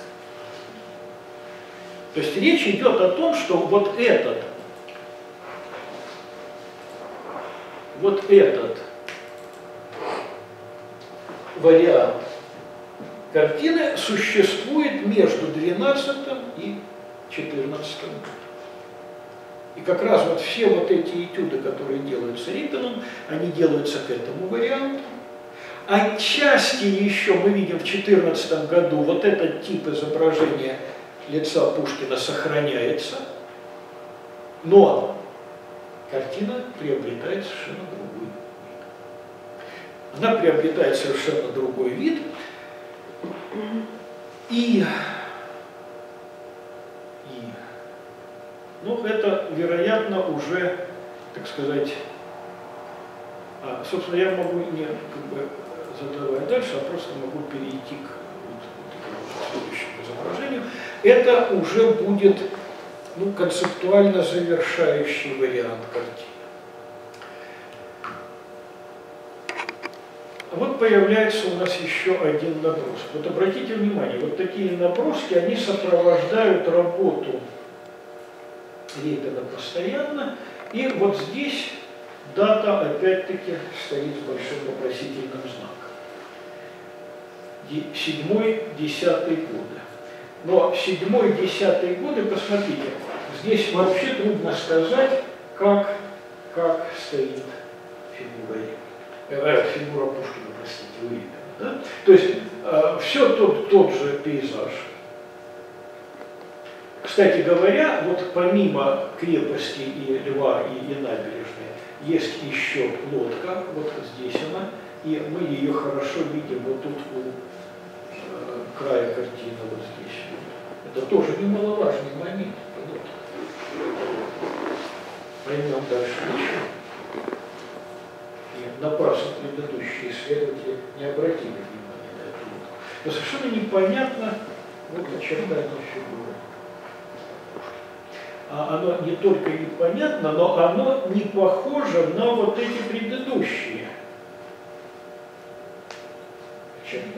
S1: То есть речь идет о том, что вот этот, вот этот вариант картины существует между двенадцатым и четырнадцатым годом. И как раз вот все вот эти этюды, которые делаются Репиным, они делаются к этому варианту. Отчасти еще мы видим в четырнадцатом году вот этот тип изображения лица Пушкина сохраняется, но картина приобретает совершенно другой вид. Она приобретает совершенно другой вид, и, и ну, это, вероятно, уже, так сказать, а, собственно, я могу не как бы, задавать дальше, а просто могу перейти к вот, вот следующему изображению. Это уже будет ну, концептуально завершающий вариант картины. вот появляется у нас еще один наброс. Вот обратите внимание, вот такие наброски, они сопровождают работу Репина постоянно. И вот здесь дата опять-таки стоит с большим вопросительным знаком. Седьмой, десятый годы. Но седьмой, десятый годы, посмотрите, здесь вообще трудно сказать, как, как стоит фигура Репина. Э, фигура Пушкина, простите, у Репина. Да? То есть э, все тот, тот же пейзаж. Кстати говоря, вот помимо крепости и льва и, и набережной, есть еще лодка, вот здесь она, и мы ее хорошо видим вот тут у э, края картины, вот здесь. Это тоже немаловажный момент. Вот. Поймем дальше еще. И напрасно предыдущие исследователи не обратили внимания на эту лодку. Но совершенно непонятно вот очертание фигуры. А оно не только непонятно, но оно не похоже на вот эти предыдущие очертания.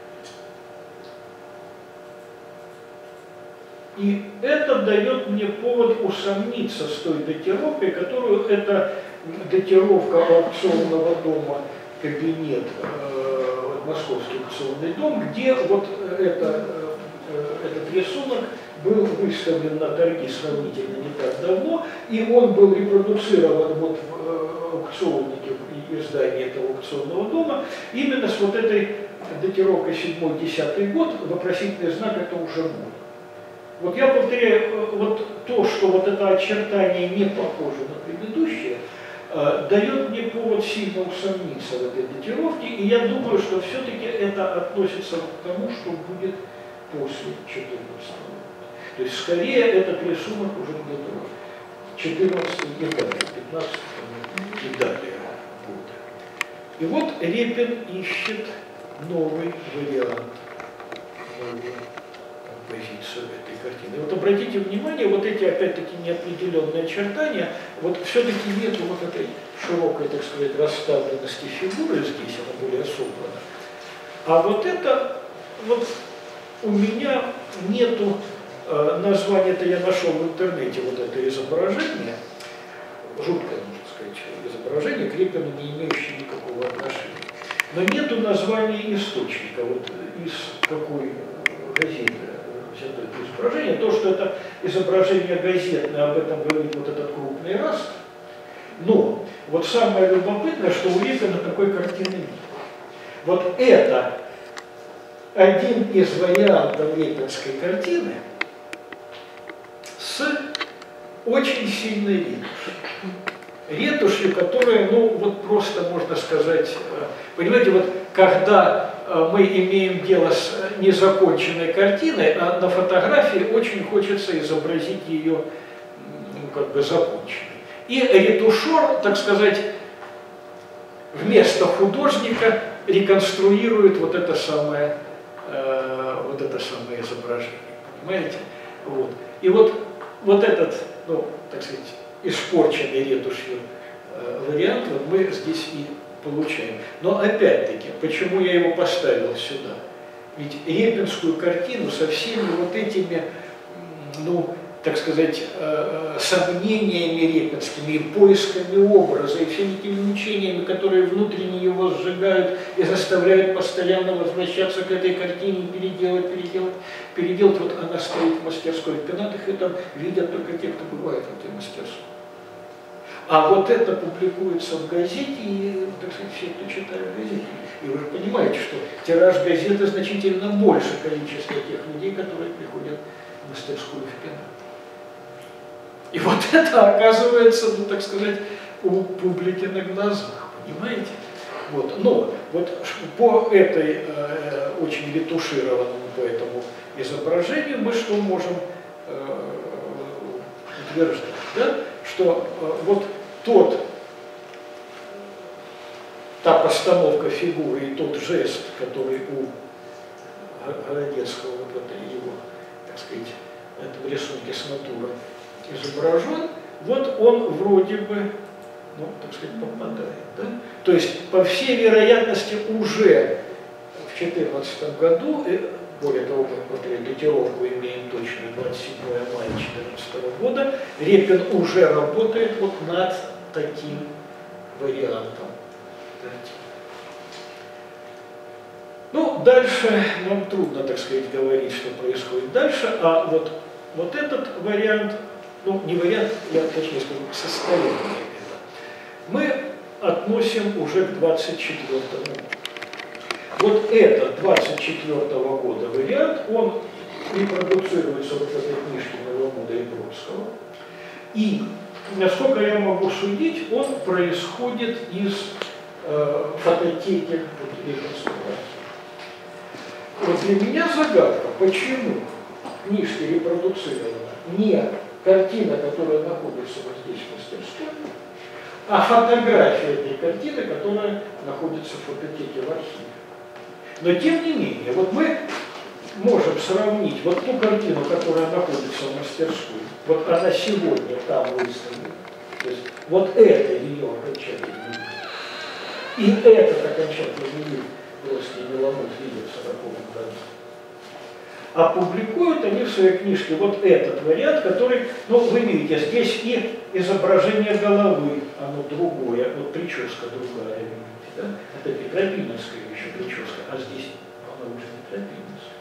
S1: И это дает мне повод усомниться с той датировкой, которую эта датировка аукционного дома «Кабинет», э, московский аукционный дом, где вот это, э, этот рисунок был выставлен на торги сравнительно не так давно, и он был репродуцирован вот в аукционнике и издании этого аукционного дома именно с вот этой датировкой седьмой-десятый год, вопросительный знак это уже мой. Вот я повторяю, вот то, что вот это очертание не похоже на предыдущее, дает мне повод сильно усомниться в этой датировке, и я думаю, что все-таки это относится к тому, что будет после четырнадцатого года. То есть, скорее, этот рисунок уже где-то четырнадцатый и далее, пятнадцатый и далее года. И вот Репин ищет новый вариант, новую композицию этой картины. Вот обратите внимание, вот эти, опять-таки, неопределенные очертания, вот все-таки нету вот этой широкой, так сказать, расставленности фигуры, здесь она более собрана. А вот это, вот у меня нету, э, название-то я нашел в интернете, вот это изображение, жуткое, можно сказать, изображение, к Репину не имеющее никакого отношения. Но нету названия источника, вот из какой газеты взято это изображение. То, что это изображение газетное, об этом говорит вот этот крупный раст. Но вот самое любопытное, что у Репина такой картины нет. Вот это один из вариантов репинской картины с очень сильной ретушью. Ретушью, которая, ну, вот просто можно сказать, понимаете, вот когда мы имеем дело с незаконченной картиной, а на фотографии очень хочется изобразить ее, ну, как бы законченной. И ретушер, так сказать, вместо художника реконструирует вот это самое, э, вот это самое изображение, понимаете? Вот. И вот, вот этот, ну, так сказать, испорченный ретушью э, вариант вот мы здесь и получаем. Но опять-таки, почему я его поставил сюда? Ведь репинскую картину со всеми вот этими, ну, так сказать, э, сомнениями репинскими, и поисками образа, и всеми этими мучениями, которые внутренне его сжигают и заставляют постоянно возвращаться к этой картине, переделать, переделать, переделать. Вот она стоит в мастерской. В пенатах это видят только те, кто бывает в этой мастерской. А вот это публикуется в газете, и, так сказать, все, кто читает газеты. И вы же понимаете, что тираж газеты значительно больше количества тех людей, которые приходят в мастерскую в Пенат. И вот это оказывается, ну, так сказать, у публики на глазах, понимаете? Вот. Но вот по этой э, очень ретушированному по этому изображению мы что можем э, утверждать, да? Что э, вот тот, та постановка фигуры и тот жест, который у Городецкого, вот это его, так сказать, это в рисунке с натуры изображен, вот он вроде бы ну, так сказать, попадает. Да? То есть, по всей вероятности, уже в две тысячи четырнадцатом году, более того, мы вот датировку имеем точно двадцать седьмое мая две тысячи четырнадцатого года, Репин уже работает вот над таким вариантом. Ну, дальше нам трудно, так сказать, говорить, что происходит дальше, а вот, вот этот вариант, ну, не вариант, я точнее скажу, состояние это, мы относим уже к двадцать четвёртому году. Вот этот двадцать четвёртого года вариант, он репродуцируется вот в этой книжке Новомуда и Бродского. И, насколько я могу судить, он происходит из э, фототеки вот, реконструкции. Вот для меня загадка, почему в книжке репродуцирована не картина, которая находится вот здесь в мастерской, а фотография этой картины, которая находится в фототеке в архиве. Но тем не менее, вот мы можем сравнить вот ту картину, которая находится в мастерской, вот она сегодня там выставлена, то есть вот это ее окончательный вид, и этот окончательный вид Бродский и Миламут видят в сороковом году. Опубликуют они в своей книжке вот этот вариант, который, ну, вы видите, здесь и изображение головы, оно другое, вот прическа другая, видите, да? Это Петропиновская еще прическа, а здесь она уже Петропиновская.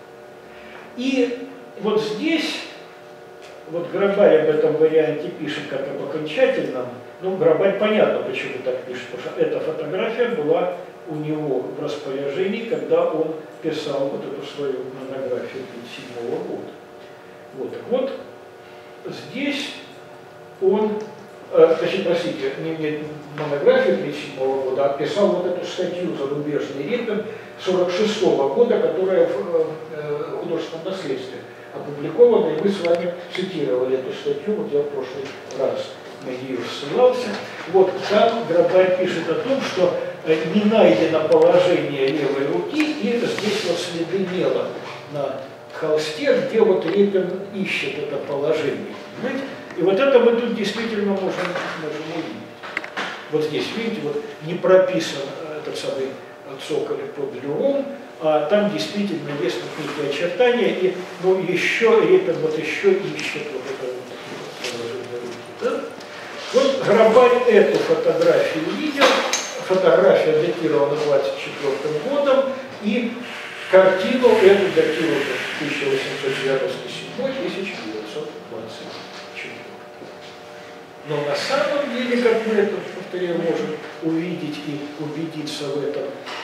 S1: И вот здесь, вот Грабарь об этом варианте пишет как об окончательном, ну, Грабарь понятно, почему так пишет, потому что эта фотография была у него в распоряжении, когда он писал вот эту свою монографию тысяча девятьсот тридцать седьмого года. Вот, так вот, здесь он, э, точнее, простите, не, не монографию тысяча девятьсот тридцать седьмого года, а писал вот эту статью «Зарубежный Репин» сорок шестого года, которая в э, художественном наследстве опубликована, и мы с вами цитировали эту статью, вот я в прошлый раз на нее ссылался. Вот там Грабарь пишет о том, что не найдено положение левой руки, и здесь вот следы мела на холсте, где вот Репин ищет это положение. Понимаете? И вот это мы тут действительно можем, можем увидеть. Вот здесь, видите, вот не прописан этот самый цоколь под люром, а там действительно есть какие-то очертания, и ну, еще Репин вот еще ищет вот это вот положение руки. Да? Вот Грабарь эту фотографию видел, фотография датирована двадцать четвёртым годом, и картину эту датирована тысяча восемьсот девяносто седьмой — тысяча девятьсот двадцать четвёртый. Но на самом деле, как мы это, повторяю, можем увидеть и убедиться в этом,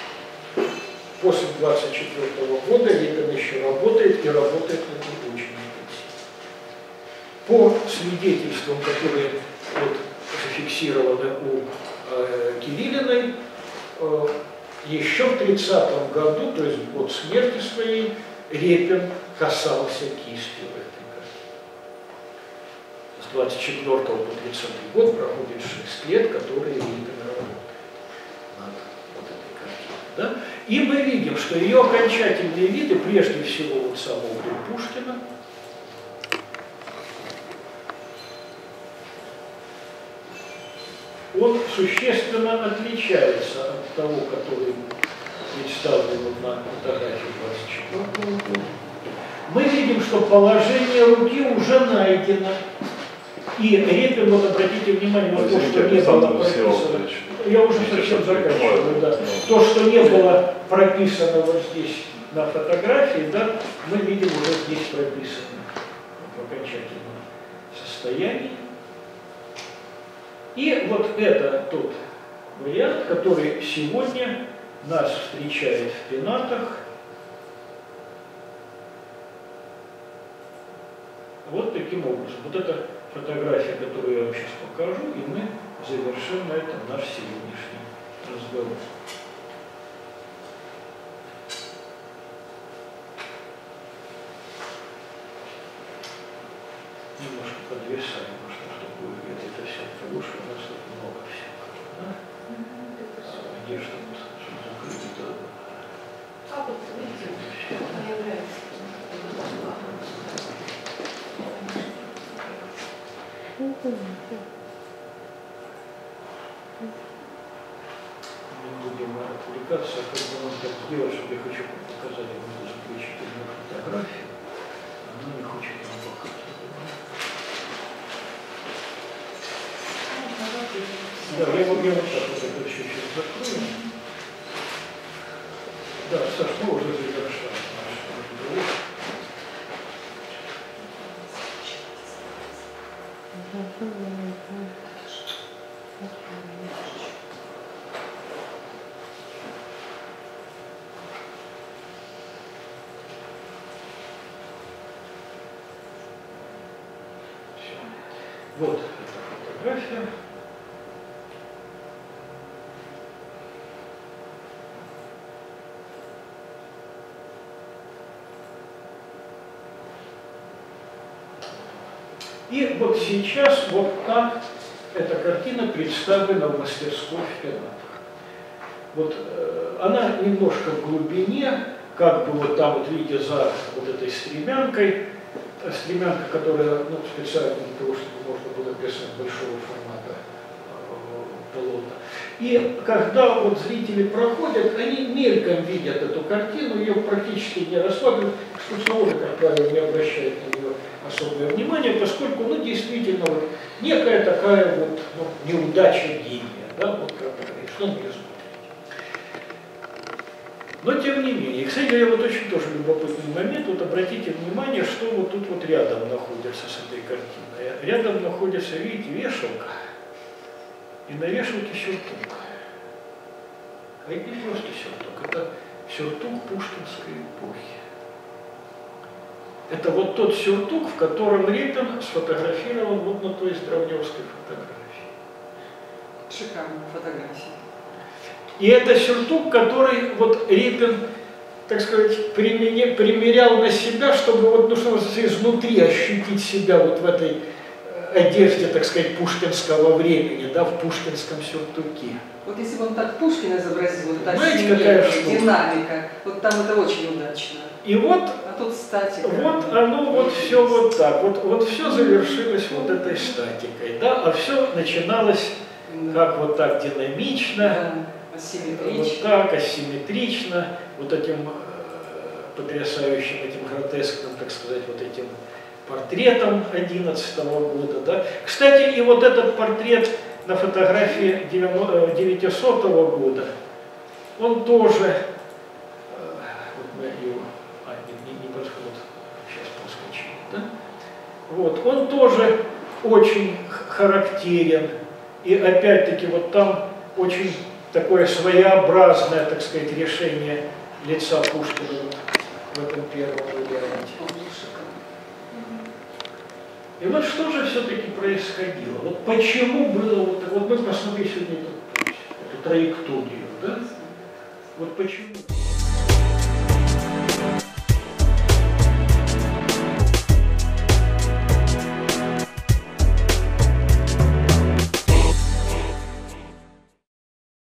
S1: после двадцать четвёртого года Репин еще работает, и работает это очень интенсивно. По свидетельствам, которые вот зафиксированы у э, Кириллиной, э, еще в тридцатом году, то есть в год смерти своей, Репин касался кистью этой картины. С двадцать четвёртого по тридцатый год проходит шесть лет, которые Репин работает над вот этой картиной. Да? И мы видим, что ее окончательные виды, прежде всего вот самого Пушкина, он существенно отличается от того, который представлен вот на фотографии двадцать четвёртого года. Мы видим, что положение руки уже найдено. И Репин, вот обратите внимание на то, что не было прописано. Я уже совсем заканчиваю, да. То, что не было прописано вот здесь на фотографии, да, мы видим уже здесь прописано в окончательном состоянии. И вот это тот вариант, который сегодня нас встречает в пенатах. Вот таким образом. Вот эта фотография, которую я вам сейчас покажу, и мы завершим на этом наш сегодняшний разговор. Немножко подвисаем, потому что, чтобы вы видели это все лучше, у нас тут много всего. Да? А где что тут, чтобы закрыть это?
S4: А вот видите, появляется.
S1: пытаться как бы вот так сделать, чтобы я хочу показать вам эту заключительную фотографию. Она не хочет нам показывать. Да, я вот, я вот так вот это еще сейчас закрою. Да, Саш, мы уже завершаем наш разговор. Все. Вот эта фотография. И вот сейчас вот так эта картина представлена в мастерской в Пенатах. Вот э, она немножко в глубине, как бы вот там, вот видите, за вот этой стремянкой, стремянка, которая ну, специально для того, чтобы можно было писать большого формата э, полотна. И когда вот зрители проходят, они мельком видят эту картину, ее практически не рассматривают, экскурсоводы, как правило, не обращают на нее особое внимание, поскольку, ну, действительно, вот, некая такая вот ну, неудача гения, да, вот как говорит, что мне смотреть. Но тем не менее, и, кстати говоря, вот очень тоже любопытный момент, вот обратите внимание, что вот тут вот рядом находится с этой картиной. Рядом находится, видите, вешалка, и на вешалке сюртук. А это не просто сюртук, это сюртук пушкинской эпохи. Это вот тот сюртук, в котором Репин сфотографировал вот на той Здравневской фотографии.
S3: Шикарная фотография.
S1: И это сюртук, который вот Репин, так сказать, примерял на себя, чтобы вот, ну, что изнутри ощутить себя вот в этой одежде, так сказать, пушкинского времени, да, в пушкинском сюртуке.
S3: Вот если бы он так Пушкина изобразил, вот та
S1: Знаете, какая
S3: динамика, вот там это очень удачно.
S1: И вот,
S3: А тут статика.
S1: вот оно вот все вот так, вот, вот все завершилось вот этой статикой, да, а все начиналось
S3: Да.
S1: как вот так динамично,
S3: Да.
S1: вот
S3: Асимметрично.
S1: так асимметрично, вот этим э, потрясающим, этим гротескным, так сказать, вот этим портретом одиннадцатого года, да. Кстати, и вот этот портрет на фотографии девятисотого года, он тоже, э, вот мы его, а, не, не, не подход, сейчас проскочил, да? Вот, он тоже очень характерен, и опять-таки вот там очень такое своеобразное, так сказать, решение лица Пушкина в этом первом варианте. И вот что же все-таки происходило? Вот почему было вот так? Вот мы посмотрели сегодня эту, эту траекторию, да? Вот почему?